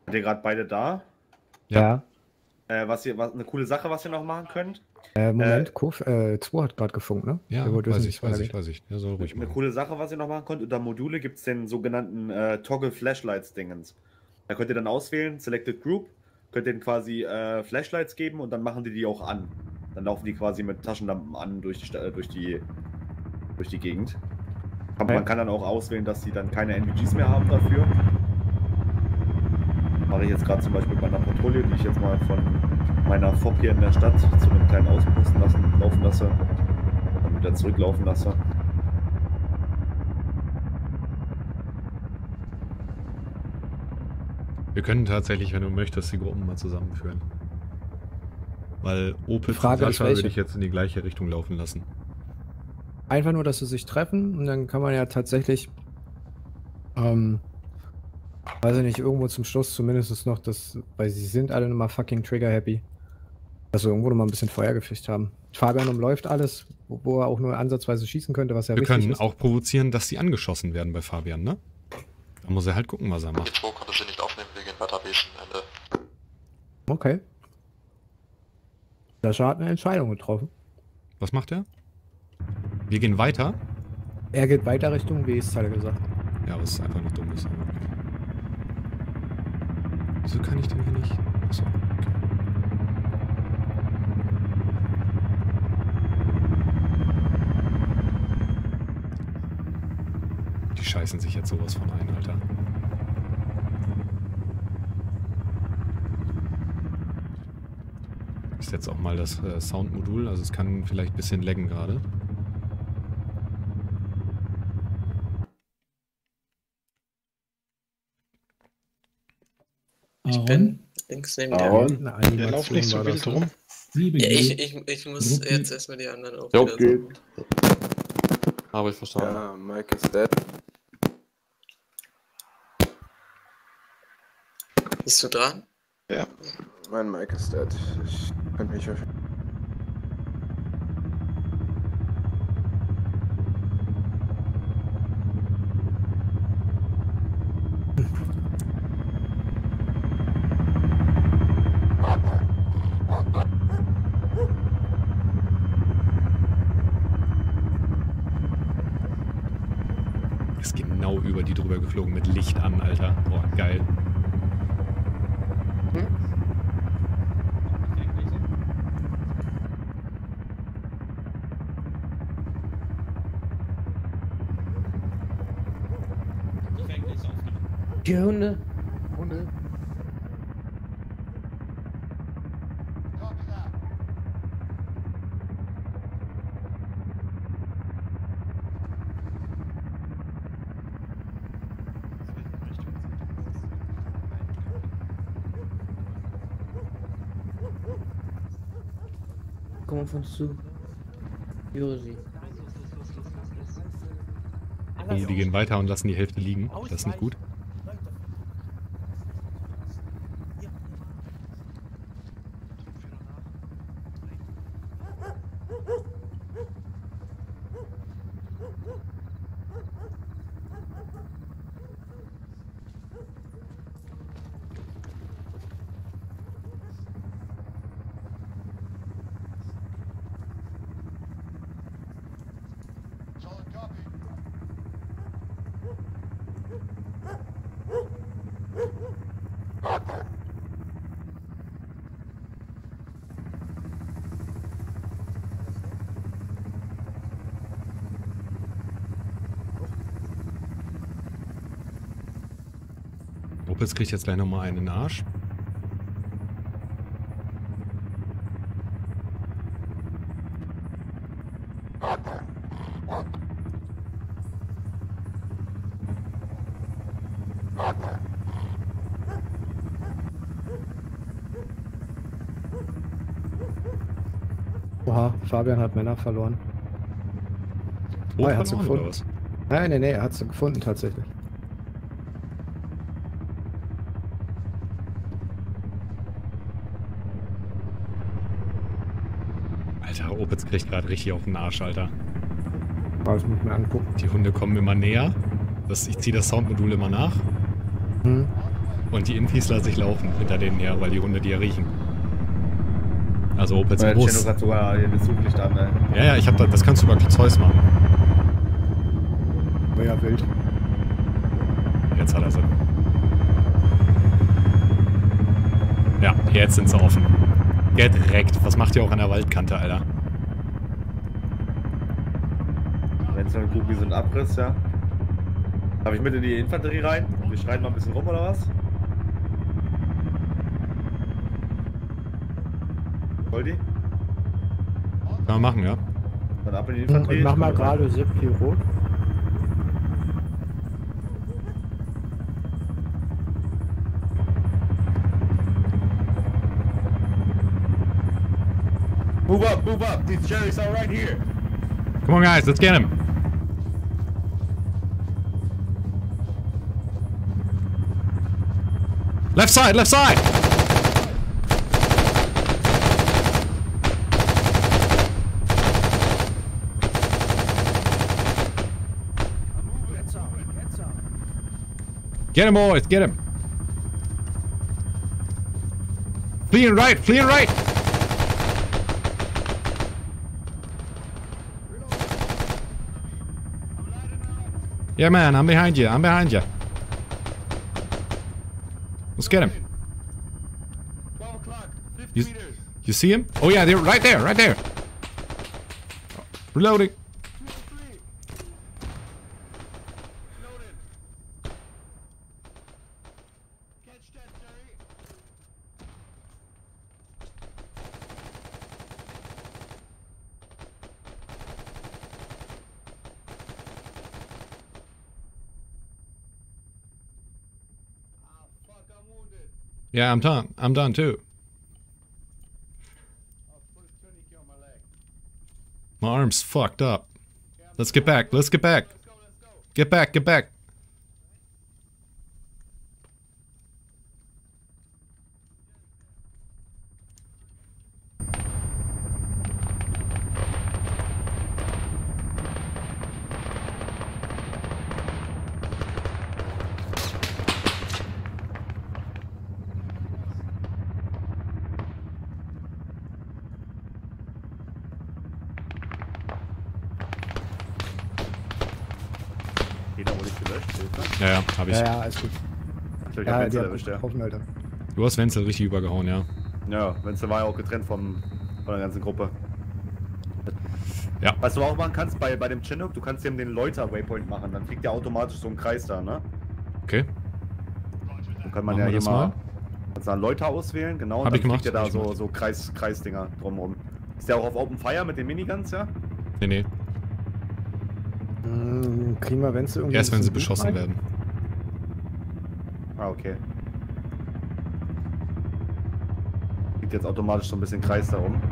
Seid ihr gerade beide da? Ja. Eine coole Sache, was ihr noch machen könnt? Moment, Kuf, 2 hat gerade gefunkt, ne? Ja, Der wollte weiß wissen, ich. Der soll ruhig Eine machen. coole Sache, was ihr noch machen könnt, unter Module gibt es den sogenannten Toggle Flashlights Dingens. Da könnt ihr dann auswählen, Selected Group, könnt ihr quasi Flashlights geben und dann machen die auch an. Dann laufen die quasi mit Taschenlampen an durch die Gegend. Man kann dann auch auswählen, dass sie dann keine NVGs mehr haben dafür. Mache ich jetzt gerade zum Beispiel bei einer Patrouille, die ich jetzt mal von meiner FOB hier in der Stadt zu einem kleinen Außenposten laufen lasse. Dann wieder zurücklaufen lasse. Wir können tatsächlich, wenn du möchtest, die Gruppen mal zusammenführen. Weil Opel und Frage ist, Sascha welche? würde ich jetzt in die gleiche Richtung laufen lassen. Einfach nur, dass sie sich treffen und dann kann man ja tatsächlich, weiß ich nicht, irgendwo zum Schluss zumindest noch das, weil sie sind alle nochmal fucking trigger-happy, dass wir irgendwo nochmal ein bisschen Feuergefecht haben. Fabian umläuft alles, wo er auch nur ansatzweise schießen könnte, was ja Wir wichtig können ist. auch provozieren, dass sie angeschossen werden bei Fabian, ne? Da muss er halt gucken, was er macht. Die 2 konnte sie nicht aufnehmen wegen Database Ende. Okay. Sascha hat eine Entscheidung getroffen. Was macht er? Wir gehen weiter. Er geht weiter Richtung West, hat er gesagt. Ja, was ist einfach nur dumm ist. Aber okay. Wieso kann ich den hier nicht? Achso, okay. Die scheißen sich jetzt sowas von ein, Alter. Ich setze auch mal das Soundmodul, also es kann vielleicht ein bisschen laggen gerade. Ich bin links neben dir. Der lauft nicht so wild rum. Ja, ich muss jetzt erstmal die anderen auch Jo, wieder geht. so. Habe ich verstanden. Ja, Mike ist dead. Bist du dran? Ja. Mein Mike ist dead. Ich kann mich auf... Ist genau über die drüber geflogen mit Licht an, Alter. Boah, geil. Die Hunde. Komm auf uns zu. Josi. Oh, die gehen weiter und lassen die Hälfte liegen. Das ist nicht gut. Opitz kriegt jetzt gleich nochmal einen in den Arsch. Oha, Fabian hat Männer verloren. Oh, er hat sie verloren, gefunden. oder was? Nein, er hat sie gefunden tatsächlich. Alter, Opitz kriegt gerade richtig auf den Arsch, Alter. Das muss ich mir angucken. Die Hunde kommen immer näher. Ich ziehe das Soundmodul immer nach. Hm. Und die Infis lasse ich laufen hinter denen her, weil die Hunde die ja riechen. Also Opels Der Bus. Chino hat sogar hier das Suchlicht an, ne? Ja, ja, ich hab das kannst du über Zeus machen. War ja wild. Jetzt hat er sie. Ja, jetzt sind sie offen. Direkt. Was macht ihr auch an der Waldkante, Alter? Wenn so ein Kubi so ein Abriss, ja. Darf ich mit in die Infanterie rein? Wir schreien mal ein bisschen rum, oder was? Goldi? Kann man machen, ja. Dann ab in die Infanterie. Und mach mal gerade Sepp hier rot. Move up, these cherries are right here. Come on, guys, let's get him. Left side, left side! Get him, boys, get him. Fleeing right, fleeing right! Yeah, man, I'm behind you. I'm behind you. Let's get him. 12 o'clock, 50 You, meters. you see him? Oh yeah, they're right there, right there. Reloading. Yeah, I'm done. I'm done too. My arm's fucked up. Let's get back. Let's get back. Get back. Get back. Jeder wurde ich gelöscht, Hilfe. Ja, ja, hab ich. Ja, ja, alles gut. Ich hab Ja, Wenzel die erwischt, ja. getroffen, Alter. Du hast Wenzel richtig übergehauen, ja. Ja, Wenzel war ja auch getrennt von der ganzen Gruppe. Ja. Was du auch machen kannst bei dem Chinook, du kannst ihm den Loiter-Waypoint machen, dann fliegt der automatisch so ein Kreis da, ne? Okay. Dann kann man Machen ja wir hier das mal. mal. Kannst du einen Loiter auswählen, genau, Hab und ich dann gemacht, fliegt ja hab da ich so Kreisdinger drumherum. Ist der auch auf Open Fire mit den Miniguns, ja? Nee, nee. Kriegen wir Wenzel irgendwie. Erst wenn ein sie bisschen beschossen rein? werden. Ah, okay. Fliegt jetzt automatisch so ein bisschen Kreis darum.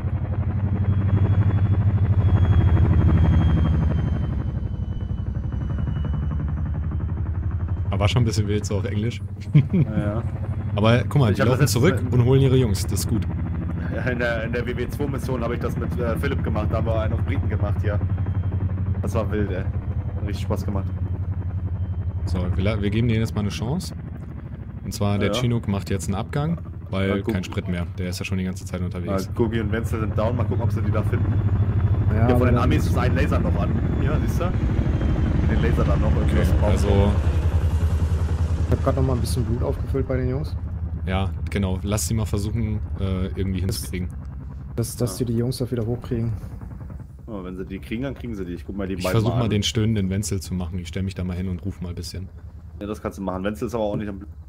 Aber war schon ein bisschen wild, so auf Englisch. Ja. Aber guck mal, Ich die hab das laufen jetzt- zurück und holen ihre Jungs. Das ist gut. Ja, in der WW2-Mission habe ich das mit Philipp gemacht, da haben wir einen auf Briten gemacht, ja. Das war wild, ey. Hat richtig Spaß gemacht. So, wir geben denen jetzt mal eine Chance. Und zwar, der Ja. Chinook macht jetzt einen Abgang, weil Ja, guck. kein Sprit mehr. Der ist ja schon die ganze Zeit unterwegs. Gugi und Wenzel sind down, mal gucken, ob sie die da finden. Ja, Hier von den aber- Amis ist ein Laser noch an. Hier, siehst du? Den Laser dann noch. Okay, also, Ich hab grad noch mal ein bisschen Blut aufgefüllt bei den Jungs. ja, genau. Lass sie mal versuchen, irgendwie hinzukriegen. Dass die die Jungs da wieder hochkriegen. Oh, wenn sie die kriegen, dann kriegen sie die. Ich guck mal die Ich beiden versuche mal an. den stöhnenden Wenzel zu machen. Ich stelle mich da mal hin und rufe mal ein bisschen. Ja, das kannst du machen. Wenzel ist aber auch nicht am Blut.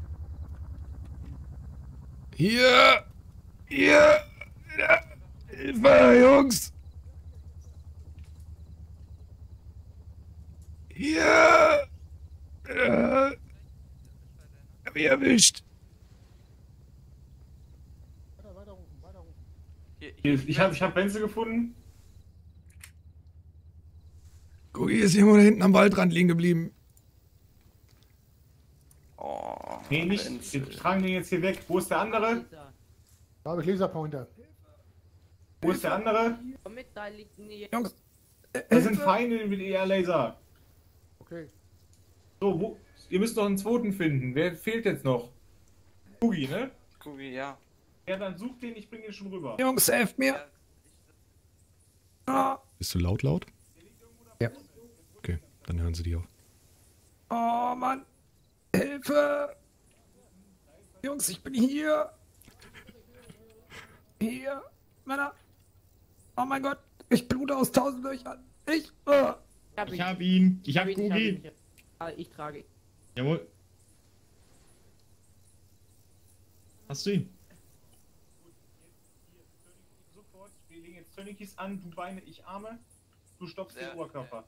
Hier! Hier! Hilfe, Jungs! Hier! Hab ich erwischt! Ich hab Wenzel gefunden. Guck, hier ist irgendwo da hinten am Waldrand liegen geblieben. Nee, nicht. Wir tragen den jetzt hier weg. Wo ist der andere? Da habe ich Laserpointer. Wo ist der andere? Komm mit, da liegt ein Jungs! Da sind Feinde mit ER-Laser. Okay. So, ihr müsst noch einen zweiten finden. Wer fehlt jetzt noch? Kugi, ne? Kugi, ja. Ja, dann such den, ich bring den schon rüber. Jungs, helft mir! Ah. Bist du laut? Ja. Okay, dann hören sie die auf. Oh Mann! Hilfe! Jungs, ich bin hier! Hier! Männer! Oh mein Gott! Ich blute aus 1000 Löchern! Ich hab ihn! Ich hab Kugi! Ich trage ihn. Jawohl. Hast du ihn? Sofort, wir legen jetzt Tourniquets an, du Beine, ich Arme, du stoppst den Oberkörper.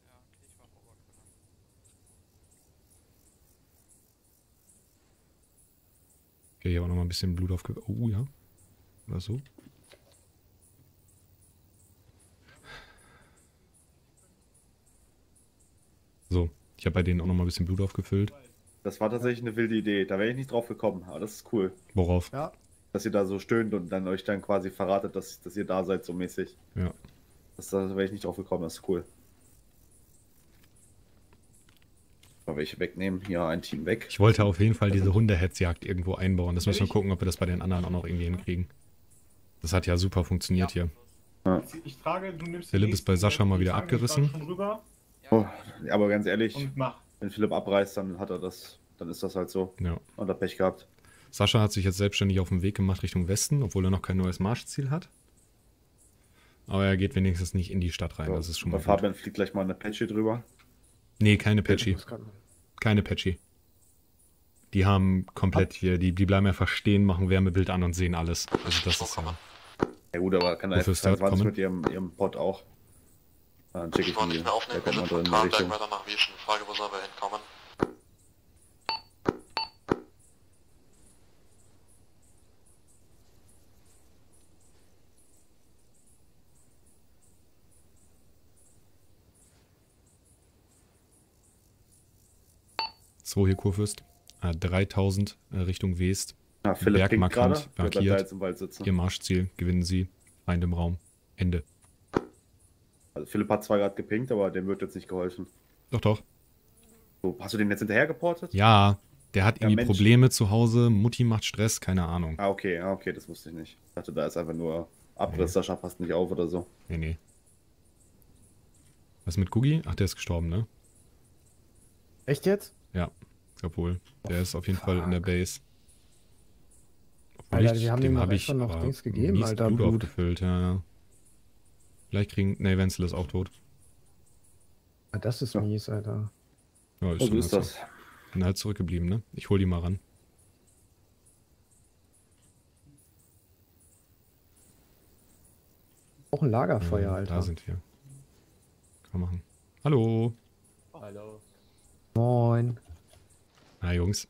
Okay, hier auch noch mal ein bisschen Blut aufge... Oh ja. Oder so. So, ich habe bei denen auch noch mal ein bisschen Blut aufgefüllt. Das war tatsächlich eine wilde Idee. Da wäre ich nicht drauf gekommen, aber das ist cool. Worauf? Ja. Dass ihr da so stöhnt und dann euch dann quasi verratet, dass ihr da seid, so mäßig. Ja. Da wäre ich nicht drauf gekommen, das ist cool. Mal welche wegnehmen. Hier ein Team weg. Ich wollte auf jeden Fall diese Hundehetzjagd irgendwo einbauen. Das müssen wir gucken, ob wir das bei den anderen auch noch irgendwie hinkriegen. Das hat ja super funktioniert hier. Ja. Ich trage, du nimmst Philipp ist bei Sascha mal wieder abgerissen. Oh, aber ganz ehrlich, Und mach. wenn Philipp abreißt, dann hat er das, dann ist das halt so. Ja. Und hat Pech gehabt. Sascha hat sich jetzt selbstständig auf den Weg gemacht Richtung Westen, obwohl er noch kein neues Marschziel hat. Aber er geht wenigstens nicht in die Stadt rein, das ist schon mal gut. Fabian fliegt gleich mal eine Patchy drüber. Nee, keine Patchy. Keine Patchy. Die haben komplett hier, die bleiben einfach stehen, machen Wärmebild an und sehen alles. Also das ist ja... Ja gut, aber kann er Wofür ist der F22 kommen? mit ihrem Pod auch. Dann check ich ihn. Nicht mehr aufnehmen, Der kommt mal drin in die Kranberg Richtung. weiter nach Wieschen. Frage, wo sollen wir hinkommen? So, hier Kurfürst. 3000 Richtung West. Ja, Philipp Berg pinkt gerade. markant, Der bleibt da jetzt markiert. im Wald sitzen. Ihr Marschziel, gewinnen sie. Feind im Raum. Ende. Also Philipp hat zwar gerade gepinkt, aber dem wird jetzt nicht geholfen. Doch, doch. So, hast du den jetzt hinterher geportet? Ja, der hat Ja, irgendwie Mensch. Probleme zu Hause. Mutti macht Stress, keine Ahnung. Ah, okay, das wusste ich nicht. Ich dachte, da ist einfach nur Abriss, Sascha passt nicht auf oder so. Nee. Was mit Gugi? Ach, der ist gestorben, ne? Echt jetzt? Ja, ich glaub wohl. Der ist auf jeden Fall in der Base. Alter, wir haben dem hab extra noch aber Dings gegeben, mies Alter, Blut Blut. aufgefüllt, ja. Vielleicht kriegen... Ne, Wenzel ist auch tot. Ah, das ist mies, Alter. Ja, Oh, so dann ist halt das. Bin halt zurückgeblieben, ne? Ich hol die mal ran. Auch ein Lagerfeuer, Alter. Da sind wir. Kann man machen. Hallo. Hallo. Moin. Na, Jungs.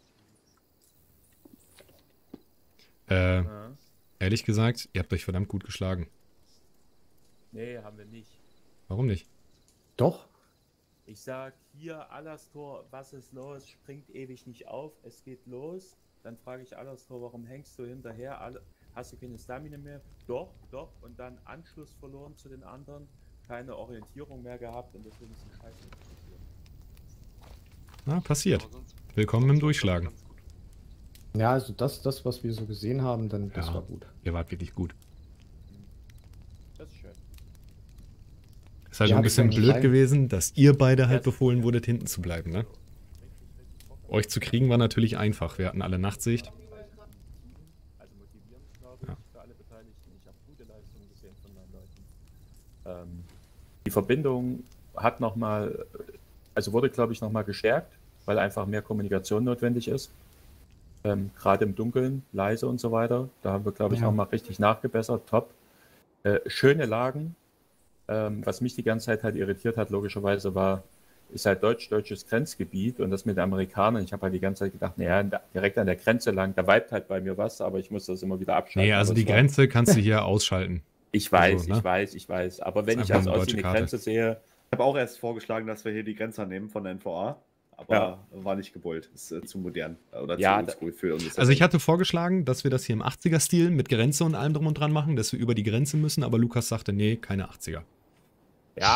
Ehrlich gesagt, ihr habt euch verdammt gut geschlagen. Nee, haben wir nicht. Warum nicht? Doch. Ich sag hier, Alastor, was ist los? Springt ewig nicht auf, es geht los. Dann frage ich Alastor, warum hängst du hinterher? Hast du keine Stamina mehr? Doch. Und dann Anschluss verloren zu den anderen. Keine Orientierung mehr gehabt und deswegen ist die Scheiße nicht passiert. Na, passiert. Willkommen im Durchschlagen. Ja, also das, was wir so gesehen haben, dann das war gut. Ihr wart wirklich gut. Das ist schön. Ist halt Ja, ein bisschen ich bin blöd rein. gewesen, dass ihr beide halt befohlen wurdet, hinten zu bleiben, ne? Euch zu kriegen war natürlich einfach. Wir hatten alle Nachtsicht. Also motivierend, glaube ich, für alle Beteiligten. Ich habe gute Leistungen gesehen von meinen Leuten. Die Verbindung hat nochmal, also wurde, glaube ich, nochmal gestärkt, weil einfach mehr Kommunikation notwendig ist. Gerade im Dunkeln, leise und so weiter. Da haben wir, glaube ich, nochmal richtig nachgebessert. Top. Schöne Lagen. Was mich die ganze Zeit halt irritiert hat, logischerweise, ist halt deutsches Grenzgebiet und das mit den Amerikanern. Ich habe halt die ganze Zeit gedacht, naja, direkt an der Grenze lang, da vibet halt bei mir was, aber ich muss das immer wieder abschalten. Nee, also Aber die es war- Grenze kannst du hier ausschalten. Ich weiß, Also, ne? ich weiß. Aber wenn Ist ich einfach als eine Ossi deutsche eine Karte. Grenze sehe, Ich habe auch erst vorgeschlagen, dass wir hier die Grenzer nehmen von der NVA, aber war nicht gewollt. Ist zu modern oder Ja, zu oldschool für uns. Also ich hatte vorgeschlagen, dass wir das hier im 80er-Stil mit Grenze und allem drum und dran machen, dass wir über die Grenze müssen, aber Lukas sagte, nee, keine 80er. ja,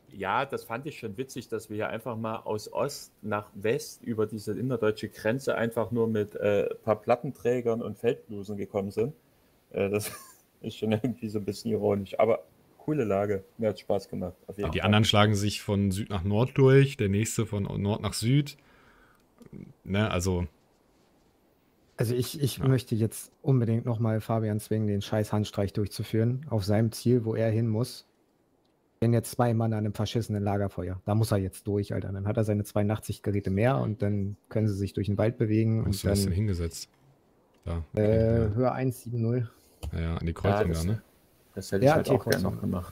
Ja, das fand ich schon witzig, dass wir hier einfach mal aus Ost nach West über diese innerdeutsche Grenze einfach nur mit ein paar Plattenträgern und Feldblusen gekommen sind. Das ist schon irgendwie so ein bisschen ironisch, aber coole Lage. Mir hat Spaß gemacht. Auf jeden Die Fall. anderen schlagen sich von Süd nach Nord durch, der nächste von Nord nach Süd. Ne, also. Also ich möchte jetzt unbedingt nochmal Fabian zwingen, den scheiß Handstreich durchzuführen, auf seinem Ziel, wo er hin muss. Wenn jetzt 2 Mann an einem verschissenen Lagerfeuer, da muss er jetzt durch, Alter. Dann hat er seine 82 Geräte mehr und dann können sie sich durch den Wald bewegen. Hast und du was dann denn hingesetzt? Da. Höhe 170. Ja, an die Kreuzung da, ne? Das hätte ich halt auch gerne T-Kreuzung. noch gemacht.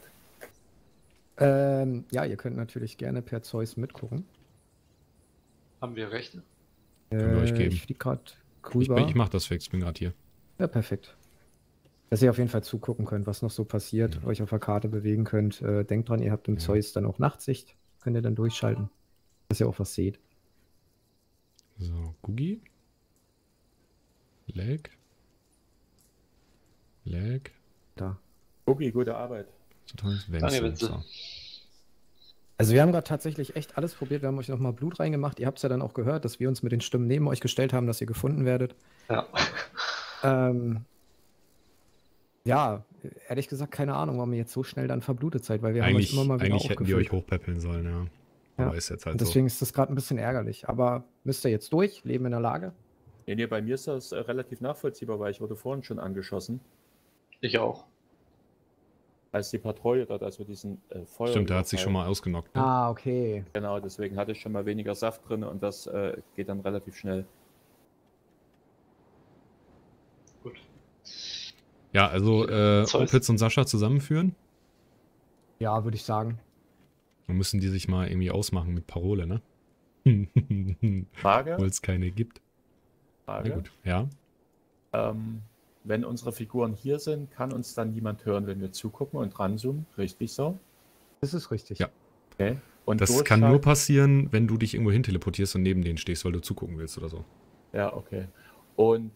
Ja, ihr könnt natürlich gerne per Zeus mitgucken. Haben wir Rechte? Können wir euch geben. Ich fliege gerade rüber. Ich mach das fix, bin gerade hier. Ja, perfekt. Dass ihr auf jeden Fall zugucken könnt, was noch so passiert, euch auf der Karte bewegen könnt. Denkt dran, ihr habt im Zeus dann auch Nachtsicht. Könnt ihr dann durchschalten, dass ihr auch was seht. So, Gugi. Leg. Da. Gugi, gute Arbeit. So. Also wir haben gerade tatsächlich echt alles probiert. Wir haben euch nochmal Blut reingemacht. Ihr habt es ja dann auch gehört, dass wir uns mit den Stimmen neben euch gestellt haben, dass ihr gefunden werdet. Ja. Ja, ehrlich gesagt, keine Ahnung, warum ihr jetzt so schnell dann verblutet seid, weil wir haben euch immer mal wieder Eigentlich hätten wir euch aufgefüllt. hochpäppeln sollen, ja. Aber ist jetzt halt Und so. deswegen ist das gerade ein bisschen ärgerlich. Aber müsst ihr jetzt durch, leben in der Lage? Nee, bei mir ist das relativ nachvollziehbar, weil ich wurde vorhin schon angeschossen. Ich auch. Als die Patrouille dort, als wir diesen Feuer... Stimmt, der hat sich schon mal ausgenockt. Ne? Ah, okay. Genau, deswegen hatte ich schon mal weniger Saft drin und das geht dann relativ schnell. Gut. Ja, also Opitz und Sascha zusammenführen. Ja, würde ich sagen. Dann müssen die sich mal irgendwie ausmachen mit Parole, ne? Frage? Weil es keine gibt. Frage? Na gut, ja. Wenn unsere Figuren hier sind, kann uns dann niemand hören, wenn wir zugucken und ranzoomen. Richtig so? Das ist richtig. Ja. Okay. Und Das kann nur passieren, wenn du dich irgendwo hin teleportierst und neben denen stehst, weil du zugucken willst oder so. Ja, okay. Und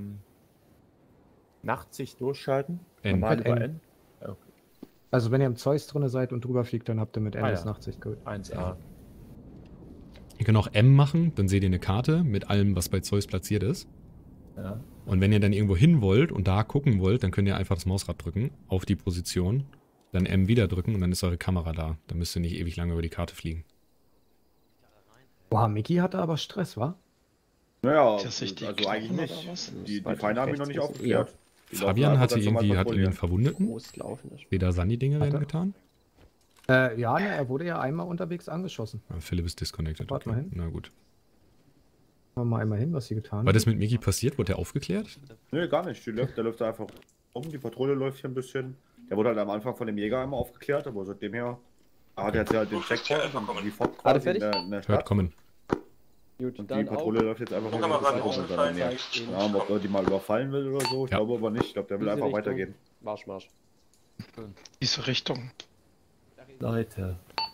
Nachtsicht durchschalten? N. Normal Mit über N. N? Ja, okay. Also wenn ihr im Zeus drin seid und drüber fliegt, dann habt ihr mit Ah, Endes ja. Nachtsicht gut. 1A. Ihr könnt auch M machen, dann seht ihr eine Karte mit allem, was bei Zeus platziert ist. Ja. Und wenn ihr dann irgendwo hin wollt und da gucken wollt, dann könnt ihr einfach das Mausrad drücken auf die Position, dann M wieder drücken und dann ist eure Kamera da. Dann müsst ihr nicht ewig lange über die Karte fliegen. Boah, Mickey hatte aber Stress, wa? Naja, Ist das nicht die also Knochen eigentlich nicht. oder was? Die Feinde haben ihn noch nicht aufgeklärt. Die laufen Fabian einfach hatte ganz normal irgendwie patrouillieren. einen Verwundeten. Später Sandy-Dinge werden getan. Ja, ne, er wurde ja einmal unterwegs angeschossen. Ah, Philipp ist disconnected. Warte Okay. mal hin. Na gut. Schauen wir mal einmal hin, was sie getan War das mit Mickey passiert? Wurde der aufgeklärt? Nee, gar nicht. Der läuft da einfach rum, die Patrouille läuft hier ein bisschen. Der wurde halt am Anfang von dem Jäger einmal aufgeklärt, aber seitdem her hat er jetzt halt den Checkpoint und die Fort Alle quasi in fertig? der Hört Stadt. kommen. Gut, Und dann die Patrouille auch. läuft jetzt einfach Guck mal ran, rum in seiner Nähe. Ja, ob er die mal überfallen will oder so, ich glaube aber nicht. Ich glaube, der will Diese einfach Richtung. weitergehen. Marsch, Marsch. Diese Richtung. Leute.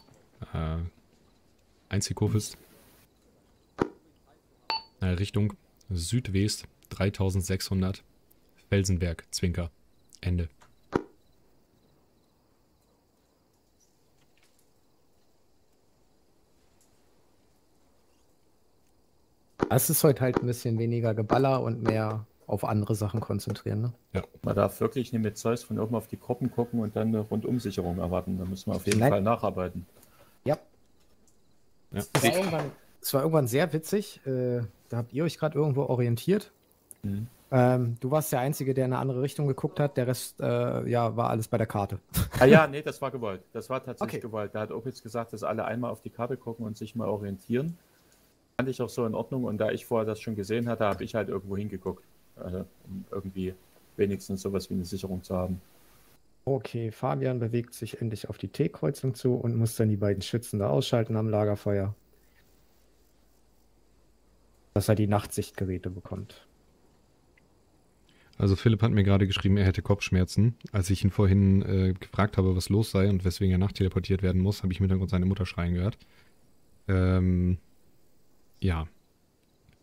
Einzelkofis. Richtung Südwest 3600. Felsenberg, Zwinker. Ende. Es ist heute halt ein bisschen weniger Geballer und mehr auf andere Sachen konzentrieren, ne? Ja. Man darf wirklich nicht mit Zeus von oben auf die Gruppen gucken und dann eine Rundumsicherung erwarten. Da müssen wir auf jeden Nein. Fall nacharbeiten. Ja. Ja. Es war irgendwann sehr witzig. Da habt ihr euch gerade irgendwo orientiert. Mhm. Du warst der Einzige, der in eine andere Richtung geguckt hat. Der Rest ja, war alles bei der Karte. Ah ja, nee, das war gewollt. Das war tatsächlich Okay. gewollt. Da hat Opitz gesagt, dass alle einmal auf die Karte gucken und sich mal orientieren. Fand ich auch so in Ordnung. Und da ich vorher das schon gesehen hatte, habe ich halt irgendwo hingeguckt. Also, um irgendwie wenigstens sowas wie eine Sicherung zu haben. Okay, Fabian bewegt sich endlich auf die T-Kreuzung zu und muss dann die beiden Schützen da ausschalten am Lagerfeuer. Dass er die Nachtsichtgeräte bekommt. Also Philipp hat mir gerade geschrieben, er hätte Kopfschmerzen. Als ich ihn vorhin gefragt habe, was los sei und weswegen er nachteleportiert werden muss, habe ich im Hintergrund seine Mutter schreien gehört. Ja.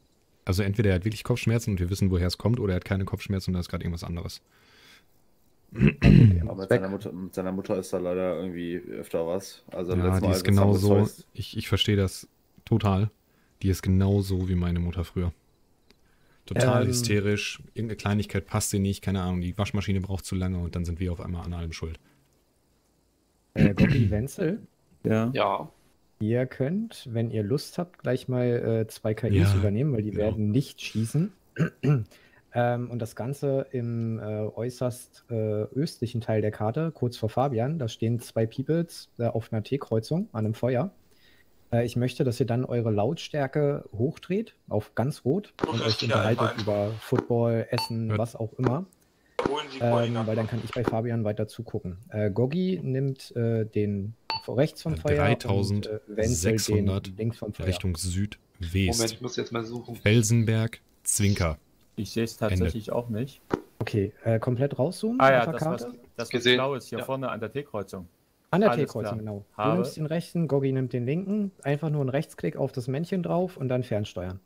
Also entweder er hat wirklich Kopfschmerzen und wir wissen, woher es kommt, oder er hat keine Kopfschmerzen und da ist gerade irgendwas anderes. Aber mit seiner Mutter ist da leider irgendwie öfter was. Also Ja, letztes die Mal, ist als genau das so. heißt, Ich verstehe das total. Die ist genau so wie meine Mutter früher. Total hysterisch. Irgendeine Kleinigkeit passt ihr nicht. Keine Ahnung, die Waschmaschine braucht zu lange und dann sind wir auf einmal an allem schuld. Gobby Wenzel, Ja. ihr könnt, wenn ihr Lust habt, gleich mal 2 KIs übernehmen, weil die werden nicht schießen. Und das Ganze im äußerst östlichen Teil der Karte, kurz vor Fabian, da stehen 2 Peoples auf einer T-Kreuzung an einem Feuer. Ich möchte, dass ihr dann eure Lautstärke hochdreht auf ganz rot und euch unterhaltet über Football, Essen, was auch immer. Weil dann kann ich bei Fabian weiter zugucken. Goggi nimmt den rechts vom Feuer und Wenzel den 3600 links vom Feuer. Richtung Südwest. Moment, ich muss jetzt mal suchen. Felsenberg, Zwinker. Ich sehe es tatsächlich auch nicht. Okay, komplett rauszoomen Ah ja, auf der Karte? das was blau ist hier vorne an der T-Kreuzung. An der Alles T-Kreuzung, klar. genau. Du nimmst den rechten, Goggi nimmt den linken. Einfach nur einen Rechtsklick auf das Männchen drauf und dann fernsteuern.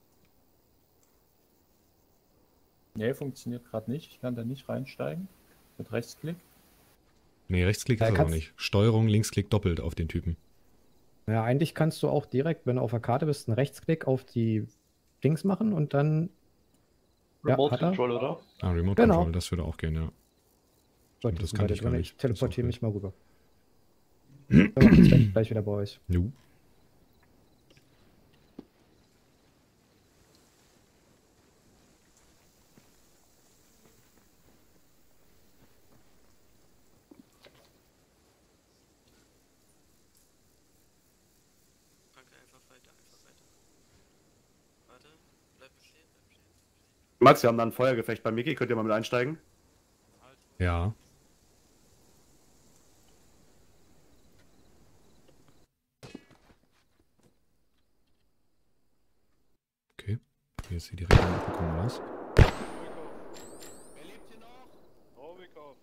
Nee, funktioniert gerade nicht. Ich kann da nicht reinsteigen. Mit Rechtsklick. Nee, Rechtsklick ist das auch nicht. Steuerung, Linksklick doppelt auf den Typen. Ja, eigentlich kannst du auch direkt, wenn du auf der Karte bist, einen Rechtsklick auf die Dings machen und dann. Remote Control, oder? Ah, Remote Control, das würde auch gehen, ja. Stimmt, das kann ich gar nicht. Ich teleportiere mich mal rüber. So, jetzt bin ich gleich wieder bei euch. Jo. Max, wir haben da ein Feuergefecht bei Mickey. Könnt ihr mal mit einsteigen? Ja. Okay. Hier ist hier direkt bekommen was. Wer lebt hier noch? Robikov.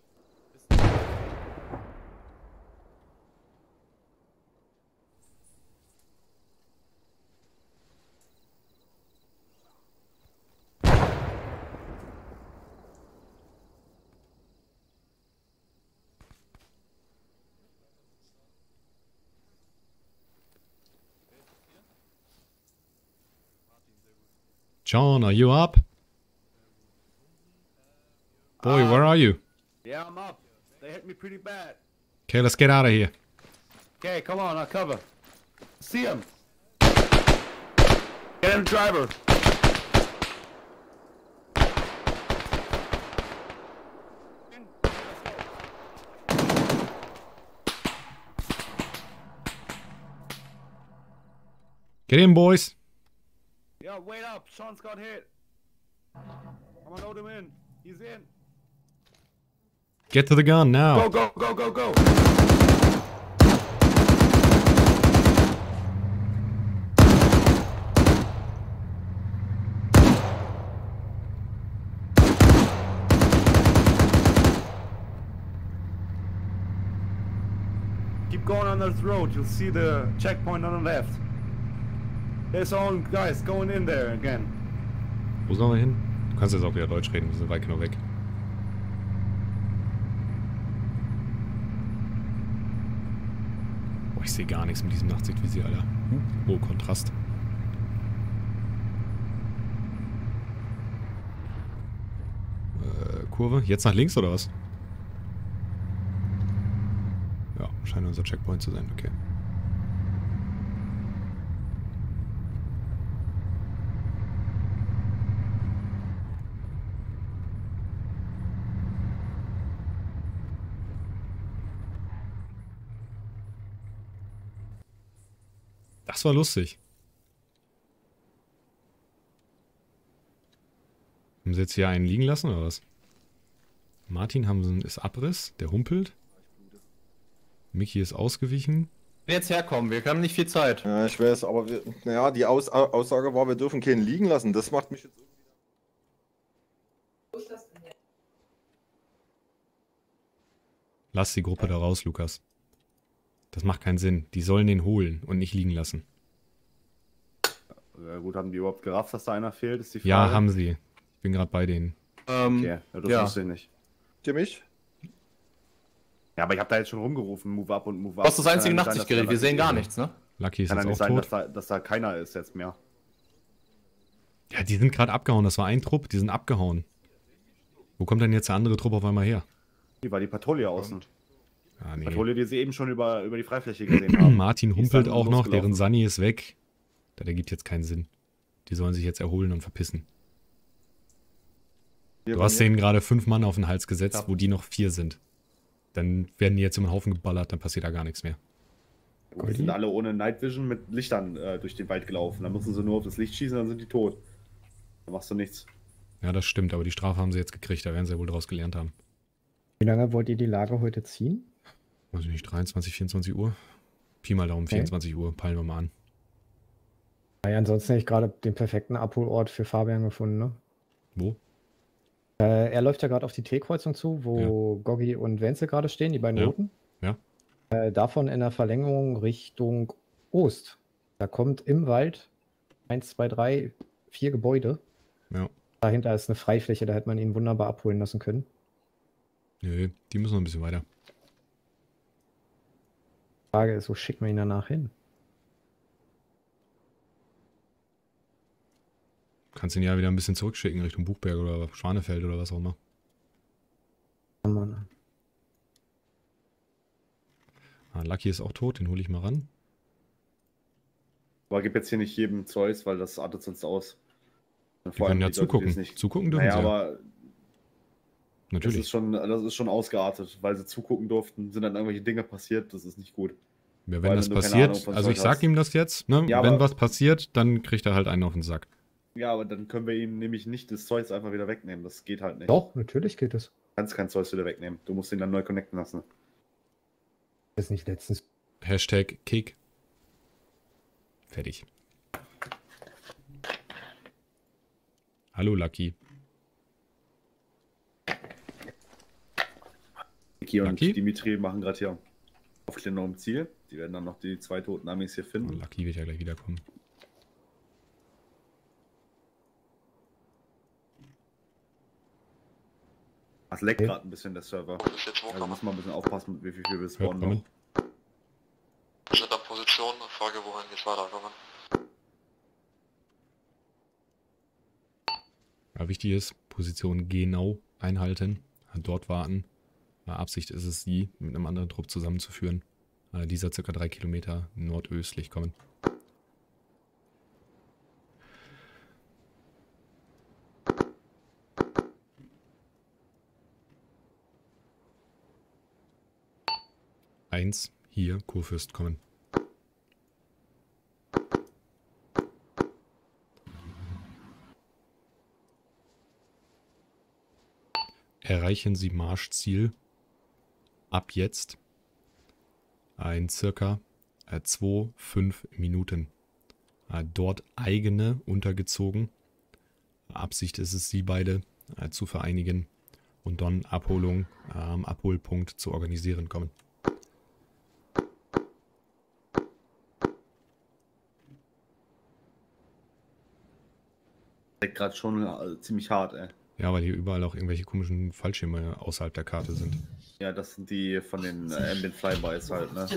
John, are you up? Boy, where are you? Yeah, I'm up. They hit me pretty bad. Okay, let's get out of here. Okay, come on, I'll cover. See him. Get him, driver. Get in, boys. Yeah, wait up. Sean's got hit. I'm gonna load him in. He's in. Get to the gun now. Go, go, go, go, go. Keep going on this road. You'll see the checkpoint on the left. There's all guys going in there again. Wo sollen wir hin? Du kannst jetzt auch wieder Deutsch reden, wir sind weit genug weg. Oh, ich sehe gar nichts mit diesem Nachtsichtvisier, Alter. Oh, Kontrast. Kurve. Jetzt nach links oder was? Ja, scheint unser Checkpoint zu sein, okay. Das war lustig. Haben sie jetzt hier einen liegen lassen oder was? Martin ist Abriss, der humpelt. Mickey ist ausgewichen. Jetzt herkommen, wir haben nicht viel Zeit. Ja, ich weiß, aber naja, die Aussage war, wir dürfen keinen liegen lassen. Das macht mich jetzt irgendwie. Lass die Gruppe da raus, Lukas. Das macht keinen Sinn. Die sollen den holen und nicht liegen lassen. Ja, gut, haben die überhaupt gerafft, dass da einer fehlt? Ist die Frage. Ja, haben sie. Ich bin gerade bei denen. Okay, ja, das wusste ich nicht. Für mich? Ja, aber ich habe da jetzt schon rumgerufen, Move up und Move up. Du hast das einzige Nachtsichtgerät, wir sehen gar nichts, ne? Lucky ist Kann ja jetzt nicht auch sein, tot. dass da keiner ist jetzt mehr. Ja, die sind gerade abgehauen. Das war ein Trupp, die sind abgehauen. Wo kommt denn jetzt der andere Trupp auf einmal her? Die war die Patrouille außen. Ah, nee. Patrouille, die sie eben schon über die Freifläche gesehen haben. Martin humpelt auch noch, deren Sunny ist weg. Das ergibt jetzt keinen Sinn. Die sollen sich jetzt erholen und verpissen. Du hast denen gerade 5 Mann auf den Hals gesetzt, wo die noch 4 sind. Dann werden die jetzt um den Haufen geballert, dann passiert da gar nichts mehr. Die sind alle ohne Night Vision mit Lichtern durch den Wald gelaufen. Dann müssen sie nur auf das Licht schießen, dann sind die tot. Dann machst du nichts. Ja, das stimmt, aber die Strafe haben sie jetzt gekriegt, da werden sie ja wohl draus gelernt haben. Wie lange wollt ihr die Lage heute ziehen? Weiß ich nicht, 23, 24 Uhr? Pi mal Daumen, 24 Uhr, peilen wir mal an. Ja, ansonsten hätte ich gerade den perfekten Abholort für Fabian gefunden, ne? Wo? Er läuft ja gerade auf die T-Kreuzung zu, wo Goggi und Wenzel gerade stehen, die beiden Roten. Ja. Davon in der Verlängerung Richtung Ost. Da kommt im Wald 1, 2, 3, 4 Gebäude. Ja. Dahinter ist eine Freifläche, da hätte man ihn wunderbar abholen lassen können. Nö, die müssen noch ein bisschen weiter. Die Frage ist, wo schickt man ihn danach hin? Kannst ihn ja wieder ein bisschen zurückschicken Richtung Buchberg oder Schwanefeld oder was auch immer. Ah, Lucky ist auch tot, den hole ich mal ran. Aber gib jetzt hier nicht jedem Zeus, weil das artet sonst aus. Die können ja zugucken. Zugucken dürfen naja, sie. Aber natürlich. Das ist schon ausgeartet, weil sie zugucken durften, sind dann irgendwelche Dinge passiert, das ist nicht gut. Ja, wenn das passiert, also ich sag ihm das jetzt, ne? Ja, wenn was passiert, dann kriegt er halt einen auf den Sack. Ja, aber dann können wir ihm nämlich nicht das Zeus einfach wieder wegnehmen, das geht halt nicht. Doch, natürlich geht es. Du kannst kein Zeus wieder wegnehmen, du musst ihn dann neu connecten lassen. Das ist nicht letztens. Hashtag Kick. Fertig. Hallo Lucky. Niki und Dimitri machen gerade hier Aufklärung im Ziel. Die werden dann noch die 2 toten Amis hier finden. Lucky wird ja gleich wiederkommen. Das leckt gerade ein bisschen der Server. Also muss man ein bisschen aufpassen, wie viel wir spawnen noch. Wir sind an Position, Frage, wohin geht's weiter, kommen. Ja, wichtig ist, Position genau einhalten, dort warten. Absicht ist es, sie mit einem anderen Trupp zusammenzuführen. Dieser ca. 3 Kilometer nordöstlich kommen. Eins, hier, Kurfürst kommen. Erreichen Sie Marschziel ab jetzt in circa 2-5 Minuten. Dort eigene untergezogen. Absicht ist es, sie beide zu vereinigen und dann Abholung am Abholpunkt zu organisieren kommen. Gerade schon ziemlich hart, ey. Ja, weil hier überall auch irgendwelche komischen Fallschirme außerhalb der Karte sind. Ja, das sind die von den Ambient Flybys halt, ne?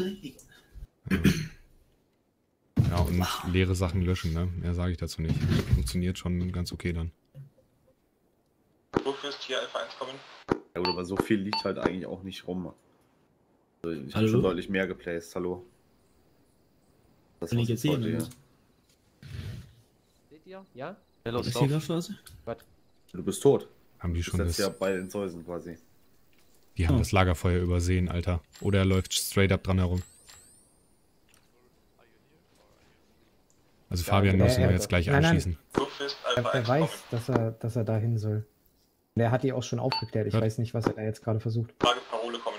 Ja, und leere Sachen löschen, ne? Mehr sage ich dazu nicht. Funktioniert schon ganz okay dann. Kurfürst hier Alpha 1 kommen. Ja gut, aber so viel liegt halt eigentlich auch nicht rum. Also ich habe schon deutlich mehr geplaced, hallo. Das kann ich jetzt sehen, oder? Seht ihr? Ja? Hello, ist hier Phase? Du bist tot. Haben die schon das? Ja bei den Säusen quasi. Die haben das Lagerfeuer übersehen, Alter. Oder er läuft straight up dran herum. Also Fabian müssen wir jetzt gleich anschießen. Er weiß, dass er da hin soll. Der hat die auch schon aufgeklärt. Ich weiß nicht, was er da jetzt gerade versucht. Frage, Parole kommen.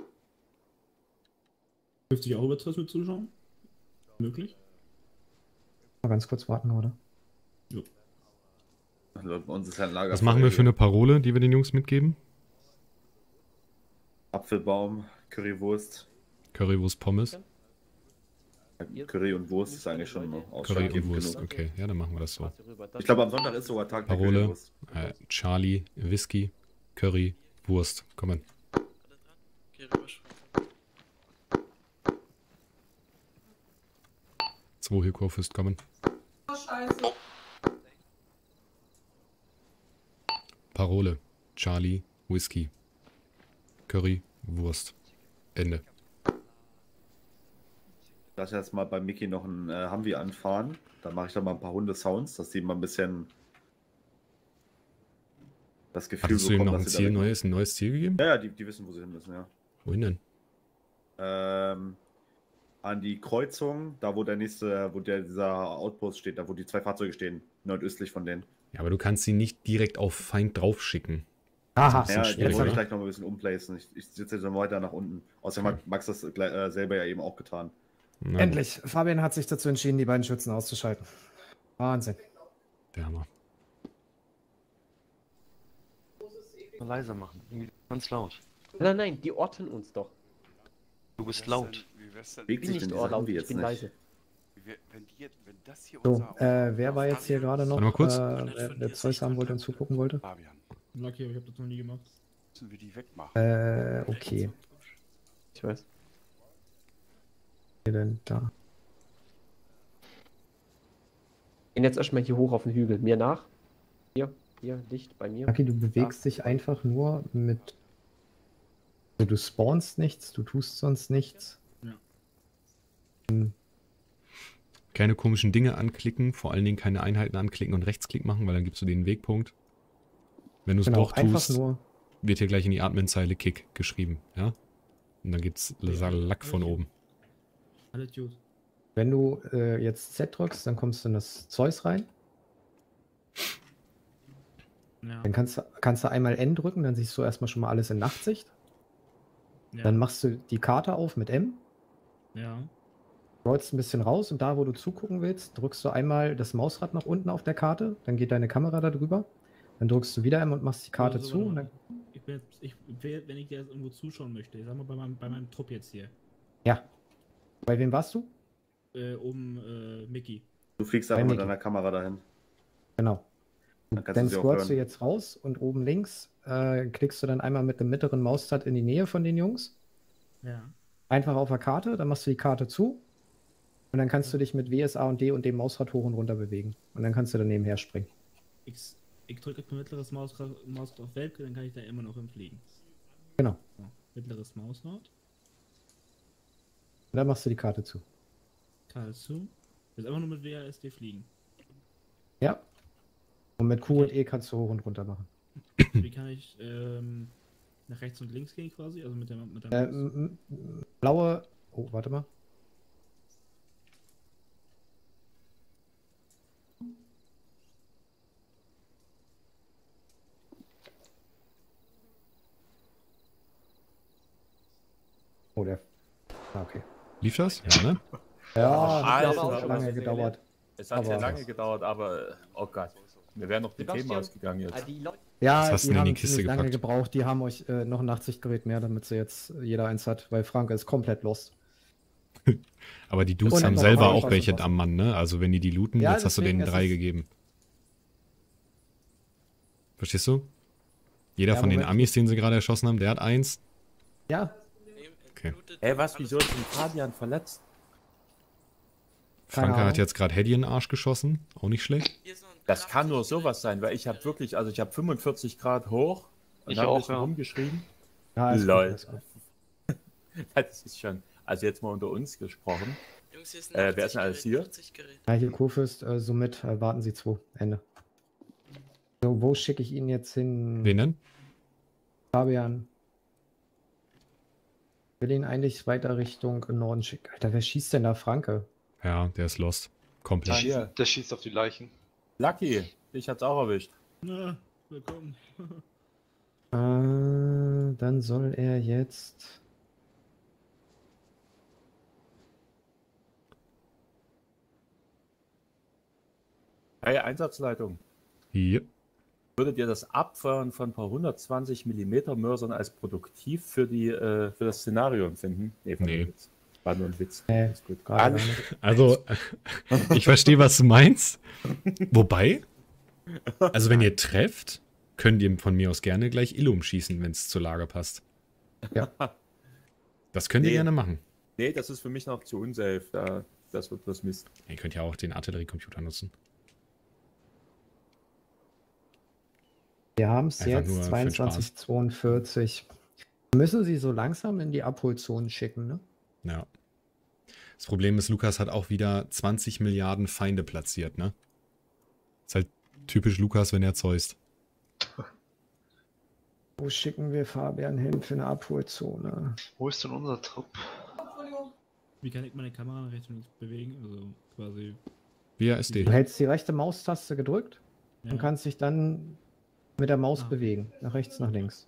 Dürfte ich auch über Twitch mitzuschauen? Möglich? Mal ganz kurz warten, oder? Jo. Bei uns ist ja ein Lagerfeuer. Was machen wir für eine Parole, die wir den Jungs mitgeben? Apfelbaum, Currywurst. Currywurst Pommes. Curry und Wurst ist eigentlich schon Curry und ausschlaggebend Wurst, genug. okay. Ja, dann machen wir das so. Ich glaube, am Sonntag ist sogar Tag der Parole, Currywurst. Charlie, Whisky, Curry, Wurst. Kommen. Currywurst. 2 hier Kurfürst kommen. Oh, scheiße. Parole. Charlie, Whisky. Curry, Wurst. Ende. Lass jetzt mal bei Mickey noch ein Humvee anfahren. Dann mache ich da mal ein paar Hunde-Sounds, dass die mal ein bisschen das Gefühl Hattest du ihm noch dass ein sie Ziel, da ein neues Ziel gegeben? Ja, die wissen, wo sie hin müssen, ja. Wohin denn? An die Kreuzung, da wo dieser Outpost steht, da wo die 2 Fahrzeuge stehen, nordöstlich von denen. Ja, aber du kannst sie nicht direkt auf Feind draufschicken. Aha, ja, die wollte ich gleich noch ein bisschen umplacen. Ich sitze jetzt noch weiter nach unten. Außerdem hat Max das selber ja eben auch getan. Na, Endlich. Fabian hat sich dazu entschieden, die beiden Schützen auszuschalten. Wahnsinn. Der Hammer. Mal leiser machen. Irgendwie ganz laut. Nein, nein, die orten uns doch. Du bist laut. Bewegt Ich bin sich nicht denn laut, dieser ich bin Humvee leise. So, wer war jetzt hier gerade noch? Warte mal kurz. Der Zeus haben wollte und zugucken wollte? Lucky, aber ich habe das noch nie gemacht. Müssen wir die wegmachen? Okay. Ich weiß. Wer denn da? Gehen jetzt erstmal hier hoch auf den Hügel. Mir nach. Hier, dicht bei mir. Lucky, du bewegst dich einfach nur mit. Also du spawnst nichts, du tust sonst nichts. Ja. Keine komischen Dinge anklicken, vor allen Dingen keine Einheiten anklicken und Rechtsklick machen, weil dann gibst du den Wegpunkt. Wenn du es doch tust, wird hier gleich in die Admin-Zeile Kick geschrieben, ja? Und dann gibt's Lack von oben. Alles gut. Wenn du jetzt Z drückst, dann kommst du in das Zeus rein. Ja. Dann kannst du einmal N drücken, dann siehst du erstmal schon mal alles in Nachtsicht. Ja. Dann machst du die Karte auf mit M. Ja. Rollst ein bisschen raus und da, wo du zugucken willst, drückst du einmal das Mausrad nach unten auf der Karte, dann geht deine Kamera da drüber. Dann drückst du wieder M und machst die Karte Also, zu. Und dann, wenn ich dir jetzt irgendwo zuschauen möchte, ich sag mal bei meinem Trupp jetzt hier. ja. Bei wem warst du? Mickey. Du fliegst einfach mit deiner Kamera dahin. Genau. Dann sie auch scrollst du hören. jetzt raus und oben links klickst du dann einmal mit dem mittleren Mauszeiger in die Nähe von den Jungs. Ja. Einfach auf der Karte, dann machst du die Karte zu. Und dann kannst du dich mit WSA und D und dem Mausrad hoch und runter bewegen. Und dann kannst du dann nebenher springen. Ich drücke auf mittleres Mausrad auf Welke, dann kann ich da immer noch hinfliegen. Genau. So, mittleres Mausrad. Und dann machst du die Karte zu. Karte zu. Jetzt einfach nur mit WASD fliegen. Ja. Und mit Q und E kannst du hoch und runter machen. Wie kann ich nach rechts und links gehen quasi? Also mit der Maus? Blaue. Oh, warte mal. Oh, der. Ah, okay. Lief das? Ja, ne? Ja, das hat auch lange gedauert. Es hat sehr lange gedauert, aber oh Gott, wir wären noch die Themen ausgegangen jetzt. Ja, Was hast du die denn in haben die Kiste ziemlich lange gepackt? gebraucht. Die haben euch noch ein Nachtsichtgerät mehr, damit sie jetzt jeder eins hat, weil Frank ist komplett lost. Aber die Dudes Und haben noch selber mal auch was welche und was. am Mann, ne? Also wenn die looten, Ja, jetzt hast du deswegen denen ist 3 es- gegeben. Verstehst du? Jeder Ja, von den Moment. Amis, den sie gerade erschossen haben, der hat 1. Ja. Okay. Ey, was, wieso ist denn Fabian verletzt? Franka Ahnung. hat jetzt gerade Hedy in den Arsch geschossen. Auch nicht schlecht. Das kann nur sowas sein, weil ich habe wirklich, also ich habe 45 Grad hoch und Ich habe ein auch, bisschen ja. rumgeschrieben. Ja, alles gut, Lol. alles gut. Das ist schon, also jetzt mal unter uns gesprochen. Jungs, hier ist Wer ist denn alles hier? Ja, hier Kurfürst, somit warten Sie 2. Ende. So, wo schicke ich ihn jetzt hin? Wen denn? Fabian. Ich will ihn eigentlich weiter Richtung Norden schicken. Alter, wer schießt denn da Franke? Ja, der ist lost. Komplett. Der schießt auf die Leichen. Lucky, dich hat's auch erwischt. Na, willkommen. Dann soll er jetzt. Hey, Einsatzleitung. Hier. Würdet ihr das Abfeuern von ein paar 120 mm Mörsern als produktiv für das Szenario empfinden? Nee. Witz. War nur ein Witz. Ist gut. Also, ich verstehe, was du meinst. Wobei, also wenn ihr trefft, könnt ihr von mir aus gerne gleich Illum schießen, wenn es zur Lage passt. Ja. Das könnt ihr gerne machen. Nee, das ist für mich noch zu unsafe. Da Das wird bloß Mist. Ihr könnt ja auch den Artilleriecomputer nutzen. Wir haben es Einfach jetzt nur für den Spaß. 22:42. Müssen sie so langsam in die Abholzonen schicken, ne? Ja. Das Problem ist, Lukas hat auch wieder 20 Milliarden Feinde platziert, ne? Ist halt typisch Lukas, wenn er zeust. Wo schicken wir Fabian hin für eine Abholzone? Wo ist denn unser Trupp? Wie kann ich meine Kamera nach rechts und links bewegen? Also quasi. Via SD. Du hältst die rechte Maustaste gedrückt Ja. und kannst dich dann mit der Maus bewegen. Nach rechts, nach links.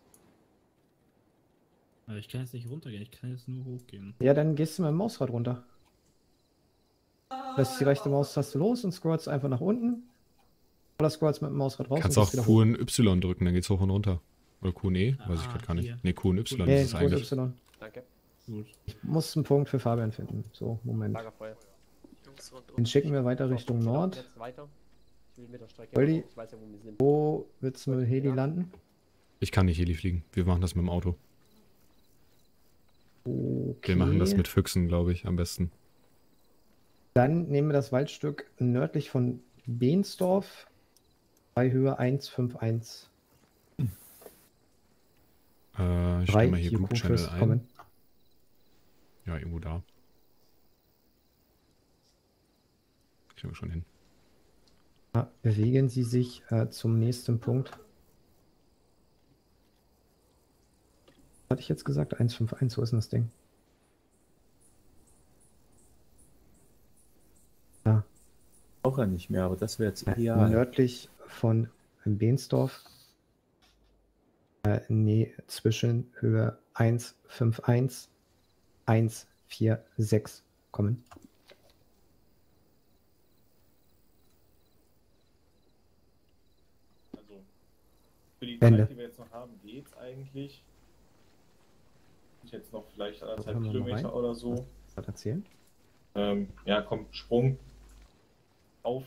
Aber ich kann jetzt nicht runtergehen, ich kann jetzt nur hochgehen. Ja, dann gehst du mit dem Mausrad runter. Lässt die rechte Maustaste los und scrollst einfach nach unten. Oder scrollst mit dem Mausrad raus. Kannst und auch gehst wieder Q hoch. und Y drücken, dann geht's hoch und runter. Oder Q und E, weiß ich gerade gar nicht. hier. Ne, Q und Y Nee, ist es Q und eigentlich. Y. Danke. Gut. Ich muss einen Punkt für Fabian finden. So, Moment. Lagerfeuer. Den schicken wir weiter Richtung Nord. Jetzt weiter. Ich will mit der Strecke. Goldi, Ich weiß ja, wo wir sind. wo willst du mit Heli landen? Ich kann nicht Heli fliegen. Wir machen das mit dem Auto. Okay. Wir machen das mit Füchsen, glaube ich, am besten. Dann nehmen wir das Waldstück nördlich von Behnsdorf bei Höhe 151. Ich stelle mal hier Group Channel fürs ein. Kommen. Ja, irgendwo da. Kriegen wir schon hin. Ja, bewegen Sie sich zum nächsten Punkt. Was hatte ich jetzt gesagt? 151, wo ist denn das Ding? Ja. Auch nicht mehr, aber das wäre jetzt ideal. Nördlich von Behnsdorf. Nee, zwischen Höhe 151, 146 kommen. Also, für die Ende. Zeit, die wir jetzt noch haben, geht's eigentlich. Jetzt noch vielleicht 1,5 Kilometer oder so. Was hat erzählt? Ja, kommt Sprung auf.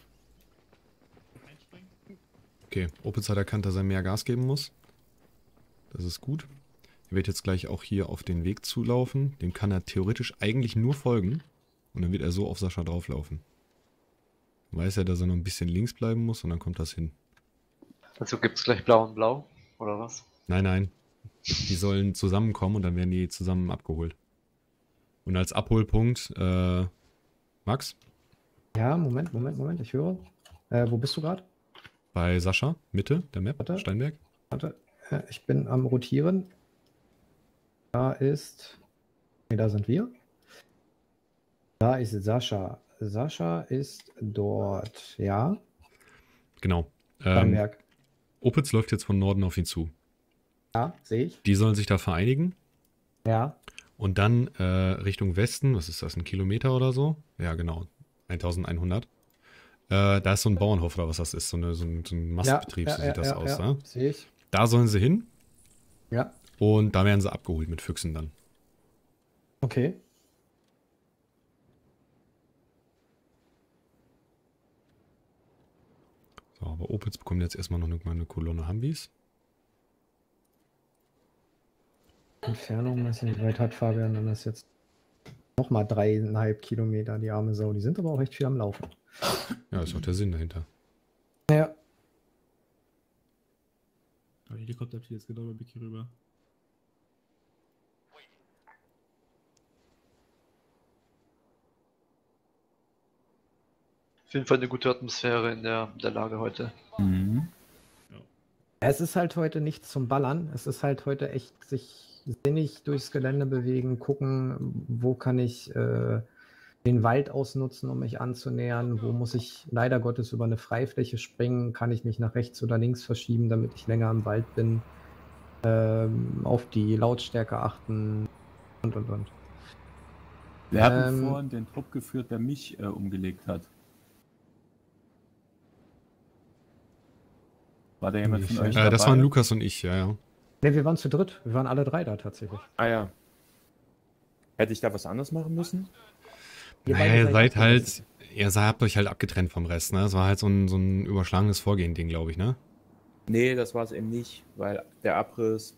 Okay, Opitz hat erkannt, dass er mehr Gas geben muss. Das ist gut. Er wird jetzt gleich auch hier auf den Weg zulaufen. Dem kann er theoretisch eigentlich nur folgen. Und dann wird er so auf Sascha drauflaufen. Weiß er, dass er noch ein bisschen links bleiben muss und dann kommt das hin. Also gibt's gleich Blau und Blau, oder was? Nein, nein. Die sollen zusammenkommen und dann werden die zusammen abgeholt. Und als Abholpunkt, Max? Ja, Moment, ich höre. Wo bist du gerade? Bei Sascha, Mitte der Map, Warte. Steinberg. Warte, ich bin am Rotieren. Da ist... Ne, da sind wir. Da ist Sascha. Sascha ist dort, ja. Genau. Steinberg. Opitz läuft jetzt von Norden auf ihn zu. Ja, sehe ich. Die sollen sich da vereinigen. Ja. Und dann Richtung Westen, was ist das, ein Kilometer oder so? Ja, genau, 1100. Da ist so ein Bauernhof oder was das ist, so ein Mastbetrieb, so sieht das aus. Ja, sehe ich. Da sollen sie hin. Ja. Und da werden sie abgeholt mit Füchsen dann. Okay. So, aber Opitz bekommt jetzt erstmal noch eine Kolonne Hambis. Entfernung, weiß nicht, wie weit hat Fabian dann das jetzt? Nochmal 3,5 Kilometer, die arme Sau. Die sind aber auch echt viel am Laufen. Ja, ist auch der Sinn dahinter. Ja. Aber der Helikopter fliegt jetzt genau bei Biki rüber. Auf jeden Fall eine gute Atmosphäre in der Lage heute. Mhm. Es ist halt heute nichts zum Ballern. Es ist halt heute echt sich sinnig durchs Gelände bewegen, gucken, wo kann ich den Wald ausnutzen, um mich anzunähern, wo muss ich leider Gottes über eine Freifläche springen, kann ich mich nach rechts oder links verschieben, damit ich länger im Wald bin, auf die Lautstärke achten und. Wir hatten vorhin den Trupp geführt, der mich umgelegt hat. War da jemand von euch dabei? Das waren Lukas und ich, ja. Ne, wir waren zu dritt. Wir waren alle drei da tatsächlich. Ah ja. Hätte ich da was anderes machen müssen? Naja, ihr habt euch halt abgetrennt vom Rest, ne? Das war halt so ein überschlagenes Vorgehen-Ding, glaube ich, ne? Nee, das war es eben nicht, weil der Abriss,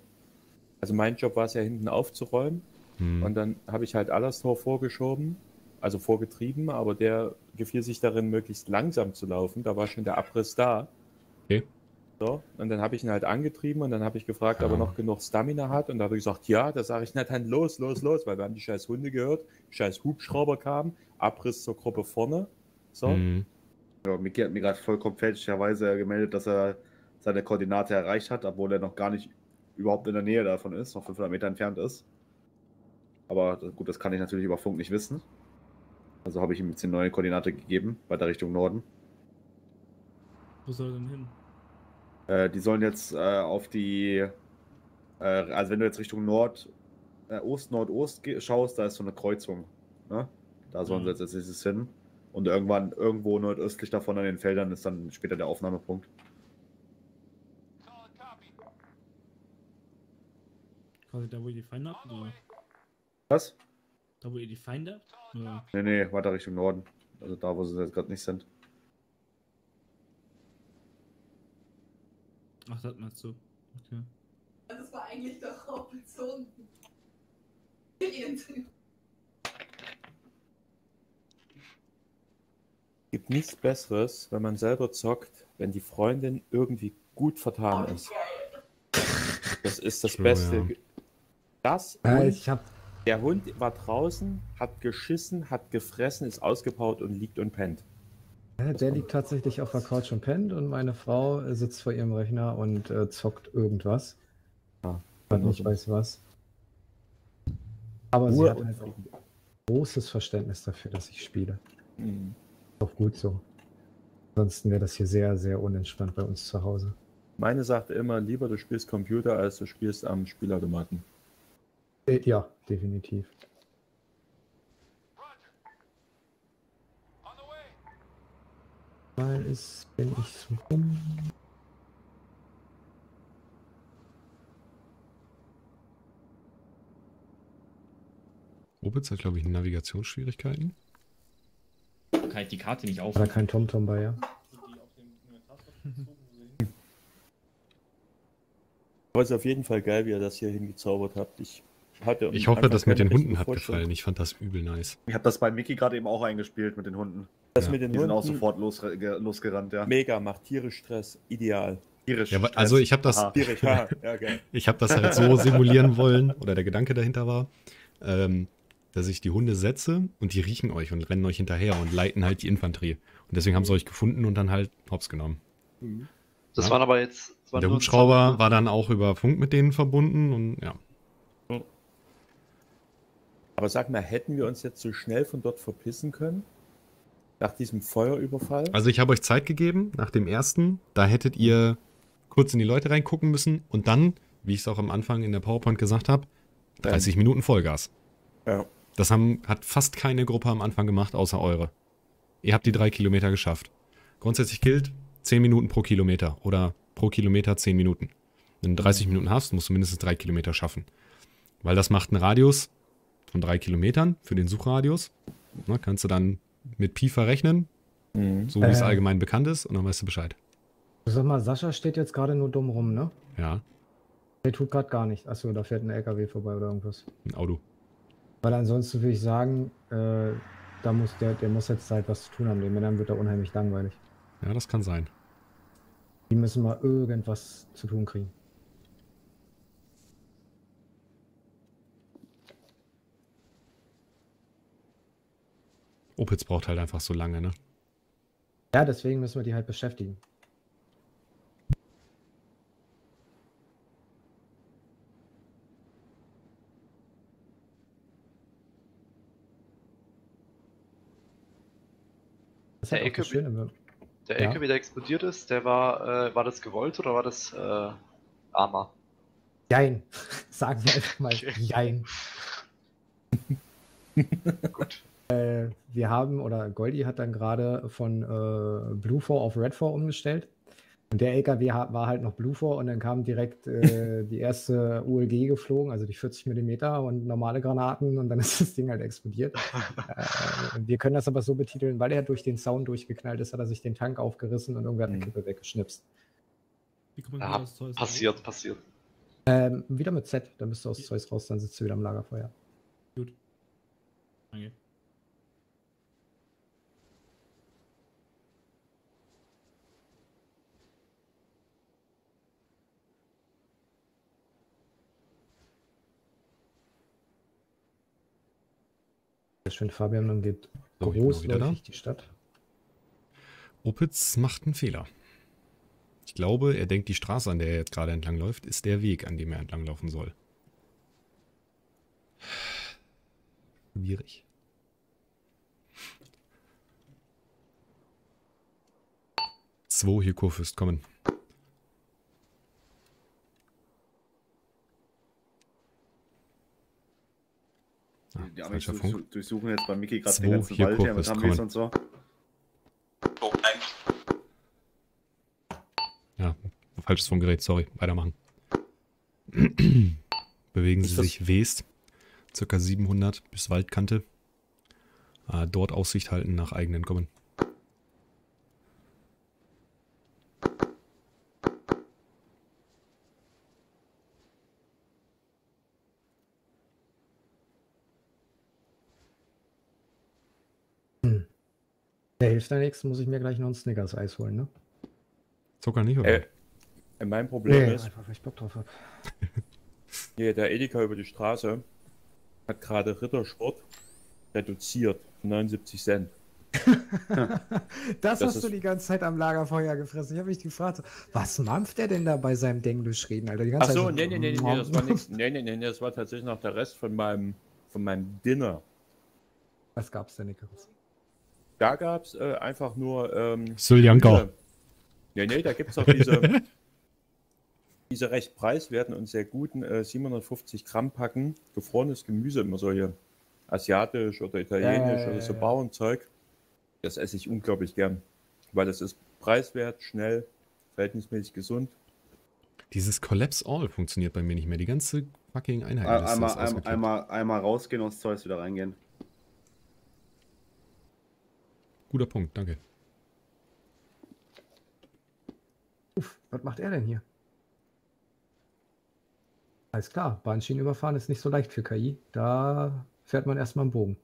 also mein Job war es ja hinten aufzuräumen und dann habe ich halt Allerstor vorgeschoben also vorgetrieben, aber der gefiel sich darin, möglichst langsam zu laufen. Da war schon der Abriss da. Okay. So, und dann habe ich ihn halt angetrieben und dann habe ich gefragt, ob er noch genug Stamina hat. Und da habe ich gesagt, ja, da sage ich, na dann los, weil wir haben die scheiß Hunde gehört, scheiß Hubschrauber kamen, Abriss zur Gruppe vorne. So. Ja, Miki hat mir gerade vollkommen fälschlicherweise gemeldet, dass er seine Koordinate erreicht hat, obwohl er noch gar nicht überhaupt in der Nähe davon ist, noch 500 Meter entfernt ist. Aber gut, das kann ich natürlich über Funk nicht wissen. Also habe ich ihm jetzt die neue Koordinate gegeben, weiter Richtung Norden. Wo soll er denn hin? Die sollen jetzt auf die, also wenn du jetzt Richtung Ost-Nordost schaust, da ist so eine Kreuzung. Ne? Da sollen sie jetzt als nächstes hin. Und irgendwo nordöstlich davon an den Feldern ist dann später der Aufnahmepunkt. Quasi da, wo ihr die Feinde habt? Oder? Was? Da, wo ihr die Feinde habt? Oder? Nee, weiter Richtung Norden. Also da, wo sie jetzt gerade nicht sind. Ach, das meinst du. Okay. Das war eigentlich doch Option. Gibt nichts Besseres, wenn man selber zockt, wenn die Freundin irgendwie gut vertan ist. Das ist das Beste. Ja. Das und der Hund war draußen, hat geschissen, hat gefressen, ist ausgepowert und liegt und pennt. Ja, der liegt tatsächlich auf der Couch und pennt und meine Frau sitzt vor ihrem Rechner und zockt irgendwas. Und ich weiß was. Aber sie hat halt auch großes Verständnis dafür, dass ich spiele. Auch gut so. Ansonsten wäre das hier sehr, sehr unentspannt bei uns zu Hause. Meine sagte immer, lieber du spielst Computer, als du spielst am Spielautomaten. Ja, definitiv. Mal ist, wenn ich so rum. Opitz hat, glaube ich, Navigationsschwierigkeiten. Kann ich die Karte nicht auf. Oder kein TomTom bei, ja. Aber es ist auf jeden Fall geil, wie ihr das hier hingezaubert habt. Ich hoffe, das mit den Hunden hat gefallen. Ich fand das übel nice. Ich habe das bei Mickey gerade eben auch eingespielt mit den Hunden. Das mit den Die Hunden sind auch sofort losgerannt, ja. Mega, macht tierisch Stress. Ideal. Tierisch Ja, also ich habe das, Ja, geil. ich habe das halt so simulieren wollen, oder der Gedanke dahinter war, dass ich die Hunde setze und die riechen euch und rennen euch hinterher und leiten halt die Infanterie. Und deswegen haben sie euch gefunden und dann halt hops genommen. Das waren aber jetzt... Und der Hubschrauber war dann auch über Funk mit denen verbunden und ja. Aber sag mal, hätten wir uns jetzt so schnell von dort verpissen können? Nach diesem Feuerüberfall? Also ich habe euch Zeit gegeben, nach dem ersten, da hättet ihr kurz in die Leute reingucken müssen und dann, wie ich es auch am Anfang in der PowerPoint gesagt habe, 30 Minuten Vollgas. Ja. Das hat fast keine Gruppe am Anfang gemacht, außer eure. Ihr habt die 3 Kilometer geschafft. Grundsätzlich gilt 10 Minuten pro Kilometer oder pro Kilometer 10 Minuten. Wenn du 30 Minuten hast, musst du mindestens 3 Kilometer schaffen. Weil das macht einen Radius von 3 Kilometern für den Suchradius. Na, kannst du dann mit Pi verrechnen, so wie es allgemein bekannt ist, und dann weißt du Bescheid. Sag mal, Sascha steht jetzt gerade nur dumm rum, ne? Ja. Der tut gerade gar nichts. Achso, da fährt ein LKW vorbei oder irgendwas. Ein Auto. Weil ansonsten würde ich sagen, da muss der muss jetzt halt was zu tun haben. Den Männern wird da unheimlich langweilig. Ja, das kann sein. Die müssen mal irgendwas zu tun kriegen. Opitz braucht halt einfach so lange, ne? Ja, deswegen müssen wir die halt beschäftigen. Der LKW, der explodiert ist, der war das gewollt oder war das Arma? Jein. Sagen wir einfach mal Jein. Gut. Wir haben, oder Goldi hat dann gerade von Blue 4 auf Red 4 umgestellt. Und der LKW war halt noch Blue 4 und dann kam direkt die erste ULG geflogen, also die 40 mm und normale Granaten und dann ist das Ding halt explodiert. Wir können das aber so betiteln, weil er durch den Zaun durchgeknallt ist, hat er sich den Tank aufgerissen und irgendwer hat eine Kippe weggeschnipst. Wie kommt man Ja, das Zeus passiert. Wieder mit Z, dann bist du aus Zeus raus, dann sitzt du wieder am Lagerfeuer. Gut. Danke. Sehr schön, Fabian, dann geht So, ich bin auch wieder großläufig die Stadt. Opitz macht einen Fehler. Ich glaube, er denkt, die Straße, an der er jetzt gerade entlang läuft, ist der Weg, an dem er entlanglaufen soll. Schwierig. Hier Kurfürst, kommen. Die Amis durchsuchen jetzt bei Mickey gerade den 2 ganzen hier Wald her mit Kurfürst, Humvees kommen. und so. Ja, falsches vom Gerät, sorry. Weitermachen. Bewegen Sie sich west, circa 700 bis Waldkante. Dort Aussicht halten nach eigenen Kommen. Der hilft ja nichts, muss ich mir gleich noch ein Snickers-Eis holen, ne? Zucker nicht, oder? Mein Problem ist, einfach, weil ich Bock drauf habe. hier der Edeka über die Straße hat gerade Rittersport reduziert, 79 Cent. Das hast du die ganze Zeit am Lagerfeuer gefressen. Ich habe mich gefragt, was mampft der denn da bei seinem Denglisch reden, Alter? Die ganze Achso, Zeit nee, das war nichts. Nee, das war tatsächlich noch der Rest von meinem Dinner. Was gab's denn, Nicholas? Da gab es einfach nur. Syljanka. Nee, da gibt es auch diese recht preiswerten und sehr guten 750 Gramm Packen gefrorenes Gemüse, immer so hier asiatisch oder italienisch oder so Bauernzeug. Das esse ich unglaublich gern, weil das ist preiswert, schnell, verhältnismäßig gesund. Dieses Collapse All funktioniert bei mir nicht mehr. Die ganze fucking Einheit ist Einmal rausgehen und ins Zeus wieder reingehen. Guter Punkt, danke. Was macht er denn hier? Alles klar, Bahnschienen überfahren ist nicht so leicht für KI. Da fährt man erstmal einen Bogen.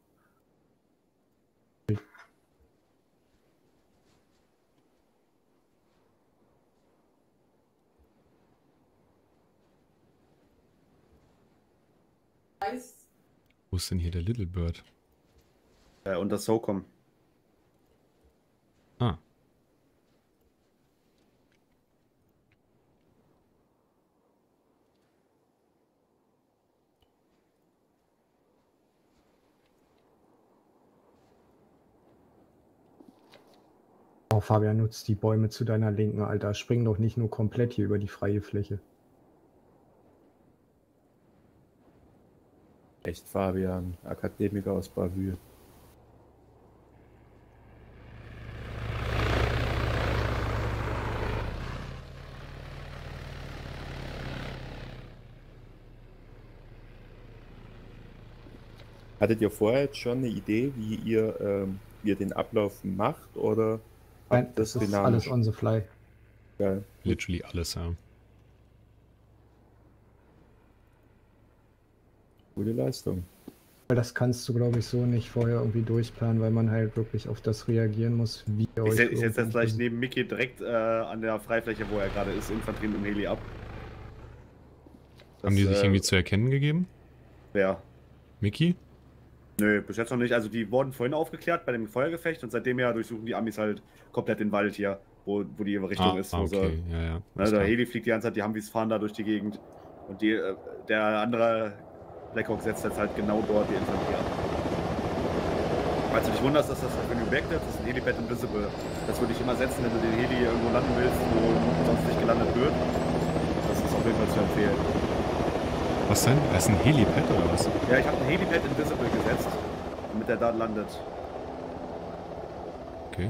Wo ist denn hier der Little Bird? Und das SOCOM. Ah. Oh, Fabian, nutzt die Bäume zu deiner Linken, Alter. Spring doch nicht nur komplett hier über die freie Fläche. Echt, Fabian, Akademiker aus Bavü. Hattet ihr vorher jetzt schon eine Idee, wie ihr den Ablauf macht, oder? Nein, das ist alles on the fly. Geil. Literally alles, ja. Gute Leistung. Weil das kannst du, glaube ich, so nicht vorher irgendwie durchplanen, weil man halt wirklich auf das reagieren muss, wie ihr euch... Ich setze jetzt gleich neben Mickey direkt an der Freifläche, wo er gerade ist, Infanterie mit dem Heli ab. Haben die sich irgendwie zu erkennen gegeben? Wer? Mickey? Nö, bis jetzt noch nicht. Also die wurden vorhin aufgeklärt bei dem Feuergefecht und seitdem ja durchsuchen die Amis halt komplett den Wald hier, wo die ihre Richtung ist. Okay, ja. Der Heli fliegt die ganze Zeit, die Humvees fahren da durch die Gegend und der andere Blackhawk setzt jetzt halt genau dort die Infanterie an. Falls du dich wunderst, dass das wenn du wegnimmst, das ist ein Helipad Invisible. Das würde ich immer setzen, wenn du den Heli irgendwo landen willst, wo sonst nicht gelandet wird. Das ist auf jeden Fall zu empfehlen. Was denn? Das ist ein Helipad oder was? Ja, ich habe ein Helipad Invisible gesetzt, damit der da landet. Okay.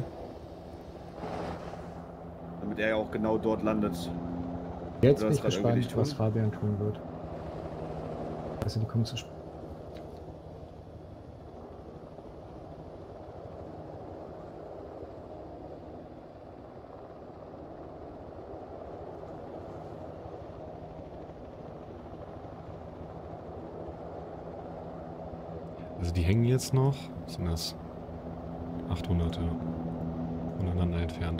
Damit er ja auch genau dort landet. Jetzt bin ich gespannt, was Fabian tun wird. Also die kommen zu spät. Also die hängen jetzt noch, was sind das? 800 voneinander entfernt.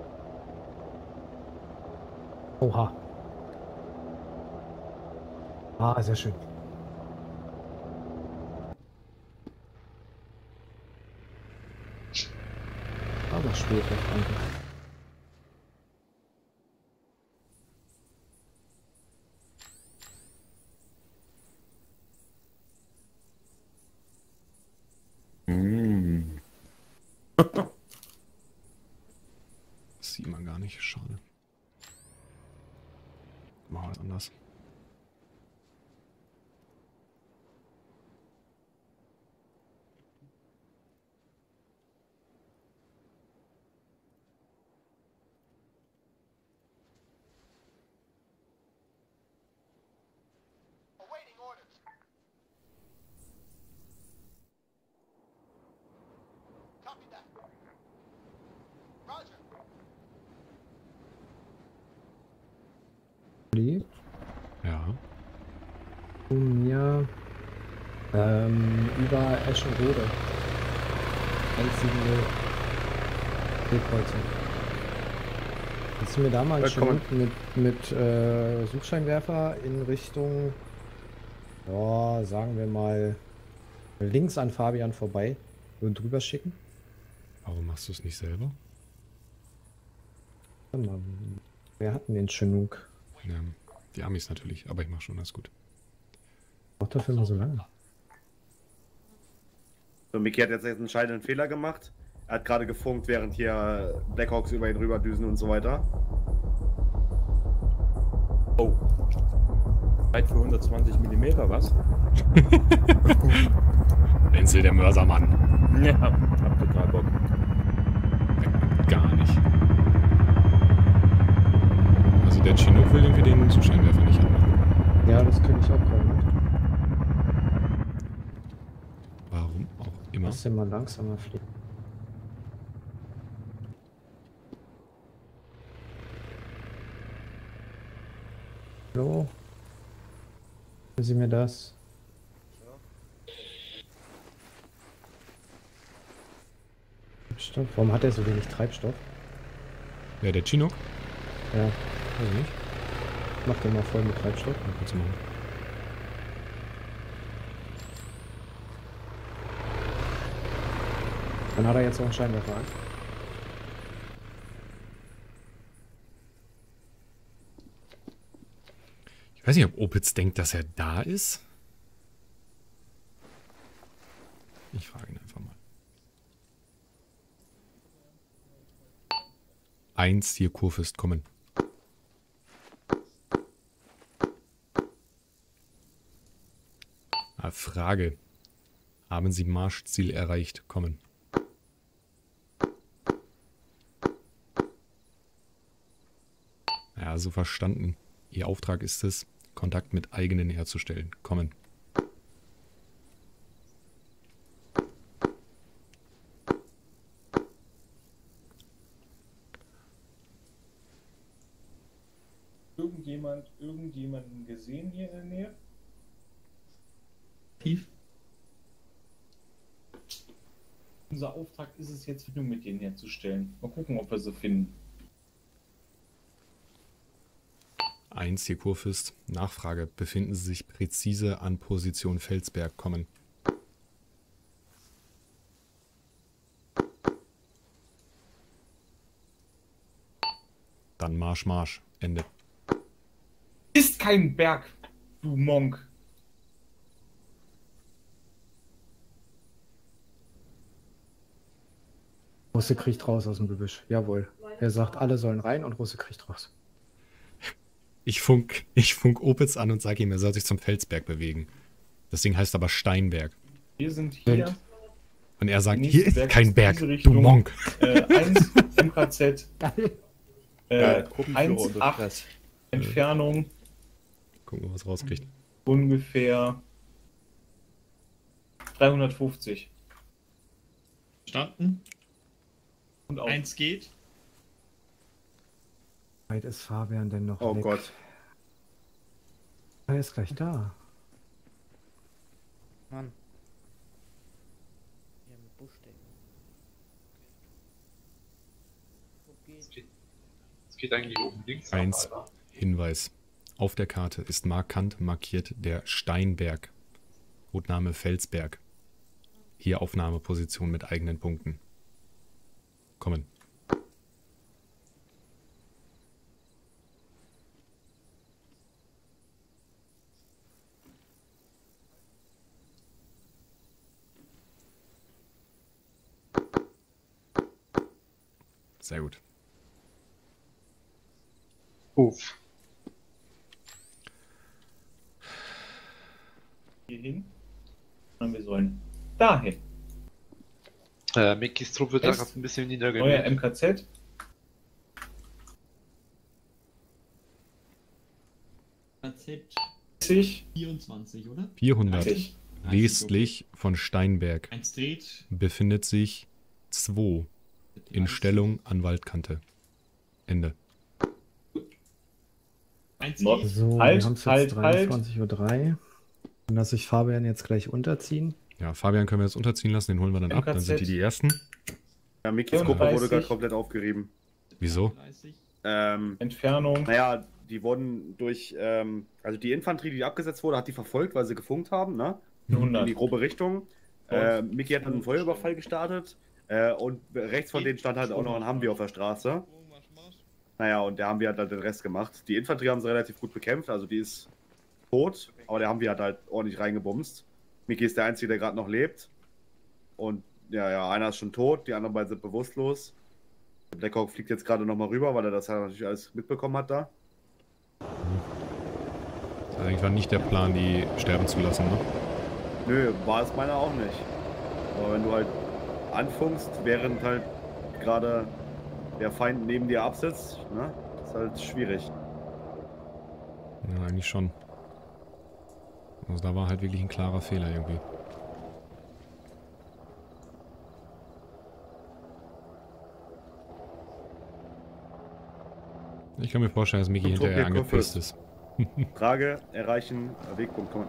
Oha. Ah, sehr schön. Aber später, danke. Das sieht man gar nicht, schade. Machen wir das anders. Ja. Zu mir über Eschenrode. 170 Wegkreuze. Kannst du mir da mal schon mit Suchscheinwerfer in Richtung, ja, sagen wir mal, links an Fabian vorbei und drüber schicken? Warum machst du es nicht selber? Warte mal, wer hat denn den Chinook? Ja, die Amis natürlich, aber ich mache schon alles gut. Braucht dafür immer so lange. So, Miki hat jetzt einen entscheidenden Fehler gemacht. Er hat gerade gefunkt, während hier Blackhawks über ihn rüberdüsen und so weiter. Oh. Weit für 120 mm, was? Wenzel, der Mörsermann. Ja, hab total Bock. Gar nicht. Also der Chinook will irgendwie den Zuscheinwerfer nicht anmachen. Ja, das könnte ich auch kaum mit. Warum auch immer. Lass den mal langsamer fliegen. Hallo? Können Sie mir das? Treibstoff? Warum hat er so wenig Treibstoff? Ja, der Chinook? Ja. Weiß ich nicht. Mach den mal voll mit Treibstoff. Ja, kannst du machen. Dann hat er jetzt auch einen Scheinwerfer an. Ich weiß nicht, ob Opitz denkt, dass er da ist. Ich frage ihn einfach mal. 1 hier, Kurfürst, kommen. Frage. Haben Sie Marschziel erreicht? Kommen. Ja, so verstanden. Ihr Auftrag ist es, Kontakt mit eigenen herzustellen. Kommen. Irgendjemanden gesehen hier in der Nähe? Tief. Unser Auftrag ist es jetzt, Verbindung mit denen herzustellen. Mal gucken, ob wir sie finden. 1 hier, Kurfürst. Nachfrage. Befinden Sie sich präzise an Position Felsberg? Kommen. Dann Marsch, Marsch. Ende. Ist kein Berg, du Monk. Russe kriegt raus aus dem Gebüsch. Jawohl. Er sagt, alle sollen rein und Russe kriegt raus. Ich funk Opitz an und sage ihm, er soll sich zum Felsberg bewegen. Das Ding heißt aber Steinberg. Wir sind hier. Und er sagt, hier ist kein Berg, du Monk. 1 MKZ. 1,8 Entfernung. Gucken wir, was rauskriegt. Ungefähr 350. Starten. Und auf. 1 geht. Wie weit ist Fabian denn noch? Oh weg? Gott. Er ist gleich da. Mann. Hier im Busch stecken. Es geht eigentlich oben links. 1. Hinweis. Auf der Karte ist markant markiert der Steinberg. Codename Felsberg. Hier Aufnahmeposition mit eigenen Punkten. Kommen. Sehr gut. Uff. Hier hin. Und wir sollen dahin. Mickys Trupp wird da gerade ein bisschen niedergemäht. Neuer MKZ. MKZ 24, oder? 400. 80. Westlich von Steinberg 1 dreht. befindet sich 2 in Stellung an Waldkante. Ende. 1 So, dreht. wir haben es jetzt 23:03 Uhr. Dann lasse ich Fabian jetzt gleich unterziehen. Ja, Fabian können wir jetzt unterziehen lassen, den holen wir dann ab, dann sind die ersten. Ja, Mikis Gruppe wurde gerade komplett aufgerieben. Wieso? Entfernung. Naja, die wurden durch, also die Infanterie, die abgesetzt wurde, hat die verfolgt, weil sie gefunkt haben, ne? 100. In die grobe Richtung. Miki hat dann einen Feuerüberfall gestartet und rechts von denen stand halt auch noch ein Humvee auf der Straße. Naja, und der Humvee hat halt den Rest gemacht. Die Infanterie haben sie relativ gut bekämpft, also die ist tot, aber der Humvee hat halt ordentlich reingebumst. Miki ist der Einzige, der gerade noch lebt. Und ja, einer ist schon tot, die anderen beiden sind bewusstlos. Der Blackhawk fliegt jetzt gerade nochmal rüber, weil er das halt natürlich alles mitbekommen hat da. Das war eigentlich nicht der Plan, die sterben zu lassen, ne? Nö, war es meiner auch nicht. Aber wenn du halt anfunkst, während halt gerade der Feind neben dir absitzt, ne, ist halt schwierig. Ja, eigentlich schon. Also da war halt wirklich ein klarer Fehler irgendwie. Ich kann mir vorstellen, dass Miki hinterher angepisst ist. Frage, erreichen, Wegpunkt, komm.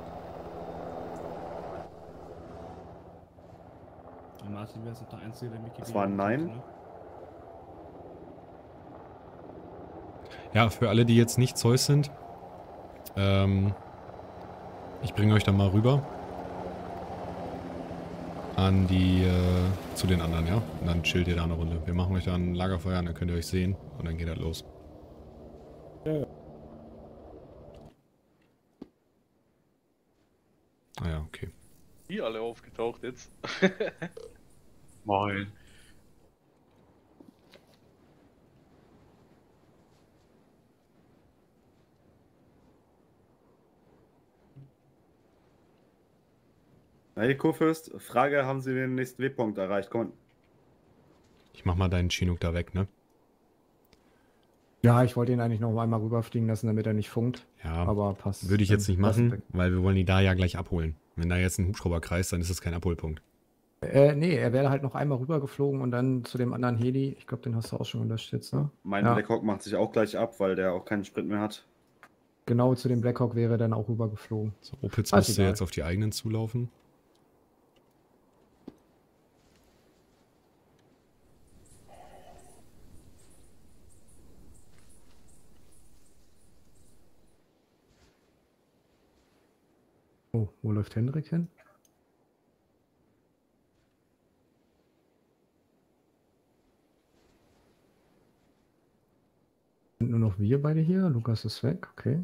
Martin wäre jetzt der Einzige, der Mickey. Das war ein Nein. Ja, für alle, die jetzt nicht Zeus sind, ich bringe euch dann mal rüber an die, zu den anderen, ja? Und dann chillt ihr da eine Runde. Wir machen euch da ein Lagerfeuer an, dann könnt ihr euch sehen und dann geht das los. Ja. Ah ja, okay. Die alle aufgetaucht jetzt. Moin. Hey Kurfürst, Frage, haben Sie den nächsten Wegpunkt erreicht? Komm. Ich mach mal deinen Chinook da weg, ne? Ja, ich wollte ihn eigentlich noch einmal rüberfliegen lassen, damit er nicht funkt. Ja, aber passt. Würde ich jetzt nicht machen, weil wir wollen die da ja gleich abholen. Wenn da jetzt ein Hubschrauber kreist, dann ist das kein Abholpunkt. Nee, er wäre halt noch einmal rübergeflogen und dann zu dem anderen Heli. Ich glaube, den hast du auch schon unterstützt, ne? Mein Blackhawk macht sich auch gleich ab, weil der auch keinen Sprint mehr hat. Genau, zu dem Blackhawk wäre er dann auch rübergeflogen. So, Opitz müsste jetzt auf die eigenen zulaufen. Oh, wo läuft Hendrik hin? Sind nur noch wir beide hier. Lukas ist weg, okay.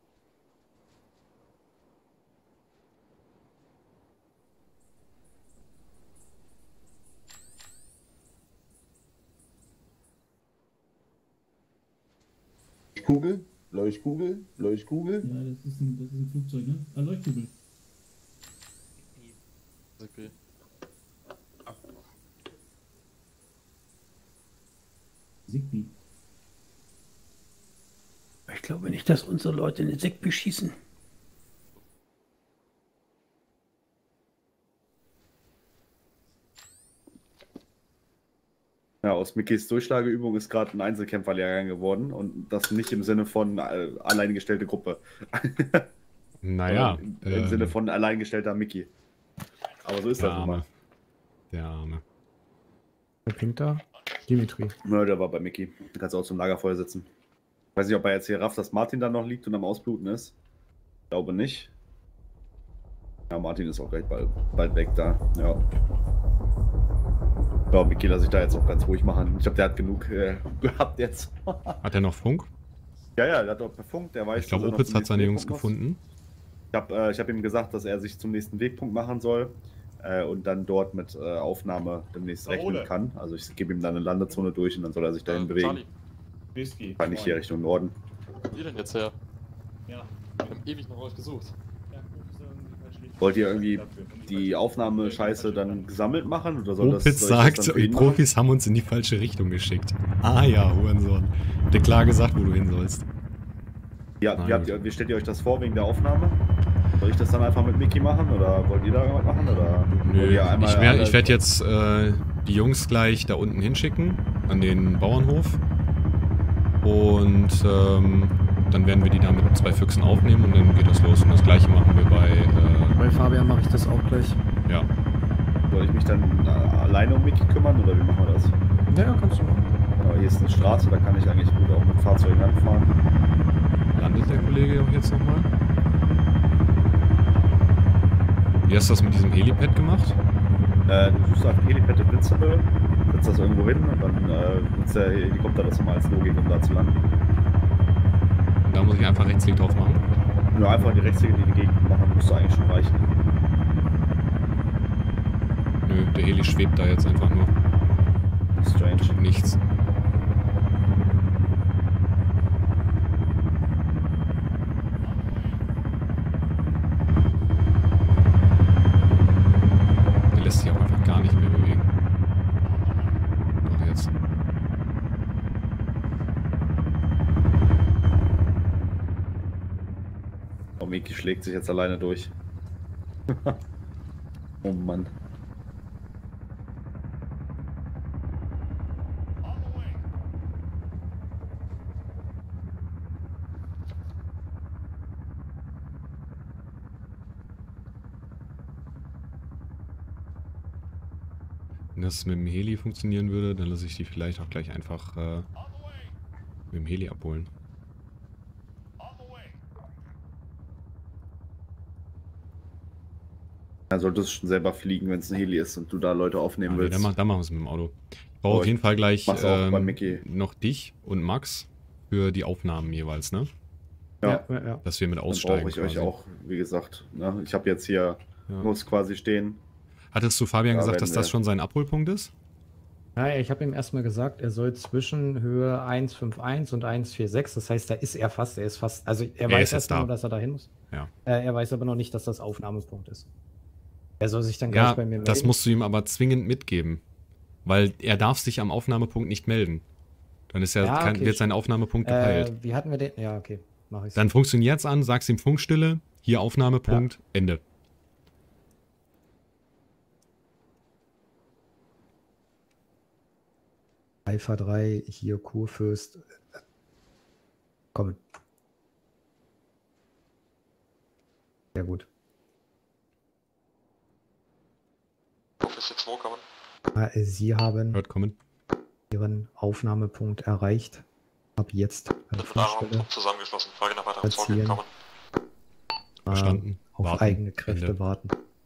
Kugel, Leuchtkugel, Leuchtkugel. Ja, das ist ein Flugzeug, ne? Ah, Leuchtkugel. Okay. Zigbee. Ich glaube nicht, dass unsere Leute in den Zigbee schießen. Ja, aus Mickys Durchschlageübung ist gerade ein Einzelkämpferlehrgang geworden und das nicht im Sinne von alleingestellte Gruppe. Naja. Im Sinne von alleingestellter Mickey. Aber so ist das nun mal. Der Arme. Wer pinkt da? Dimitri. Ja, der war bei Mickey. Du kannst auch zum Lagerfeuer sitzen. weiß nicht, ob er jetzt hier rafft, dass Martin da noch liegt und am Ausbluten ist. Ich glaube nicht. Ja, Martin ist auch gleich bald weg da. Ja. Ja, Micky lasse ich da jetzt auch ganz ruhig machen. Ich glaube, der hat genug gehabt jetzt. Hat er noch Funk? Ja, der hat auch per Funk. Der weiß, ich glaube, Opitz hat seine Jungs gefunden. Ich hab ihm gesagt, dass er sich zum nächsten Wegpunkt machen soll und dann dort mit Aufnahme demnächst rechnen kann. Also ich gebe ihm dann eine Landezone durch und dann soll er sich dahin bewegen. Whisky. Kann ich hier Richtung Norden. Wo ihr denn jetzt her? Ja. Wir haben ewig nach euch gesucht. Wollt ihr irgendwie die Aufnahmescheiße dann gesammelt machen? Oder soll Opitz sagt, die Profis haben uns in die falsche Richtung geschickt. Ah ja, Hurensohn. Habt ihr klar gesagt, wo du hin sollst? Ja, wie stellt ihr euch das vor wegen der Aufnahme? Soll ich das dann einfach mit Micky machen oder wollt ihr da irgendwas machen? Oder nö, ich werde jetzt die Jungs gleich da unten hinschicken, an den Bauernhof. Und dann werden wir die da mit 2 Füchsen aufnehmen und dann geht das los. Und das gleiche machen wir bei Fabian mache ich das auch gleich. Ja. Soll ich mich dann alleine um Micky kümmern oder wie machen wir das? Ja, kannst du machen. Genau, hier ist eine Straße, da kann ich eigentlich gut auch mit Fahrzeugen anfahren. Landet der Kollege auch jetzt nochmal? Wie hast du das mit diesem Helipad gemacht? Du suchst einfach Helipad in Blitzable, setzt das irgendwo hin und dann nutzt der Helikopter das nochmal als Logik, um da zu landen. Und da muss ich einfach Rechtsklick drauf machen? Nur einfach die Rechtsklick in die Gegend machen, müsste eigentlich schon reichen. Nö, der Heli schwebt da jetzt einfach nur. Strange. Nichts. Der lässt sich auch einfach gar nicht mehr bewegen. Doch jetzt. Oh, Micky schlägt sich jetzt alleine durch. Oh Mann. Wenn das mit dem Heli funktionieren würde, dann lasse ich die vielleicht auch gleich einfach mit dem Heli abholen. Dann solltest du schon selber fliegen, wenn es ein Heli ist und du da Leute aufnehmen willst. Dann machen wir es mit dem Auto. Ich brauche auf jeden Fall gleich noch dich und Max für die Aufnahmen jeweils, ne? Ja. Dass wir mit aussteigen. Dann brauche ich euch auch, wie gesagt. Ne? Ich habe jetzt hier muss quasi stehen. Hattest du Fabian gesagt, dass das schon sein Abholpunkt ist? Ja, ich habe ihm erstmal gesagt, er soll zwischen Höhe 151 und 146, das heißt, da ist er fast, also er weiß erst nur, dass er dahin muss. Ja. Er weiß aber noch nicht, dass das Aufnahmepunkt ist. Er soll sich dann gleich bei mir melden. Das musst du ihm aber zwingend mitgeben, weil er darf sich am Aufnahmepunkt nicht melden. Dann ist wird sein Aufnahmepunkt gepeilt. Wie hatten wir den? Ja, okay, mach ich's. Dann funktioniert's an, sagst ihm Funkstille, hier Aufnahmepunkt, Ende. Alpha 3, hier Kurfürst. Kommen. Sehr gut. Officer 2 kommen. Sie haben Ihren Aufnahmepunkt erreicht. Ab jetzt eine Funkstelle zusammengeschlossen. Frage nach weiteren Zeugen kommen. Verstanden. Auf eigene Kräfte warten.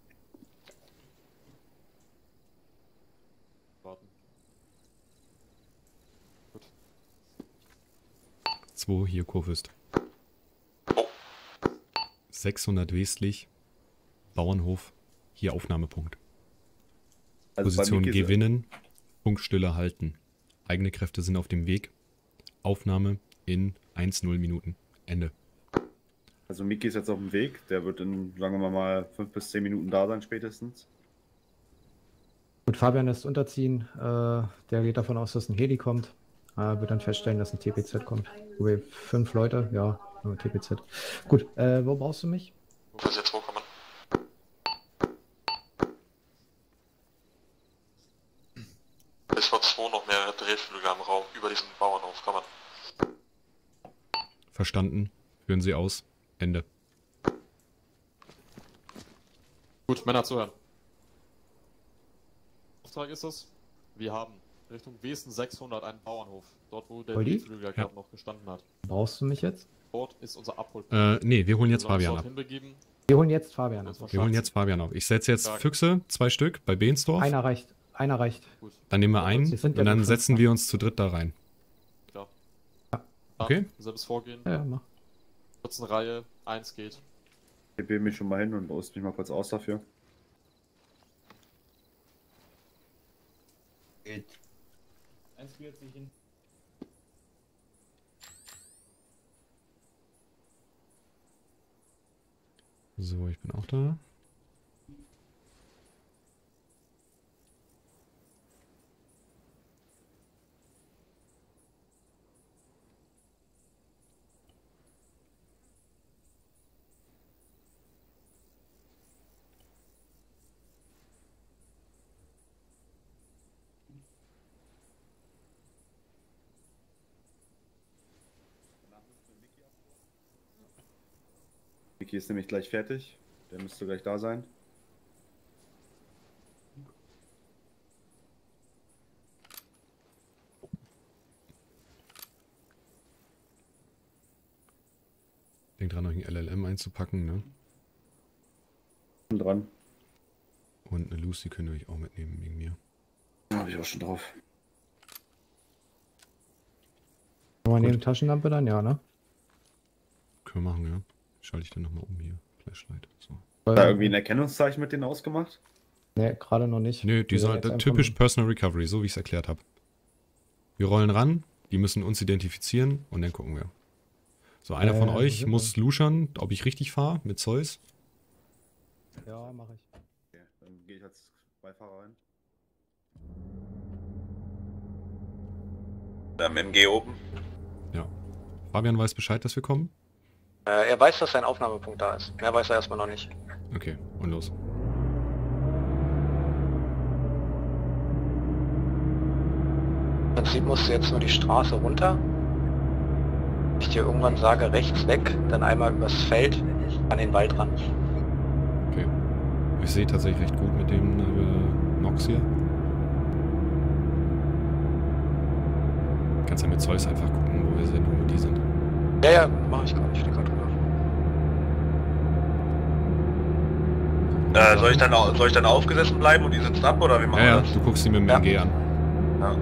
2 hier Kurfürst. 600 westlich, Bauernhof, hier Aufnahmepunkt. Also Position gewinnen, Funkstille halten. Eigene Kräfte sind auf dem Weg. Aufnahme in 1:0 Minuten. Ende. Also Micky ist jetzt auf dem Weg. Der wird in, sagen wir mal, 5 bis 10 Minuten da sein spätestens. Gut, Fabian lässt unterziehen. Der geht davon aus, dass ein Heli kommt. Wird dann feststellen, dass ein TPZ kommt. 5 Leute, ja, nur TPZ. Gut, wo brauchst du mich? Wo ist jetzt hochkommen? Bis vor 2 noch mehrere Drehflüge am Raum über diesen Bauernhof kommen. Verstanden. Führen Sie aus. Ende. Gut, Männer zuhören. Auftrag ist es, wir haben Richtung Westen 600 einen Bauernhof. Dort, wo der Goldi? Flügel gerade noch gestanden hat. Brauchst du mich jetzt? Dort ist unser Abholpunkt. Nee, wir holen jetzt Sollen wir Fabian uns ab. dorthin begeben? Wir holen jetzt Fabian ab. Wir holen jetzt Fabian ab. Ich setze jetzt Füchse, 2 Stück, bei Behnsdorf. Einer reicht. Einer reicht. Dann nehmen wir einen Wir sind ja und dann noch setzen wir uns zu dritt da rein. Klar. Okay. Selbes Vorgehen. Ja, mach. 14 Reihe, 1 geht. Ich wähle mich schon mal hin und rüste mich mal kurz aus dafür. Geht. Eins wird sich hin. So, ich bin auch da. Mickey ist nämlich gleich fertig. Der müsste gleich da sein. Denk dran, noch ein LLM einzupacken, ne? Bin dran. Und eine Lucy könnt ihr euch auch mitnehmen wegen mir. Habe ich auch schon drauf. Wollen wir neben Taschenlampe dann? Ja, ne? Können wir machen, ja. Schalte ich dann nochmal um hier. Flashlight. So. Hat da irgendwie ein Erkennungszeichen mit denen ausgemacht? Ne, gerade noch nicht. Nö, die sind typisch Personal Recovery, so wie ich es erklärt habe. Wir rollen ran, die müssen uns identifizieren und dann gucken wir. So, einer von euch muss luschern, ob ich richtig fahre mit Zeus. Ja, mache ich. Okay, dann gehe ich als Beifahrer rein. MG oben. Ja. Fabian weiß Bescheid, dass wir kommen? Er weiß, dass sein Aufnahmepunkt da ist. Mehr weiß er erstmal noch nicht. Okay, und los. Im Prinzip musst du jetzt nur die Straße runter. Ich dir irgendwann sage, rechts weg, dann einmal übers Feld an den Wald ran. Okay. Ich sehe tatsächlich recht gut mit dem Nox hier. Kannst ja mit Zeus einfach gucken, wo wir sind und wo die sind. Ja, ja, mach ich gar nicht. Steht gerade drüber. Soll ich dann aufgesessen bleiben und die sitzen ab, oder wie machen wir das? Du guckst sie mit dem MG an. Ja.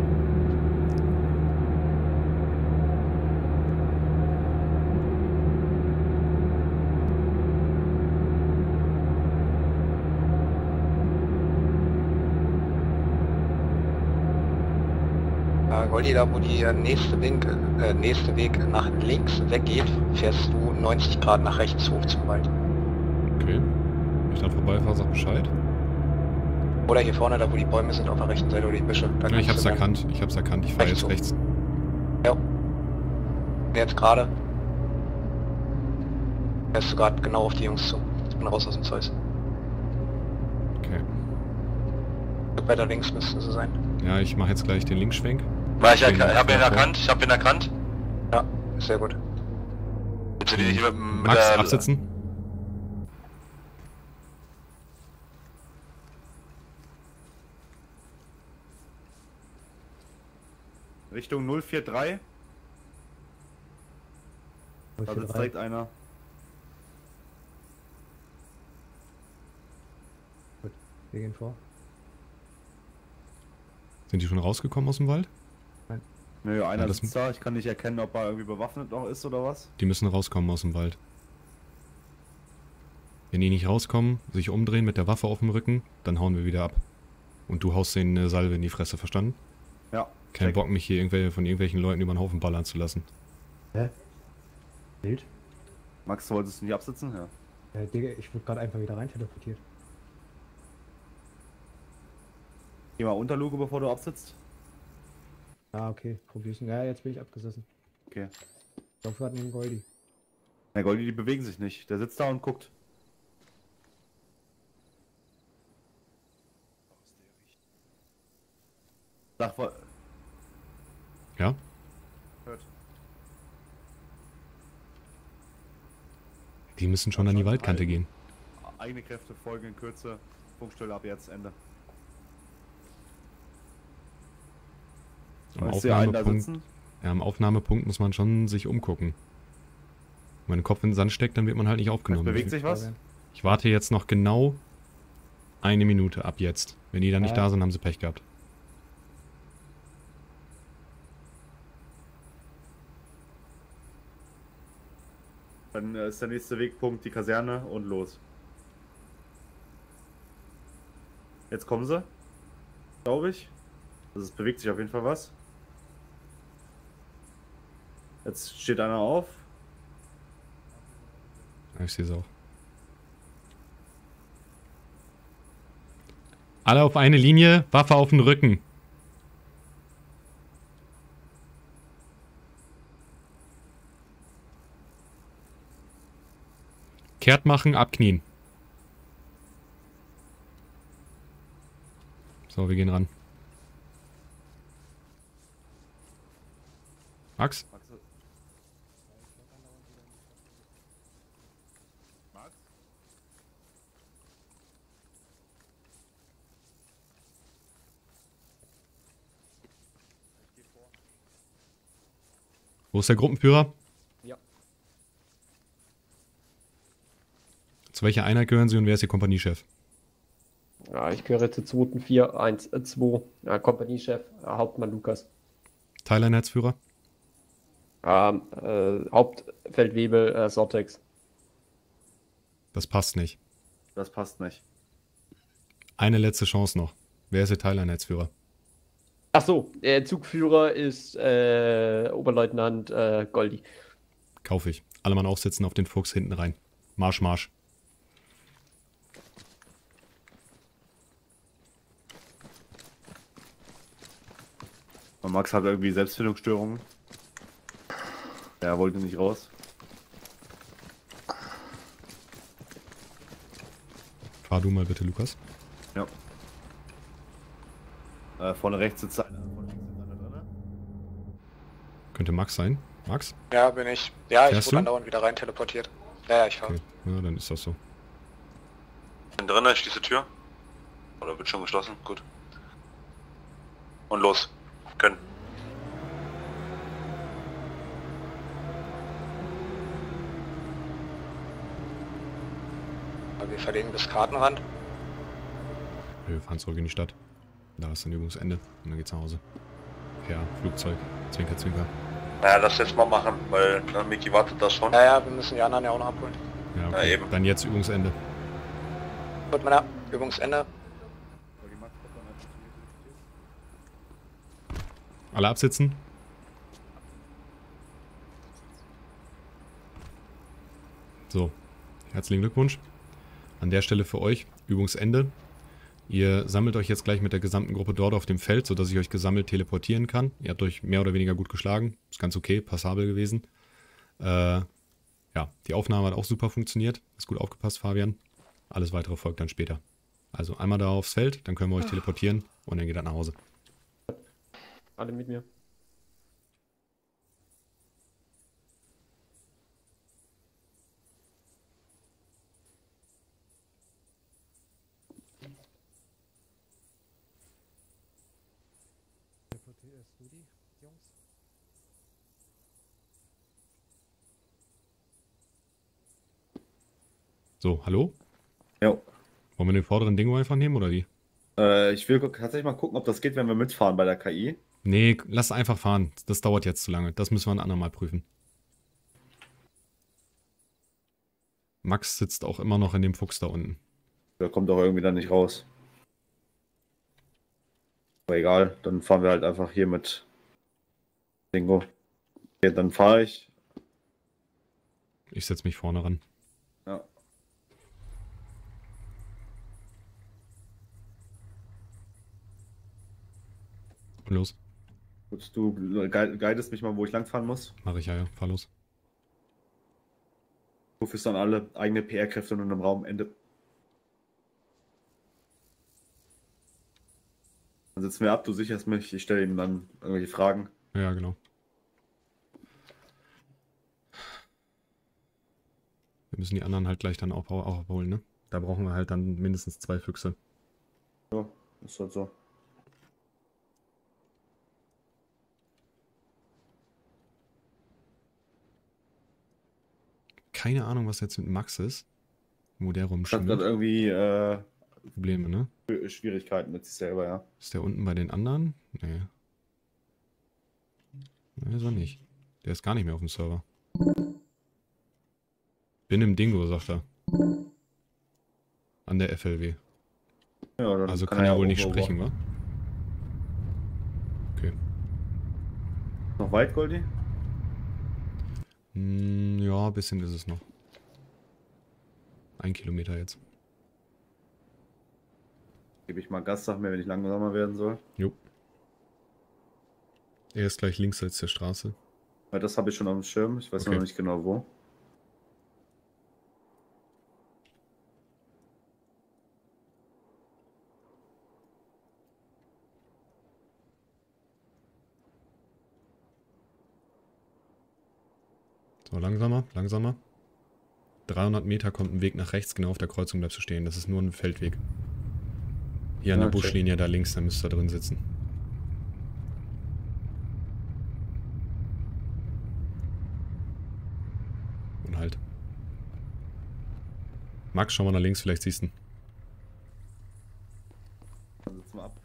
Goldi, da wo die nächste Weg nach links weggeht, fährst du 90 Grad nach rechts hoch zum Wald. Okay. Wenn ich dann vorbeifahre, sag Bescheid. Oder hier vorne, da wo die Bäume sind, auf der rechten Seite oder die Büsche. Da Ja, ich hab's erkannt. Ich fahre jetzt rechts. Ja. Jetzt gerade. Fährst du gerade genau auf die Jungs zu. Ich bin raus aus dem Zeus. Okay. Weiter links müssten sie sein. Ja, ich mache jetzt gleich den Linksschwenk. Ich hab ihn erkannt. Ja, sehr gut. Willst du die hier mit Max, absetzen. Richtung 043. Da sitzt direkt einer. Gut, wir gehen vor. Sind die schon rausgekommen aus dem Wald? Nein. Nö, einer sitzt da. Ich kann nicht erkennen, ob er irgendwie bewaffnet noch ist oder was. Die müssen rauskommen aus dem Wald. Wenn die nicht rauskommen, sich umdrehen mit der Waffe auf dem Rücken, dann hauen wir wieder ab. Und du haust denen eine Salve in die Fresse, verstanden? Ja. Kein Bock, mich hier von irgendwelchen Leuten über den Haufen ballern zu lassen. Hä? Bild? Max, wolltest du nicht absitzen? Ja. Digga, ich wurde gerade einfach wieder rein teleportiert. Geh mal unter Luke, bevor du absitzt. Ah, okay, probier's. Ja, jetzt bin ich abgesessen. Okay. Ich hoffe, wir hatten einen Goldi. Der Goldi, die bewegen sich nicht. Der sitzt da und guckt. Sag mal. Ja? Hört. Die müssen schon an die Waldkante gehen. Eigene Kräfte folgen in Kürze. Funkstelle ab jetzt, Ende. Am Aufnahmepunkt muss man schon sich umgucken. Wenn der Kopf in den Sand steckt, dann wird man halt nicht aufgenommen. Bewegt sich was? Ich warte jetzt noch genau 1 Minute ab jetzt. Wenn die dann nicht da sind, haben sie Pech gehabt. Dann ist der nächste Wegpunkt die Kaserne und los. Jetzt kommen sie. Glaube ich. Also es bewegt sich auf jeden Fall was. Jetzt steht einer auf. Ich sehe es auch. Alle auf eine Linie, Waffe auf den Rücken. Kehrt machen, abknien. So, wir gehen ran. Max? Wo ist der Gruppenführer? Ja. Zu welcher Einheit gehören Sie und wer ist Ihr Kompaniechef? Ja, ich gehöre zur 2.412. Ja, Kompaniechef, Hauptmann Lukas. Teileinheitsführer? Hauptfeldwebel Sortex. Das passt nicht. Das passt nicht. Eine letzte Chance noch. Wer ist Ihr Teileinheitsführer? Ach so, der Zugführer ist Oberleutnant Goldi. Kaufe ich. Alle Mann aufsetzen auf den Fuchs hinten rein. Marsch, Marsch. Und Max hat irgendwie Selbstfindungsstörungen. Er wollte nicht raus. Fahr du mal bitte, Lukas. Ja. Vorne rechts sitzt einer. Könnte Max sein. Max? Ja, bin ich. Ja, Fährst ich wurde du? andauernd wieder rein teleportiert. Ja, ich fahre. Okay. Ja, dann ist das so. Bin drin, ich schließe Tür. Oder wird schon geschlossen? Gut. Und los. Können. Wir verlegen bis Kartenrand. Wir fahren zurück in die Stadt. Da ist dann Übungsende und dann geht's nach Hause. Ja, Flugzeug. Zwinker, zwinker. Naja, lass jetzt mal machen, weil Miki wartet das schon. Ja, wir müssen die anderen ja auch noch abholen. Ja, okay. Ja, eben. Dann jetzt Übungsende. Gut, Männer. Übungsende. Alle absitzen. So, herzlichen Glückwunsch. An der Stelle für euch Übungsende. Ihr sammelt euch jetzt gleich mit der gesamten Gruppe dort auf dem Feld, sodass ich euch gesammelt teleportieren kann. Ihr habt euch mehr oder weniger gut geschlagen. Ist ganz okay, passabel gewesen. Ja, die Aufnahme hat auch super funktioniert. Ist gut aufgepasst, Fabian. Alles weitere folgt dann später. Also einmal da aufs Feld, dann können wir euch teleportieren und dann geht das nach Hause. Alle mit mir. So, hallo? Jo. Wollen wir den vorderen Dingo einfach nehmen, oder wie? Ich will tatsächlich mal gucken, ob das geht, wenn wir mitfahren bei der KI. Nee, lass einfach fahren. Das dauert jetzt zu lange. Das müssen wir ein andermal prüfen. Max sitzt auch immer noch in dem Fuchs da unten. Der kommt auch irgendwie dann nicht raus. Aber egal, dann fahren wir halt einfach hier mit Dingo. Okay, dann fahre ich. Ich setze mich vorne ran. Ja. Und los. Gut, du guidest mich mal, wo ich langfahren muss. Mach ich ja. Fahr los. Du führst dann alle eigene PR-Kräfte nur im Raum. Ende. Dann sitzen wir ab, du sicherst mich, ich stelle ihm dann irgendwelche Fragen. Ja, genau. Wir müssen die anderen halt gleich dann auch abholen, ne? Da brauchen wir halt dann mindestens 2 Füchse. Ja, ist halt so. keine Ahnung, was jetzt mit Max ist. Wo der Hat rumschwimmt. gerade irgendwie Probleme, ne? Schwierigkeiten mit sich selber, ja. Ist der unten bei den anderen? Nee. Nee, so nicht. Der ist gar nicht mehr auf dem Server. Bin im Dingo, sagt er. An der FLW. Ja, dann also kann er wohl nicht sprechen, wa? Okay. Noch weit, Goldie? Ja, ein bisschen ist es noch. 1 Kilometer jetzt. Gebe ich mal Gas, sag mir, wenn ich langsamer werden soll. Jo. Er ist gleich links als der Straße. Ja, das habe ich schon auf dem Schirm. Ich weiß noch nicht genau wo. So, langsamer, langsamer. 300 Meter kommt ein Weg nach rechts, genau auf der Kreuzung bleibst du stehen. Das ist nur ein Feldweg. Hier an der Buschlinie da links, da müsst ihr drin sitzen. Und halt. Max, schau mal nach links, vielleicht siehst du ihn. Dann sitzen wir ab.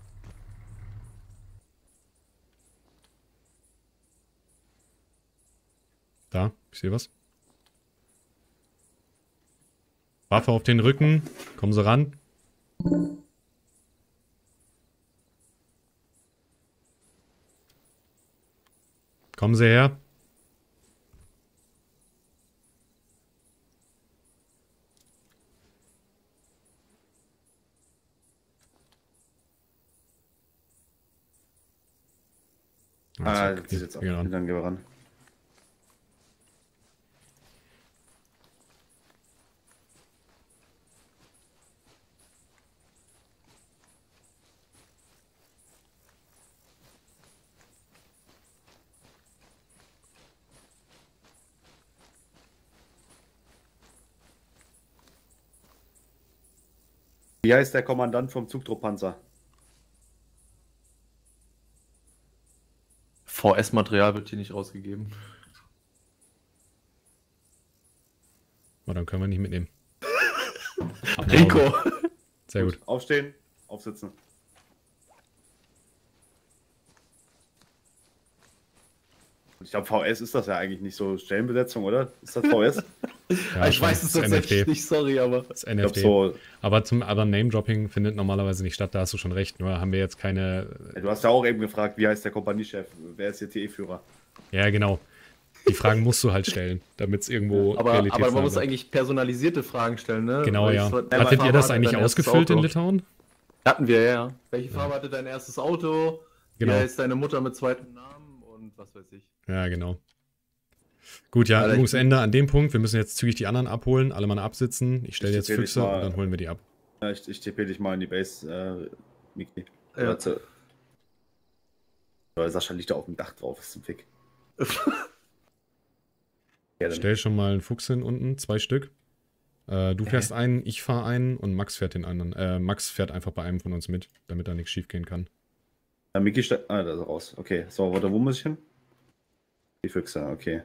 Da, ich sehe was. Waffe auf den Rücken. Kommen Sie ran. Kommen Sie her. Ah, das ist jetzt auch. Dann gehen wir ran. Wie heißt der Kommandant vom Zugtrupppanzer? VS-Material wird hier nicht rausgegeben. Oh, dann können wir nicht mitnehmen. Rico! Sehr gut. Aufstehen, aufsitzen. Ich glaube, VS ist das ja eigentlich nicht so Stellenbesetzung, oder? Ist das VS? Ja, ich weiß es tatsächlich nicht, sorry, aber... Das NFD. So. Aber Name-Dropping findet normalerweise nicht statt, da hast du schon recht. Nur haben wir jetzt keine... Du hast ja auch eben gefragt, wie heißt der Kompaniechef? Wer ist der TE-Führer? Ja, genau. Die Fragen musst du halt stellen, damit es irgendwo aber man muss eigentlich personalisierte Fragen stellen, ne? Genau, ja. Hattet ihr das eigentlich ausgefüllt in Litauen? Hatten wir, ja. Welche Farbe hatte dein erstes Auto? Genau. Wie heißt deine Mutter mit zweitem Namen? Und was weiß ich. Ja, genau. Gut, ja, Übungsende an dem Punkt. Wir müssen jetzt zügig die anderen abholen, alle mal absitzen. Ich stelle jetzt Füchse und dann holen wir die ab. Ja, ich tippe dich mal in die Base, Miki. Ja. Sascha liegt da auf dem Dach drauf, ist ein Fick. Stell schon mal einen Fuchs hin unten, 2 Stück. Du fährst einen, ich fahre einen und Max fährt den anderen. Max fährt einfach bei einem von uns mit, damit da nichts schief gehen kann. Miki steigt. Ah, da ist er raus. Okay, so, warte, wo muss ich hin? Die Füchse, okay.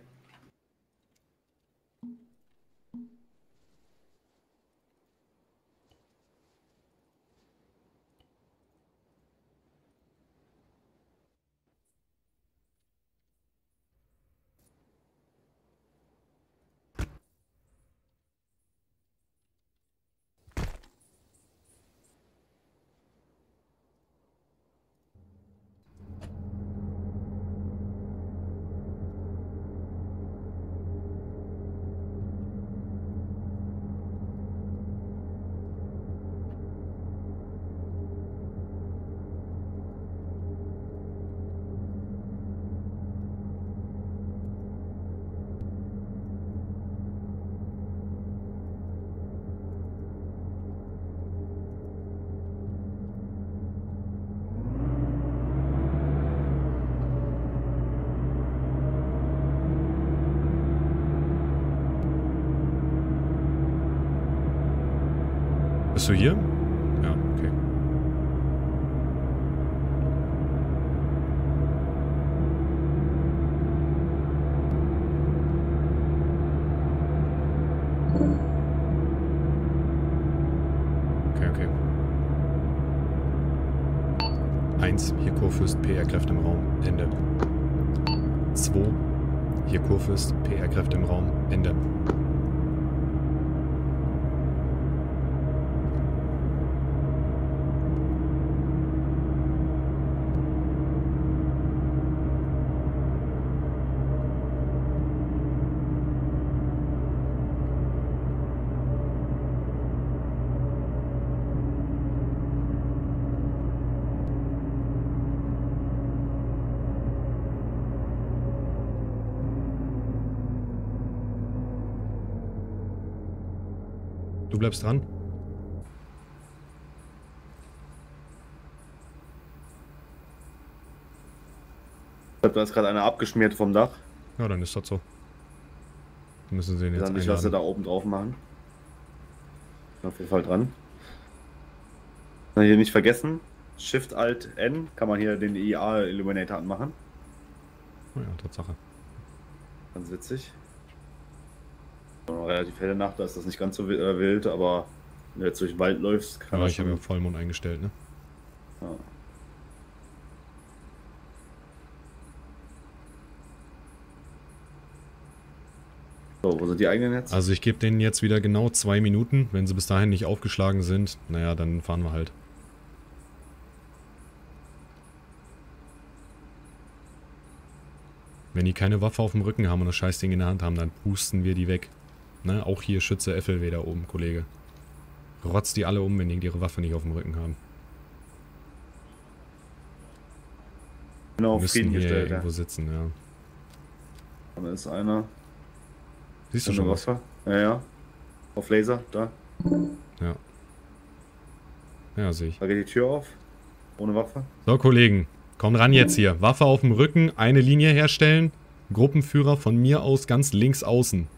Bist du hier? Ja, okay. Okay. 1, hier Kurfürst, PR-Kräfte im Raum, Ende. 2, hier Kurfürst, PR-Kräfte im Raum, Ende. Du bleibst dran. Ich glaube, da ist gerade einer abgeschmiert vom Dach. Ja, dann ist das so. Dann müssen sie den jetzt Dann nicht, was sie da oben drauf machen. Auf jeden Fall dran. Hier nicht vergessen, Shift-Alt-N kann man hier den IA-Illuminator anmachen. Oh ja, Tatsache. Ganz witzig. Relativ helle Nacht, da ist das nicht ganz so wild, aber wenn du jetzt durch den Wald läufst, kann Ja, das ich habe ja Vollmond eingestellt, ne? Ja. So, wo sind die eigenen jetzt? Also ich gebe denen jetzt wieder genau 2 Minuten. Wenn sie bis dahin nicht aufgeschlagen sind, naja, dann fahren wir halt. Wenn die keine Waffe auf dem Rücken haben und das Scheißding in der Hand haben, dann pusten wir die weg. Ne? Auch hier Schütze FLW da oben, Kollege. Rotzt die alle um, wenn die ihre Waffe nicht auf dem Rücken haben. Genau, auf müssen Frieden hier gestellt, irgendwo ja. sitzen, ja. Da ist einer. Siehst du schon was? Waffe? Ja, ja. Auf Laser, da. Ja. Ja, sehe ich. Da geht die Tür auf. Ohne Waffe. So, Kollegen. Kommt ran jetzt hier. Waffe auf dem Rücken, eine Linie herstellen. Gruppenführer von mir aus ganz links außen.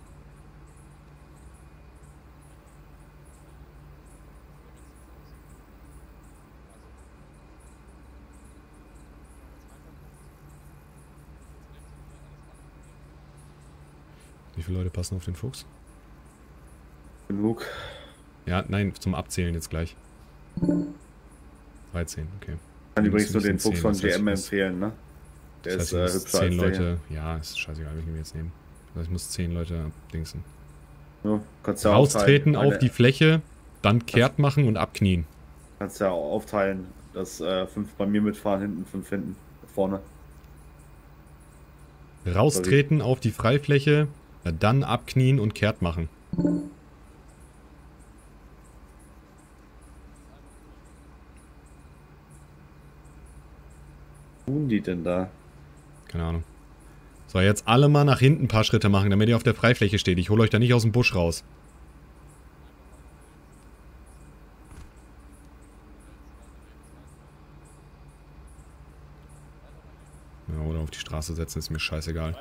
Wie viele Leute passen auf den Fuchs? Genug. Ja, nein, zum Abzählen jetzt gleich. 13, okay. Kann übrigens nur den Fuchs 10, von das heißt, GM empfehlen, ne? Der das ist heißt, ich muss hübscher 10 als der Leute, ja, ist scheißegal, welchen wir jetzt nehmen. Das heißt, ich muss 10 Leute abdingsen. Ja, kannst ja Raustreten aufteilen. auf die Fläche, dann kehrt machen und abknien. Kannst ja aufteilen, dass 5 bei mir mitfahren, hinten 5 hinten, vorne. Raustreten auf die Freifläche, dann abknien und kehrt machen. Was tun die denn da? Keine Ahnung. So, jetzt alle mal nach hinten ein paar Schritte machen, damit ihr auf der Freifläche steht. Ich hole euch da nicht aus dem Busch raus. Ja, oder auf die Straße setzen, ist mir scheißegal.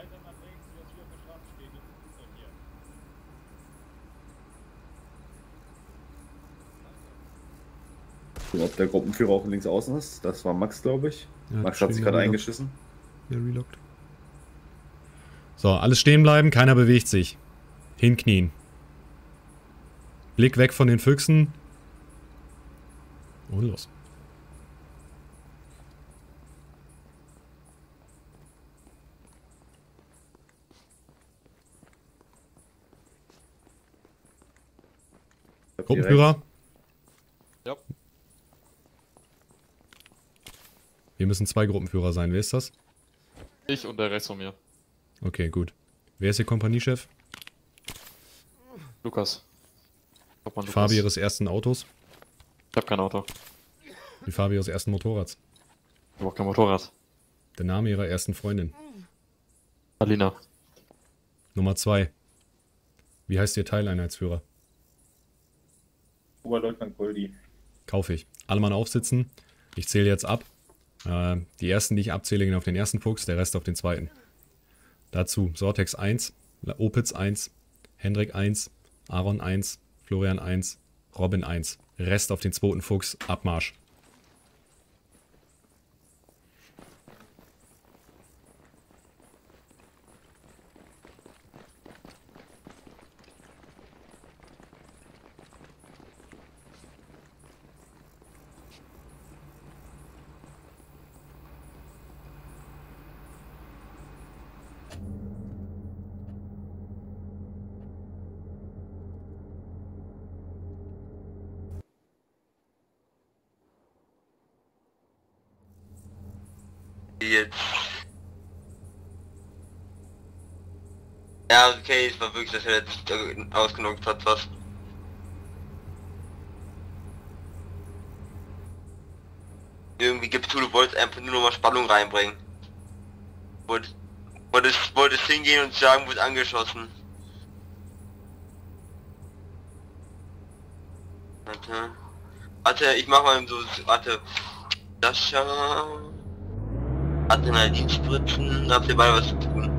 Ob der Gruppenführer auch links außen ist? Das war Max, glaube ich. Ja, Max hat sich gerade eingeschissen. Ja, relockt. So, alles stehen bleiben, keiner bewegt sich. Hinknien. Blick weg von den Füchsen. Und los. Gruppenführer. Ja. Wir müssen 2 Gruppenführer sein. Wer ist das? Ich und der rechts von mir. Okay, gut. Wer ist Ihr Kompaniechef? Lukas. Die Farbe Ihres ersten Autos? Ich habe kein Auto. Die Farbe Ihres ersten Motorrads? Ich habe auch kein Motorrad. Der Name Ihrer ersten Freundin? Alina. Nummer 2. Wie heißt Ihr Teileinheitsführer? Oberleutnant Goldi. Kaufe ich. Alle Mann aufsitzen. Ich zähle jetzt ab. Die ersten, die ich abzähle, gehen auf den ersten Fuchs, der Rest auf den zweiten. Dazu Sortex 1, Opitz 1, Hendrik 1, Aaron 1, Florian 1, Robin 1. Rest auf den zweiten Fuchs, Abmarsch. Jetzt. Ja, okay, es war wirklich, dass er jetzt ausgenockt hat, was. Irgendwie gibst du wolltest einfach nur noch mal Spannung reinbringen. Wolltest hingehen und sagen, wird angeschossen. Warte, ich mach mal so, warte. Sascha. Adrenalinspritzen, habt ihr beide was zu tun?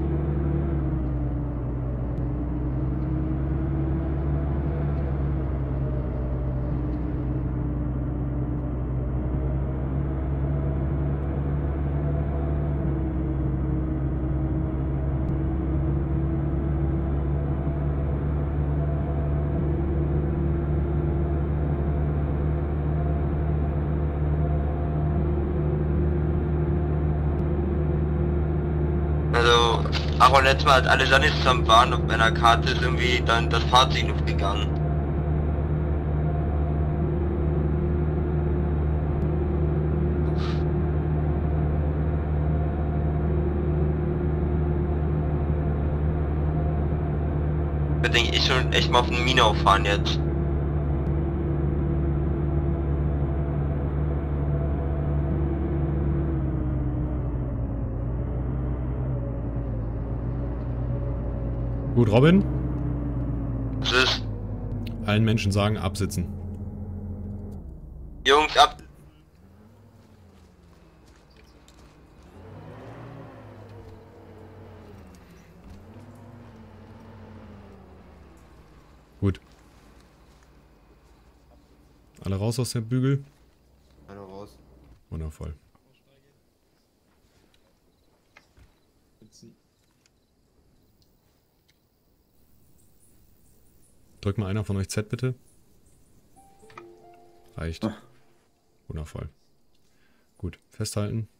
Aber letztes Mal, als alle Sunny zusammen waren auf meiner Karte, ist irgendwie dann das Fahrzeug noch gegangen. Da denke ich schon echt mal auf den Minau fahren jetzt. Gut, Robin? Was ist? Allen Menschen sagen, absitzen. Jungs, ab... Gut. Alle raus aus der Bügel? Alle raus. Wundervoll. Drück mal einer von euch Z, bitte. Reicht. Wundervoll. Gut, festhalten.